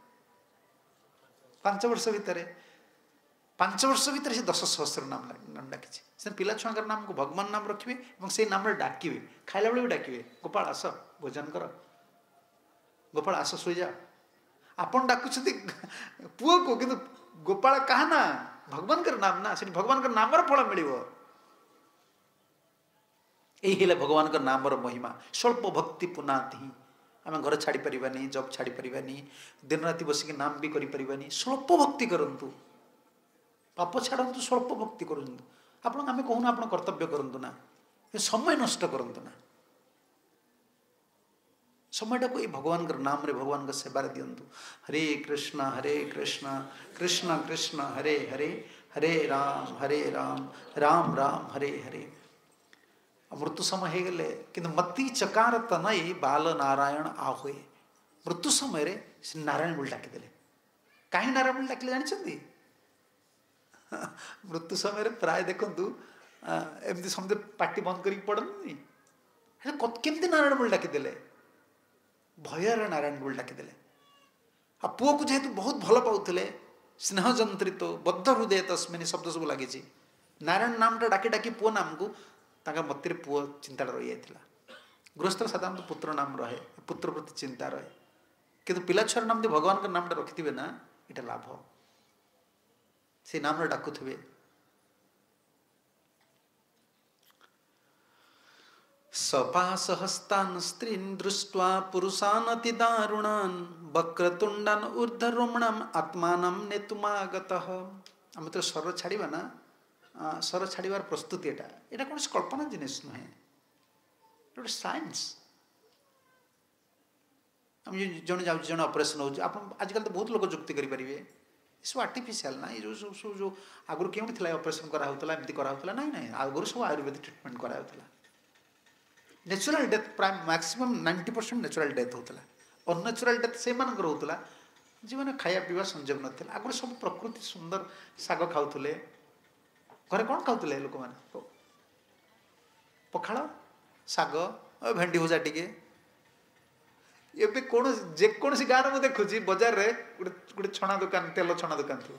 पांच वर्ष भितर पांच वर्ष भितर से दस सहस्र नाम नाम डाकी से पिला छुआ नाम को भगवान नाम रखिए और से नाम डाकिए खाइला बेले भी डाकिए गोपाल आस भोजन कर गोपाल आस शोई जा आपन डाकुछ पुओ को किंतु गोपाल कहा ना भगवान कर नाम ना से भगवान का नाम फल मिल यही भगवान का नाम महिमा स्वल्प भक्ति पुनाति आम घर छाड़ी पारानी जब छाड़ी पारानी दिन राति बसिक नाम भी करें स्वल्प भक्ति करूँ पाप छाड़ू स्वल्प भक्ति करूँ आप आम कहूना आप कर्तव्य करूँ ना समय नष्ट करूँ ना समयटा को भगवान नाम रे भगवान का सेवार दिंतु हरे कृष्ण हरे कृष्ण कृष्ण कृष्ण हरे हरे हरे राम हरे राम राम राम हरे हरे मृत्यु समय हो गले कि मती चकार तनई बाल नारायण आहुए मृत्यु समय रे नारायण बोल डाकिदेले कहीं नारायण बोल डाकिले जानी मृत्यु समय प्राय देखु एमती समझे पार्टी बंद कर पड़नी केमती नारायण बोल डाकिदेले भयर नारायण बोल डाकिदेले आ पुओ को जेहेतु बहुत भल पाउथिले स्नेह जंत्रित बद्ध हृदय तस्मिन शब्द सब लगी नारायण नामटा डाकी डाकी पुओ नाम को मत पुओ चिंता रही जाता गृहस्थ साधारण पुत्र नाम रहे पुत्र प्रति चिंता रहे किंतु पिला छुआर नाम भगवान का नामटा रखिथे ना ये लाभ से नाम डाकुथे सपास हस्तान स्त्रीन दृष्ट्वा पुरुषान अति दारुणान वक्रतुंडान ऊर्ध्वरोमणम आत्मानम नेतुमागतः आम तो स्वर छाड़ा ना स्वर छाड़ार प्रस्तुति एटा एटा कौन कल्पना जिनिस नुहे गोटे साइंस आम जन जा जन ऑपरेशन हो आजकल तो बहुत लोग जुक्ति करेंगे सब आर्टिफिशियल ना ये जो सब सब जो आगुरी क्यों थी ऑपरेशन कराला एमती कराला ना ना आगुरी सब आयुर्वेदिक ट्रिटमेंट कराला नेचुरल डेथ प्राय maximum ninety percent natural death होता अननेचुरल डेथ से होता जो मैंने खाया पीवा संजोग नाला आगुरी सब प्रकृति सुंदर शाग खाऊले घरे कौन खाऊले लोक मैंने पखाड़ शाग भेंडी भजा टिके एवं कौन जेकोसी गाँव में देखुची बजार में गोटे गोटे छणा दुकान तेल छणा दुकान थी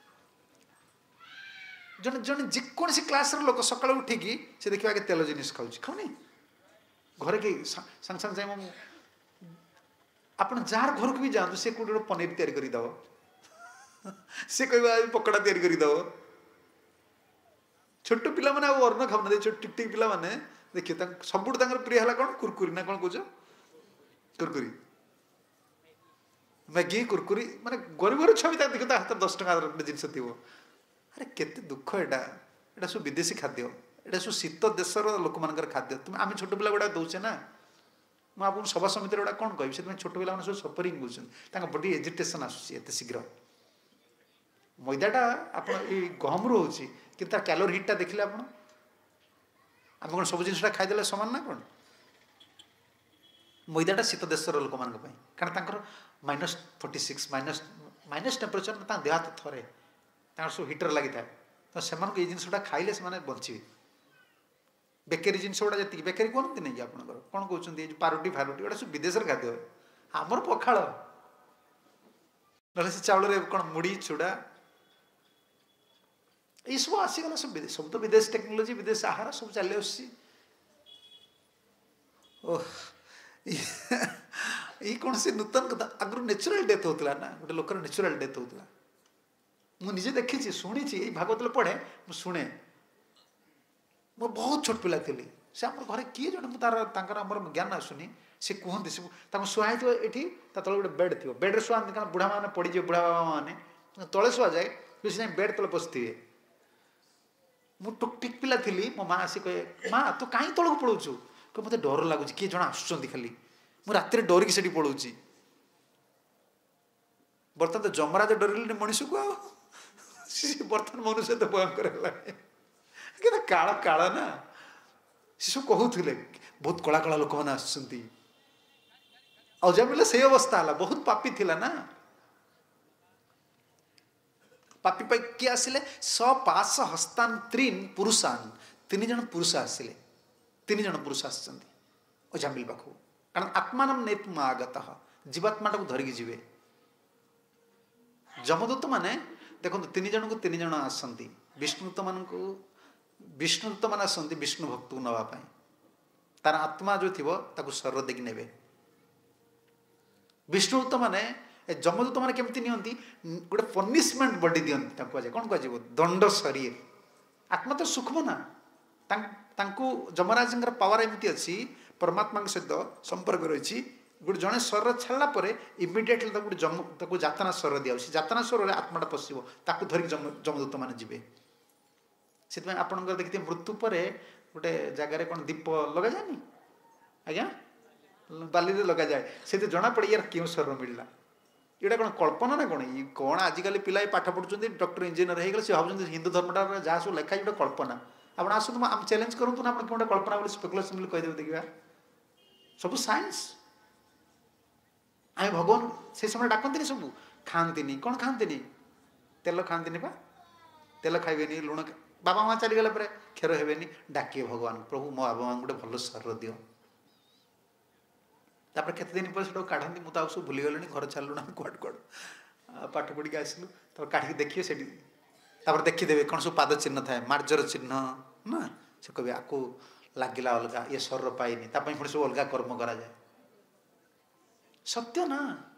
जन जन जेकोसी क्लास लोक सकाल उठिकी से देखिए आगे तेल जिनिस खाऊँ खाऊनी घरे के सांग सांग जाए आप जार घर को भी जातु से कौटे गोटे पनीर तैयारी करदब से कह पकड़ा तैयारी करदब छोट पिला मैंने अन्न खाऊ ना टिक टिक पिला मैंने देखिए सब प्रिय है कौन कुरकुरी ना कौन कौच कुरकुरी मैगी कुरकुरी माने गरीब गरीब छवि देखो हाथ दस टका जिनस थी अरे केते दुख एटा एटा सब विदेशी खाद्य एटा सब शीत देशर लोक मान खाद्य तुम आम छोट पिला गुड़ा दौचे ना मुझे आपको सभा समिति गुड़ा कौन कह छोट पिला सब सफरिंग होती बॉडी एजिटेशन आसते शीघ्र मैदाटा आप गहम रू हो कि कैलोरी हिटा देखिले आप आम कौन सब जिनसा खाईदे सामान ना कौन मैदाटा शीत देशर लोक मान कारण minus forty six minus minus temperature देह हाथ थरे सब हिटर लगी था तो से जिनसा खाइले से बचे बेकरी जिनस गुड़ा जी बेकरी कहते नहीं आप कौन कहते पारुटी फारुटी गुड़ा सब विदेश खाद्य आमर पखाड़ ना से चाउल कौन मुड़ी चूड़ा ये सब आसीगला सब विदेश सब तो विदेश टेक्नोलोजी विदेश आहार सब चली आस ये कौन से नूतन कथा आगु नेचुरल डेथ होता ना गोटे लोकर नेचुरल डेथ होता मुझे देखी शुणी भागवत पढ़े मुझे शुणे मो बहुत छोट पिला थी से आम घर किए जन तार आमर ज्ञान आसुनी से कहते से शुआई थो ये तले गोटे बेड थी बेड्रे शुआती कारण बुढ़ा मैंने पड़े बुढ़ा बाबा मैंने तले शुआ जाए बेड तले बसथे मु टुक टिक पिला थी मो माँ आसी कहे माँ तू कहीं तौक पड़ाऊँ कह मत डर लगुच किए जन आसुँच खाली मु रात डरिकी से पड़ाऊँ बर्तमान तो जमराज डर मनीष को आ बर्तमान मनुष्य तो भयंकर है काल काल ना सी सब कहते बहुत कला कला लोक मैंने आसुँच अजामिल से अवस्था है बहुत पापी थिला ना पापी पर किए आसिले सपाश हस्तान त्रीन पुरुषान तीन जन पुरुष आसिले तीन जन पुरुष आसछन्ति अजामिल पाखु कारण आत्मानम नेतुम आगत जीवात्मा को धरिकी जीवे जमदूत माने देखो तीन जन को तीन जन आसछन्ति विष्णुदूत मान को विष्णुदूत मान आसछन्ति विष्णु भक्त को नवा पाए तार आत्मा जो थिबो ताकू शरीर देखि नेबे विष्णुदूत माने जमदूत माने केमति नियंती गोटे पनिशमेंट बॉडी दियंती ताकू आजे कोन कहजिवो दंड शरीर आत्मा तो सूक्ष्म ना तांकू जमराजंकर पावर एमती अच्छी परमात्मा सहित संपर्क रही गोटे जड़े स्वर छाड़ा इमिडिएटली गोटे जम ताकू जातना स्वर दिया जातना स्वर आत्माटा पशिब ताकू धरिक जम जमदूत मैंने जी से आपंकर देखिए मृत्यु पर गोटे जगार कौन दीप लगा जाए आज्ञा बाली लगा जाए से जना पड़े यार क्यों स्वर मिलला ये कौन कल्पना ना कौन ये कौन आजिकल पिला पाठ पढ़ुं डॉक्टर इंजीनियर हो गले भाव हिंदू धर्मटा जहाँ सब लिखा गोटे कल्पना आप आसतु आम चैलेंज करूँ ना आप गोटे कल्पना बोली स्पेकुलेशन बोली कहीदेव देखा सब साइंस आम भगवान से समय डाकती सब खाती कौन खाती तेल खाती पा तेल खाइबे लुण बाबा माँ चलीगला पर क्षर हेनी डाकिए भगवान प्रभु मो बाबा माँ गोटे भल शरीर दियो तापर केते दिन पर से काढ़ती मुझे सब भूलीगली घर छाड़लु ना कड़ कड़ पाठ पढ़ी आसलु तब काढ़ी देखिए से देखीदेवे कौन सब पाद चिन्ह थाए मार्जर चिन्ह ना से कहे आपको लगिला अलग ये शरीर पाइनि पुणी सब अलग कर्म करा जाए सत्य ना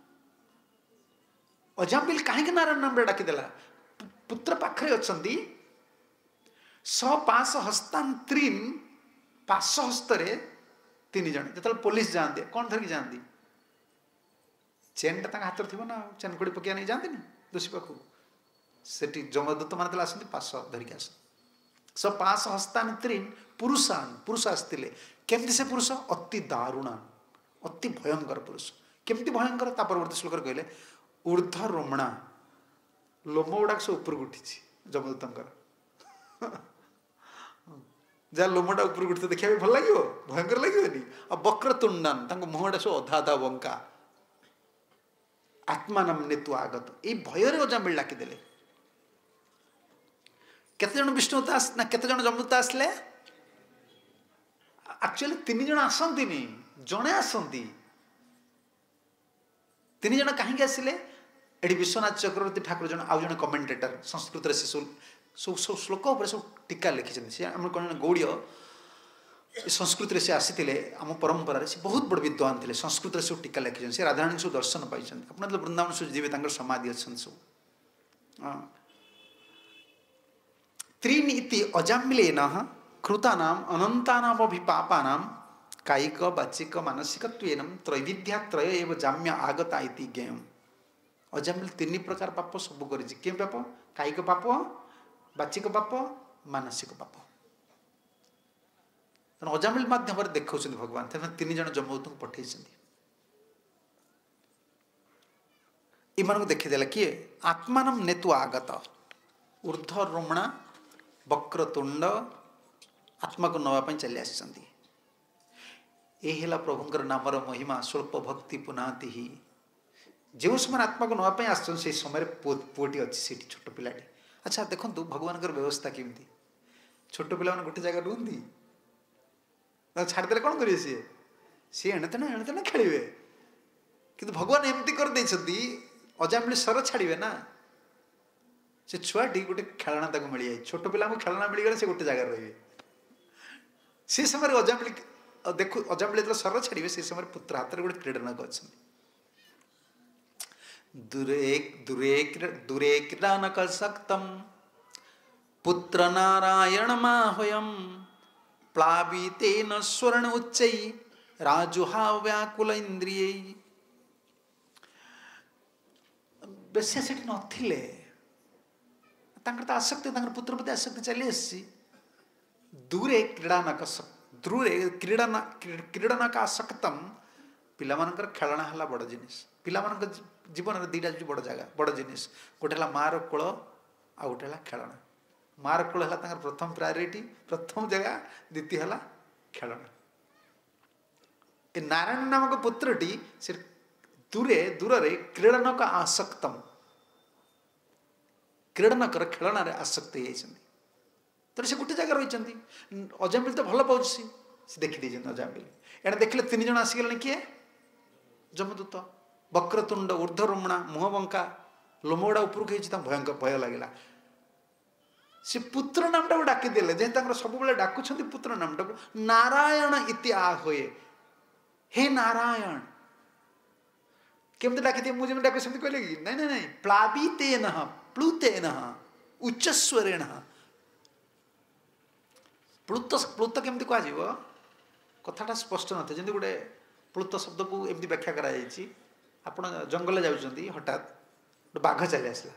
अजामिल कहीं नारायण नाम डाकिदेला पुत्र पाखरे अच्छी सपाश हस्तांतरीन पाश हस्तरे तीन जन जो पुलिस जाते कौन धरिकी जाती चेनटा हाथ थी ना चेन कोड़ी पकिया नहीं जाती दोषी पाखु से जमदूत मान आसती पाश धरिकी आस सपाश हस्तांतरीन पुरुषान पुरुष आसते केमती से पुरुष अति दारुणा अति भयंकर पुरुष केमती भयंकर ता परवर्ती श्लोक कहले ऊर्ध रोमणा लोम गुड़ाक सब ऊपर उठी जमदूतर जहाँ लोमटा ऊपर उठी देखा भल लगे भयंकर लगे आ वक्रतुंडान मुहटा सब अधा अधा बंका आत्मान नेतु आगत ये भयर अजामिल डाकिदेले केते जन विष्णुदूत आस ना केते जन जमदूत आसले एक्चुअली तीन जन आसती जड़े आसती तीन जन कहीं आसिले एटी विश्वनाथ चक्रवर्ती ठाकुर जन आउ जन कमेंटेटर संस्कृत से सब सब सब श्लोक उपर सब टीका लिखिं सी आम कौन गौड़ीय संस्कृत से आसी आम परंपरा से बहुत बड़ विद्वान थे संस्कृत सब टीका लिखिं से राधाराणी सब दर्शन पाई अपना वृंदावन सब जी समाधि अच्छा सब त्रीन इति अजामिलेन कृतानाम अनंतानाम पापानाम कायिक वाचिक मानसिक त्रैविध्यात्रय एवं जाम्य आगता इति ज्ञेयम अजामिल तीन प्रकार पाप सब कर पाप कायिक पाप वाचिक पाप मानसिक पाप अजामिल माध्यम देखा भगवान तीन जन जमदूत को पठे इन देखीदेला किए आत्मान नेतु आगत ऊर्ध रोमणा वक्रतुंड आत्मा को नवापाई चली आसछन्ति यही प्रभुंकर नामर महिमा स्वल्प भक्ति पुनाति ही जो समय आत्मा को नवापाई आसन से समय पुओटी अच्छी छोट पिलाटी अच्छा देखो भगवान व्यवस्था केमती छोट पिला गोटे जगह रुहती छाड़देले कौन करेंगे सी सी एणे तेणे एणे तेणे खेलिए कि भगवान एमती कर अजामिल सर छाड़े ना से छुआटी गोटे खेलना तक मिल जाए छोट पिला खेलना मिलगले से गोटे जगह रे से समय अजामिल देखु अजामिल जो सर छाड़े से समय पुत्र हाथ में गोटे क्रीडनक अच्छा दूरे दूरे दूरे क्रीडानक शक्तम पुत्र नारायण माह्वयम प्लावितेन स्वर्ण उच्चै राजुहा व्याकुल इंद्रिय बेसिया से नथिले तो आसक्ति पुत्र प्रति आसक्ति चली आसी दूरे क्रीडानक दूरे क्रीडन क्रीडनक आसक्तम पिलामानकर खेलना है बड़ जिनिस पिलामानकर जीवन में दीटा बड़ जगह बड़ जिनिस गोटे है मार कोल आ गोटे है खेलना मार कोल है प्रथम प्रायोरिटी प्रथम जगह द्वितीय है खेलना ए नारायण नामक पुत्रटी से दूरे दूर रे क्रीडनक आसक्तम क्रीडनकर खेलना आसक्त होती तो से गोटे जगह रही अजामिल तो भल पाँच सी देखी अजामिल एने देखिले तीन जन आसीगले किए जमदूत वक्रतुंड ऊर्ध्वरुमणा मुह बंका लोमगुड़ा उपरक भयंकर भय लगे से पुत्र नाम टाक डाकिदेले जे सब डाकुं पुत्र नाम टाक नारायण इति आहुए हे नारायण केमती डाकी मुझे डाक सेमती कहले कि नहीं नहीं नहीं प्लावितेन प्लुतेन उच्चस्वरेण प्लुत प्लुत केमती कह कथाटा स्पष्ट न थे जमी गोटे प्लुत शब्द को एमती व्याख्या कराई आपण जंगल जाऊँगी हठात गोटे बाघ चली आसला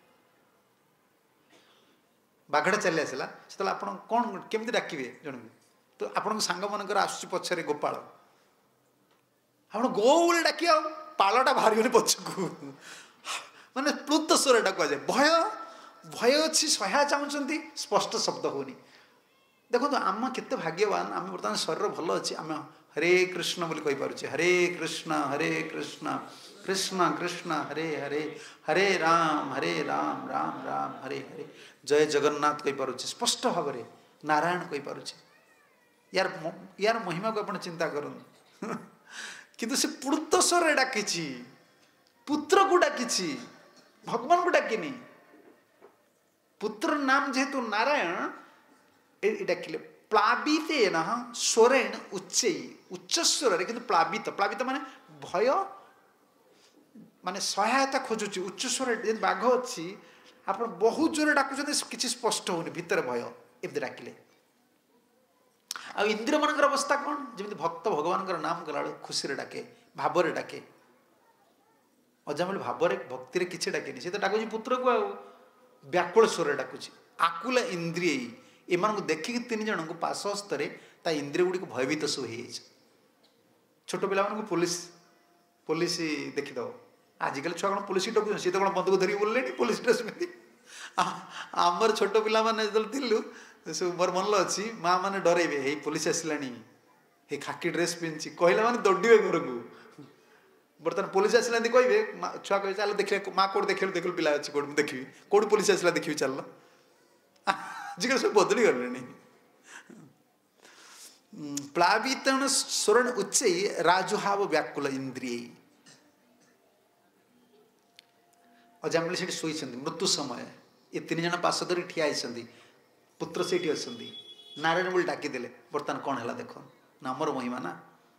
बाघटा चली आसला से आप कौन केमती डाकिबे जन तो आपण सांग मनकर आसुची पछरे गोपाल आप गो बोले डाक पालटा बाहर पछकू माने प्लुत स्वरटा कहुए भय भय अच्छी सहाय चाहूँगी स्पष्ट शब्द होनी देखो आम केते भाग्यवान आम बर्तमान शरीर भल अच्छे आम हरे कृष्ण बोली कहीपे हरे कृष्ण हरे कृष्ण कृष्ण कृष्ण हरे हरे हरे राम हरे राम राम राम हरे हरे जय जगन्नाथ कहीपे स्पष्ट भाव में नारायण कहीपे यार यार महिमा को आप चिंता करूँ किंतु से प्लुत स्वर डाकी पुत्र को डाकी भगवान को डाकिनी पुत्र नाम जेहेतु नारायण डाकिले प्लावितेन स्वरेण उच्च उच्च स्वर कि प्लावित प्लावित माने भय माने सहायता खोजुची उच्च स्वर बाघ अच्छी आप बहुत जोर डाकुं कि स्पष्ट होनी भितर भय एमती डाकिले आ इंद्रिय मान अवस्था कौन जमी भक्त भगवान नाम कला खुशी डाके भाव डाके अजामिल भाव भक्ति किसी डाके सी तो डाकुची पुत्र को व्याकुल स्वर डाकुची आकुल इंद्रिय एम देखिकी तीन जन को पास हस्तर इंद्रिय गुड़ी भयभीत सब हो छोट पिला पुलिस पुलिस देखीद आजिकल छुआ कौन पुलिस डकुन सी तो कौन बंदूक धरिक बोलले पुलिस ड्रेस पिंधि आमर छोट पिला थिलु सब मोर मन अच्छी माँ मैंने डरेबे हे पुलिस आसला हे खाकी ड्रेस पिंधि कहला मैंने दौड़े घर को बर्तमान पुलिस आसला कहे छुआ कहे चल देख माँ कौट देख देख पिला अच्छी कौट देखी कौट पुलिस आसला देखी चल आजिकल सब बदली गले प्लावितन स्वरण उच्च राजुहाव व्याकुल इंद्रिय अजामिल से शोई मृत्यु समय ये तीन जन पास धरी ठिया पुत्र से अच्छा नारायण बोली डाकिदेले बर्तमान कौन है देख नामर महिमा ना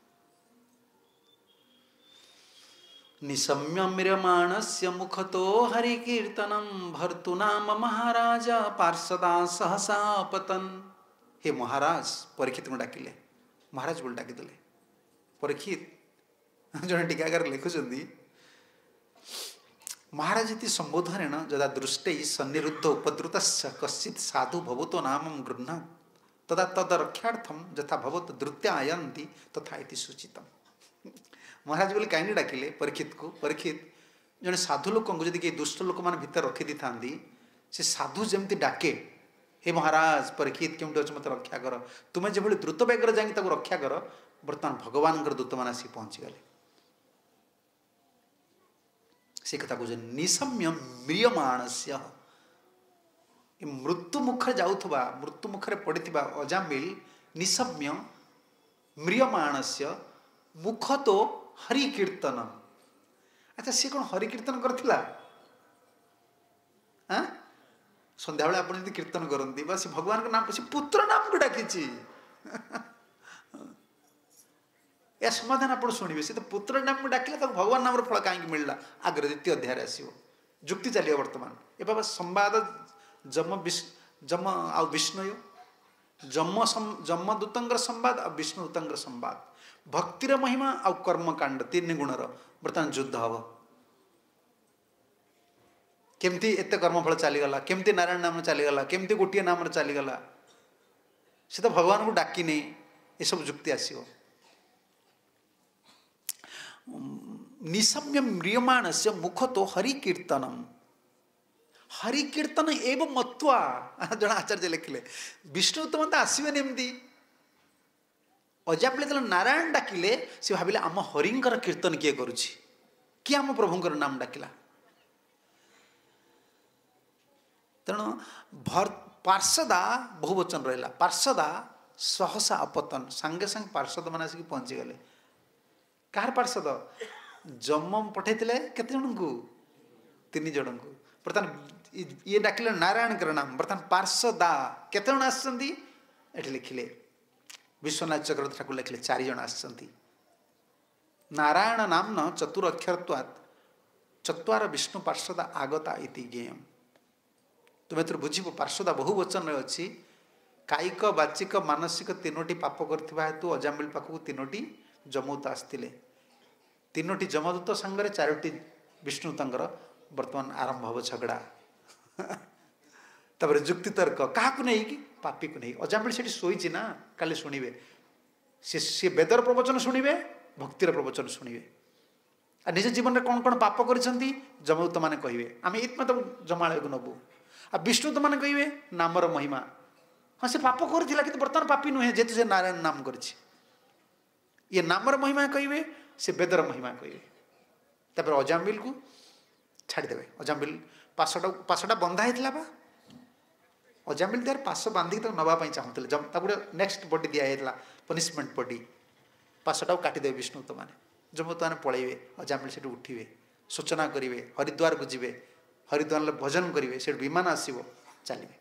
निशम्य म्रियमाणस्य मुखतो हरिकीर्तनम भर्तु नाम महाराज पार्षदा सहसा पतन हे महाराज परीक्षित को डाकिले महाराज बोली डाकिदेले परीक्षित जड़े टीकागार लिखुं महाराज इति संबोधनेन यदा दृष्टि सन्निरुद्ध उपद्रुत कश्चित् साधु भवतो नाम गृह्ण तदा तद रक्षार्थम यथा भवत द्रुत्य आयन्ति तथा इति सूचितम महाराज बोले कहीं डाकिले परीक्षित को परीक्षित जड़े साधु लोक जदि कि दुष्ट लोक मैंने भितर रखी था से साधु जमती डाके हे महाराज परीक्षित केमती अच्छे मत रक्षा कर तुम्हें जो द्रुत बेगर जाकि रक्षा कर बर्तमान भगवान दूत मैंने आसिक पहुँचीगले से कथा कह निशम्य म्रियमाणस्य मृत्यु मुखरे जाऊथबा मृत्यु मुखरे पड़िथिबा अजामिल निशम्य म्रियमाणस्य मुख तो हरि कीर्तन अच्छा सी कौन हरि कीर्तन करथिला हाँ संध्या बेले आपण यदि कीर्तन करती बा से भगवान का नाम से पुत्र नाम को डाकी या समाधान आप शुणे से तो पुत्र नाम डाकिले तो भगवान नाम फल कहीं मिलला आगे द्वितीय अध्याय आसो जुक्ति चलिए वर्तमान ए बाबा संवाद जम विष जम आ विष्णु जम जमदूतर संवाद आ विष्णुदूतर संवाद भक्तिर महिमा आ कर्मकांड तीन गुणर बर्तमान युद्ध हम केमती एत कर्मफल चलीगला केमती नारायण नाम चलीगला केमती गोटे नाम चलीगला से तो भगवान को डाकी नहीं ये सब जुक्ति आसो निशम्य म्रियमाण से मुख तो हरि कीर्तनम हरि कीर्तन एवं मत्वा जन आचार्य लिखिले विष्णु तो मत आसबेनि एमती अजामिल नारायण डाकिले से भाविले आम हरिंकर कीर्तन किए करुछि किए आम प्रभुंर नाम डाकिला तेणु भर पार्षदा बहुवचन रहा पार्षदा सहसा अपतन सांगे सांगे पार्षद मैंने आसिक पहुँची गले कहार पार्षद जम पठे केते जन को तीन जन को बर्तमान ये डाकिले नारायण कर नाम बर्तमान पार्षदा केते जन आसछन्ती एठी लिखिले विश्वनाथ चक्रवर्ती ठाकुर लिखिले चारि जन आसछन्ती नारायण नामन चतुर अक्षरत्वात् चत्वार विष्णु पार्षदा आगता इति ज्ञेयम् तुम्हें तो बुझ पार्षदा बहुवचन अच्छी कायिक बाचिक मानसिक तीनोटी पाप करथिबा हेतु अजामिल पाखु तीनोटी जमदूत आसथिले तीनोटी जमदूत संगरे चारोटी विष्णुतर वर्तमान आरंभ हम झगड़ा तपर जुक्ति तर्क क्या नहीं कि पापी को नहीं अजामिल से शोची ना काली शुणे सी सी वेदर प्रवचन शुणे भक्तिर प्रवचन शुणे आ निज जीवन में कौन कौन पाप कर जमदूत मैंने कहे आम ये तो जमालय को नबू आ विष्णुदूत मैंने कहे नामर महिमा हाँ से पाप कर बर्तमान पापी नुहे जेहेतु से नारायण नाम कर ये नामर महिमा कहे से वेदर महिमा कहे तापर अजामिल को छाड़देवे अजामिल पाशटा पाशटा बंधा होता बा अजामिल तार पाश बांधिक नवाई चाहूले गोटे नेक्स्ट बडी दिखाई पनिशमेंट बडी पाशटा काटिदेवे विष्णुदूत मैंने जमदूत मैंने पलैबे अजामिल से उठे सूचना करेंगे हरिद्वार को जीवे हरिद्वार भजन करेंगे से विमान आसो चलिए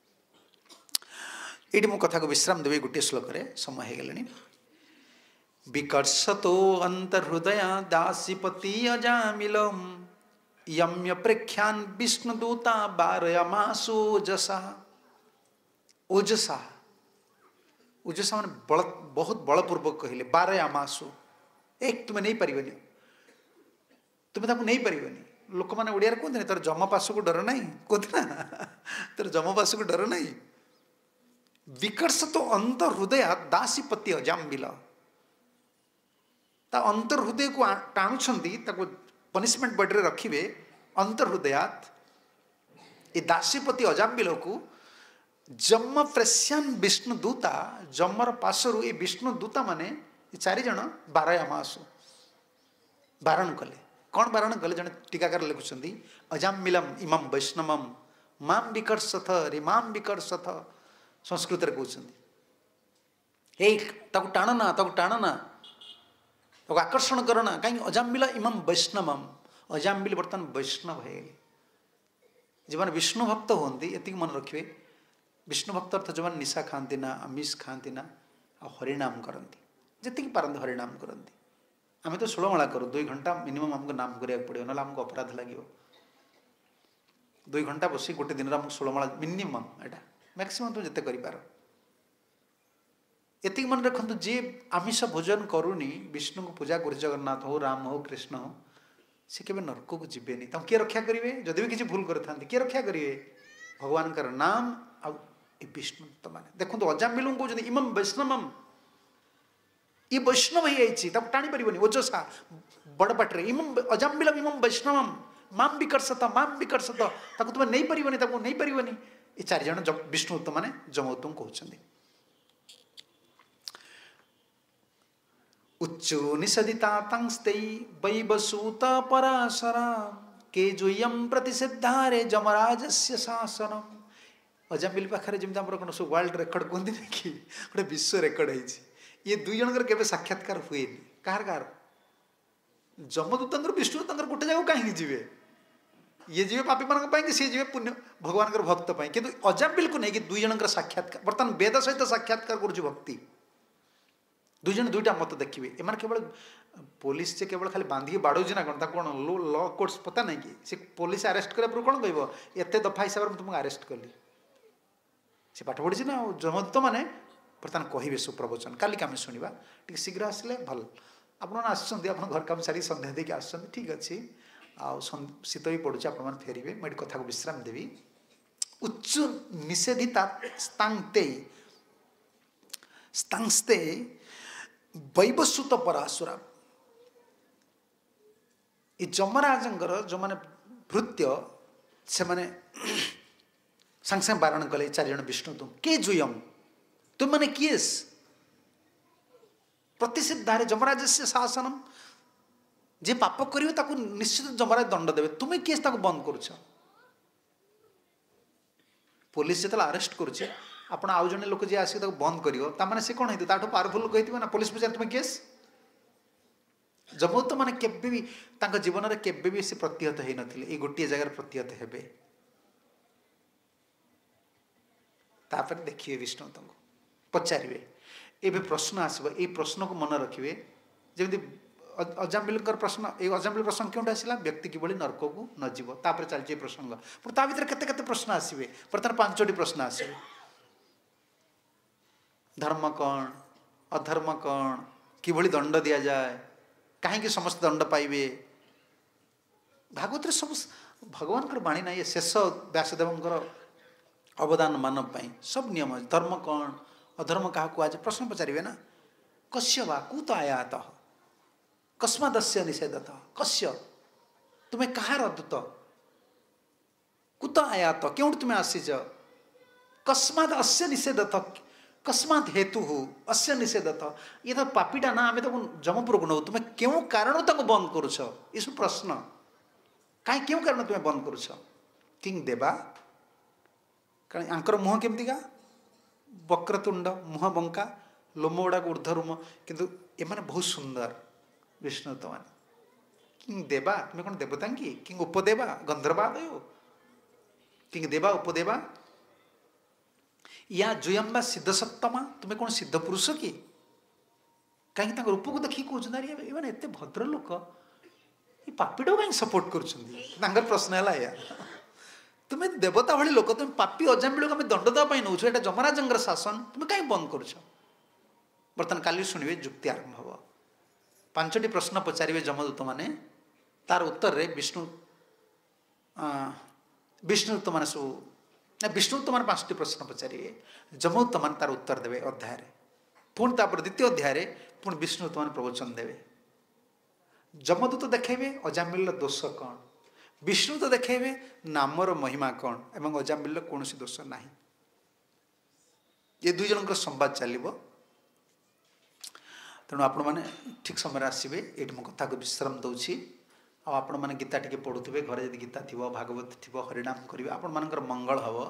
ये मो कथा को विश्राम देवी गोटे श्लोक समय हो गले विकर्षतो अंतर्हृदय दासीपति अजामिलम यम्य प्रेख्यान विष्णुदूता बारयमासु ओजसा ओजसा ओजसा मैंने बल बहुत बलपूर्वक कहले बारयमासु एक तुम्हें नहीं पारिबनी तुम्हें ताको नहीं पारिबनी लोक मैंने ओडिया कहते तोर जम पास को डर नहीं कहते ना तोर जम पास को डर नहीं विकर्ष तो अंतर हृदय दासीपति अजामिल ता अंतर हृदय को टाणुंट पनिशमेंट बॉडी रखिए अंतर हृदयात ये दासीपति अजामिल को जम प्रेस्यान विष्णुदूता जमर पार्श्वर ये विष्णुदूता माने चारि जन बारयमासु बारण कले कौन बारण कले जन टीकाकार लिखुंट अजामिलम इमं वैष्णवम माम विकर्षथ रे माम विकर्षथ संस्कृत कहते टाणना ताको टाणना ताको आकर्षण करना कहीं अजामिल इमं वैष्णवम अजामिल बर्तमान वैष्णव है जो मैंने विष्णु भक्त होती ये मन रखिए विष्णु भक्त अर्थ जो मैंने निशा खाती ना आमिष खाती ना आ हरिनाम करती जी पारती हरिनाम करती आम तो षोलमाला करूँ दुई घंटा मिनिमम आमको नाम करा पड़ो ना आमको अपराध लगे दुई घंटा बस गोटे दिन आमको षोलमाला मिनिमम एटा मैक्सिमम तुम जिते कर ये मन रखु जी आमिष भोजन करूनी विष्णु को पूजा कर जगन्नाथ हो राम हो कृष्ण हो सी के नरक को जीवेनि किए रक्षा करेंगे जदि भी किसी भूल करते किए रक्षा करेंगे भगवान का नाम आ विष्णु तो मैंने देखो अजामिल कहते इमं वैष्णवम ये वैष्णव ही आई टाणी पारे ओजसा बड़ पाटे इमं अजामिल इमं वैष्णवम माम विकर्षत माम विकर्षत तुम्हें नहीं पारे नहीं पारे ये चारिजण विष्णुदूत मैंने जमदूत कहते उच्चो निषदिता तंस्ते वैवसूत पराशरा के जोयम प्रतिषिद्धारे जमराजस्य शासनम अजामिल पाखे जमी कौन सब वर्ल्ड रेकर्ड कहते ना कि गोटे विश्व रेकर्ड है ये दुई जनकर केवे साक्षात्कार हुए कहार कहार जमदूत विष्णुदूत गोटे जगह कहीं जीवे ये जीवे पापी मान सी जीवे पुण्य भगवान भक्त किंतु अजामिल को नहीं दुई जनकर साक्षात्कार बर्तमान वेद सहित साक्षात्कार कर भक्ति दुई जन दुईटा मत देखिए एम केवल पुलिस से केवल खाली बांधिकी बाड़ौजी ना कौन कौन लॉ कोर्ट्स पता नहीं कि से पुलिस अरेस्ट करने कौन कह एत दफा हिसाब से तुमको अरेस्ट कली से पाठ पढ़ी ना जमदूत मैंने बर्तमान कहे सुप्रवचन काली आम शुणा टी शीघ्र आसले भल आप घर काम सारी सन्ध्या देके आस ठीक अच्छे शीत भी पड़ुचे आप फेरवे मुझे कथा को विश्राम देवी उच्च निषेधिता स्तांगते स्तांगस्ते वैवस्वत पराशुरा ये जमराजंकर जो मैंने भृत्य से मैंने सांगे सांगे बारण कले चारिजण विष्णु तुम के जुयम तुम मैंने किएस प्रतिषिद्धारे जमराज से शासनम जे पाप करियो ताकू निश्चित जमराज दंड देवे तुम्हें केस ताकू बंद करुछ पुलिस जिते अरेस्ट करुचे आपण आउ जने लोक जे आसी ताकू बंद करियो ता माने से कोन हेतु ताठो पावरफुल लोक हेतिबो ना पुलिस पचार तुम्हें केस जमदूत माने केबे भी तांका जीवन रे केबे भी से प्रतिहत हे नथिले ए गोटिए जगह प्रतिहत हेबे तापर देखिए विष्णु तुमको पचारे एबे प्रश्न आसब ए प्रश्न को मन रखिए जमी अजामिल प्रश्न ये अजामिल प्रश्न क्यों आसला व्यक्ति किभली नरक को न जीव तापर चलती प्रसंग पर ता भीतर केते केते प्रश्न आसबे प्रथम पांचटी प्रश्न आसबे धर्म कौन अधर्म कौन किभली दंड दिया जाए कहीं समस्त दंड पाइबे भागवत सब भगवान बाणी ना ये शेष व्यासदेव अवदान मानव पाई सब नियम धर्म कौन अधर्म क्या आज प्रश्न पचारे ना कस्य वा कुत आयात कस्मादस्य निषेधत कस्य तुम्हें कहार दूत कुत आयात क्यों तुम्हें आसीच कस्माद अस्य निषेधत कस्मात हेतु हो अस्य निषेधत ये तो पापीटा ना आम तो जमपुर को नौ तुम्हें क्यों कारण तक बंद करुछ ये सब प्रश्न कहीं क्यों कारण तुम्हें बंद करुछ किंग देवा कारण आंकर मुह केमतिका वक्रतुंड मुह बंका लोम गुड़ा ऊर्धरुम किंतु एमाने बहुत सुंदर विष्णु तो मान किंग देवा तुम्हें कौन देवता कि किंग उपदेवा गंधर्वादय किंग देवा उपदेवा या जुयम्बा सिद्ध सत्तमा तुम्हें कौन सिद्ध पुरुष कि कहीं रूप को देखिए कहते एत भद्र लोक ये पापीटा कहीं सपोर्ट कर प्रश्न है या तुम्हें देवता भाई लोक तुम पापी अजामिल को आम दंड देवाई नौ ये जमराजंगर शासन तुम्हें कहीं बंद कर बर्तमान काली शुणे जुक्ति आरंभ हम पांचटी प्रश्न पचारे जमदूत मैंने तार उत्तर रे विष्णु विष्णुदूत मैंने सब ना विष्णुदूत मैंने पांचटी प्रश्न पचारे जमदूत मैंने तार उत्तर देवे अध्याय पुणी तापर द्वितीय अध्याय पुणी विष्णुदूत मैंने प्रवचन देवे जमदूत देखेबे अजामिल दोष कौन विष्णु तो देखेबे नामर महिमा कौन एवं अजामिल कौन दोष ना ये दुई जन संवाद चलो तेणु आपण मैंने ठीक समय आसवे ये मो कथा को विश्राम दूसरी आपण मैंने गीता टी पढ़ुवे घरे जब गीता थी भागवत थी हरिनाम करेंगे आपण मानकर मंगल हम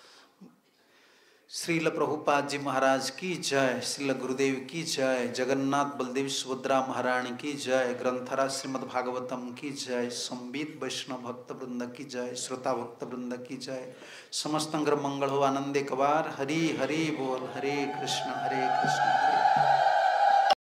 श्रील प्रभुपाद जी महाराज की जय श्रील गुरुदेव की जय जगन्नाथ बलदेव सुभद्रा महारानी की जय ग्रंथरा श्रीमद् भागवतम की जय संबित वैष्णव भक्त वृंद की जय श्रोता भक्त वृंद की जय समस्त मंगल हो आनंदे कबार हरि हरि बोल हरे कृष्ण हरे कृष्ण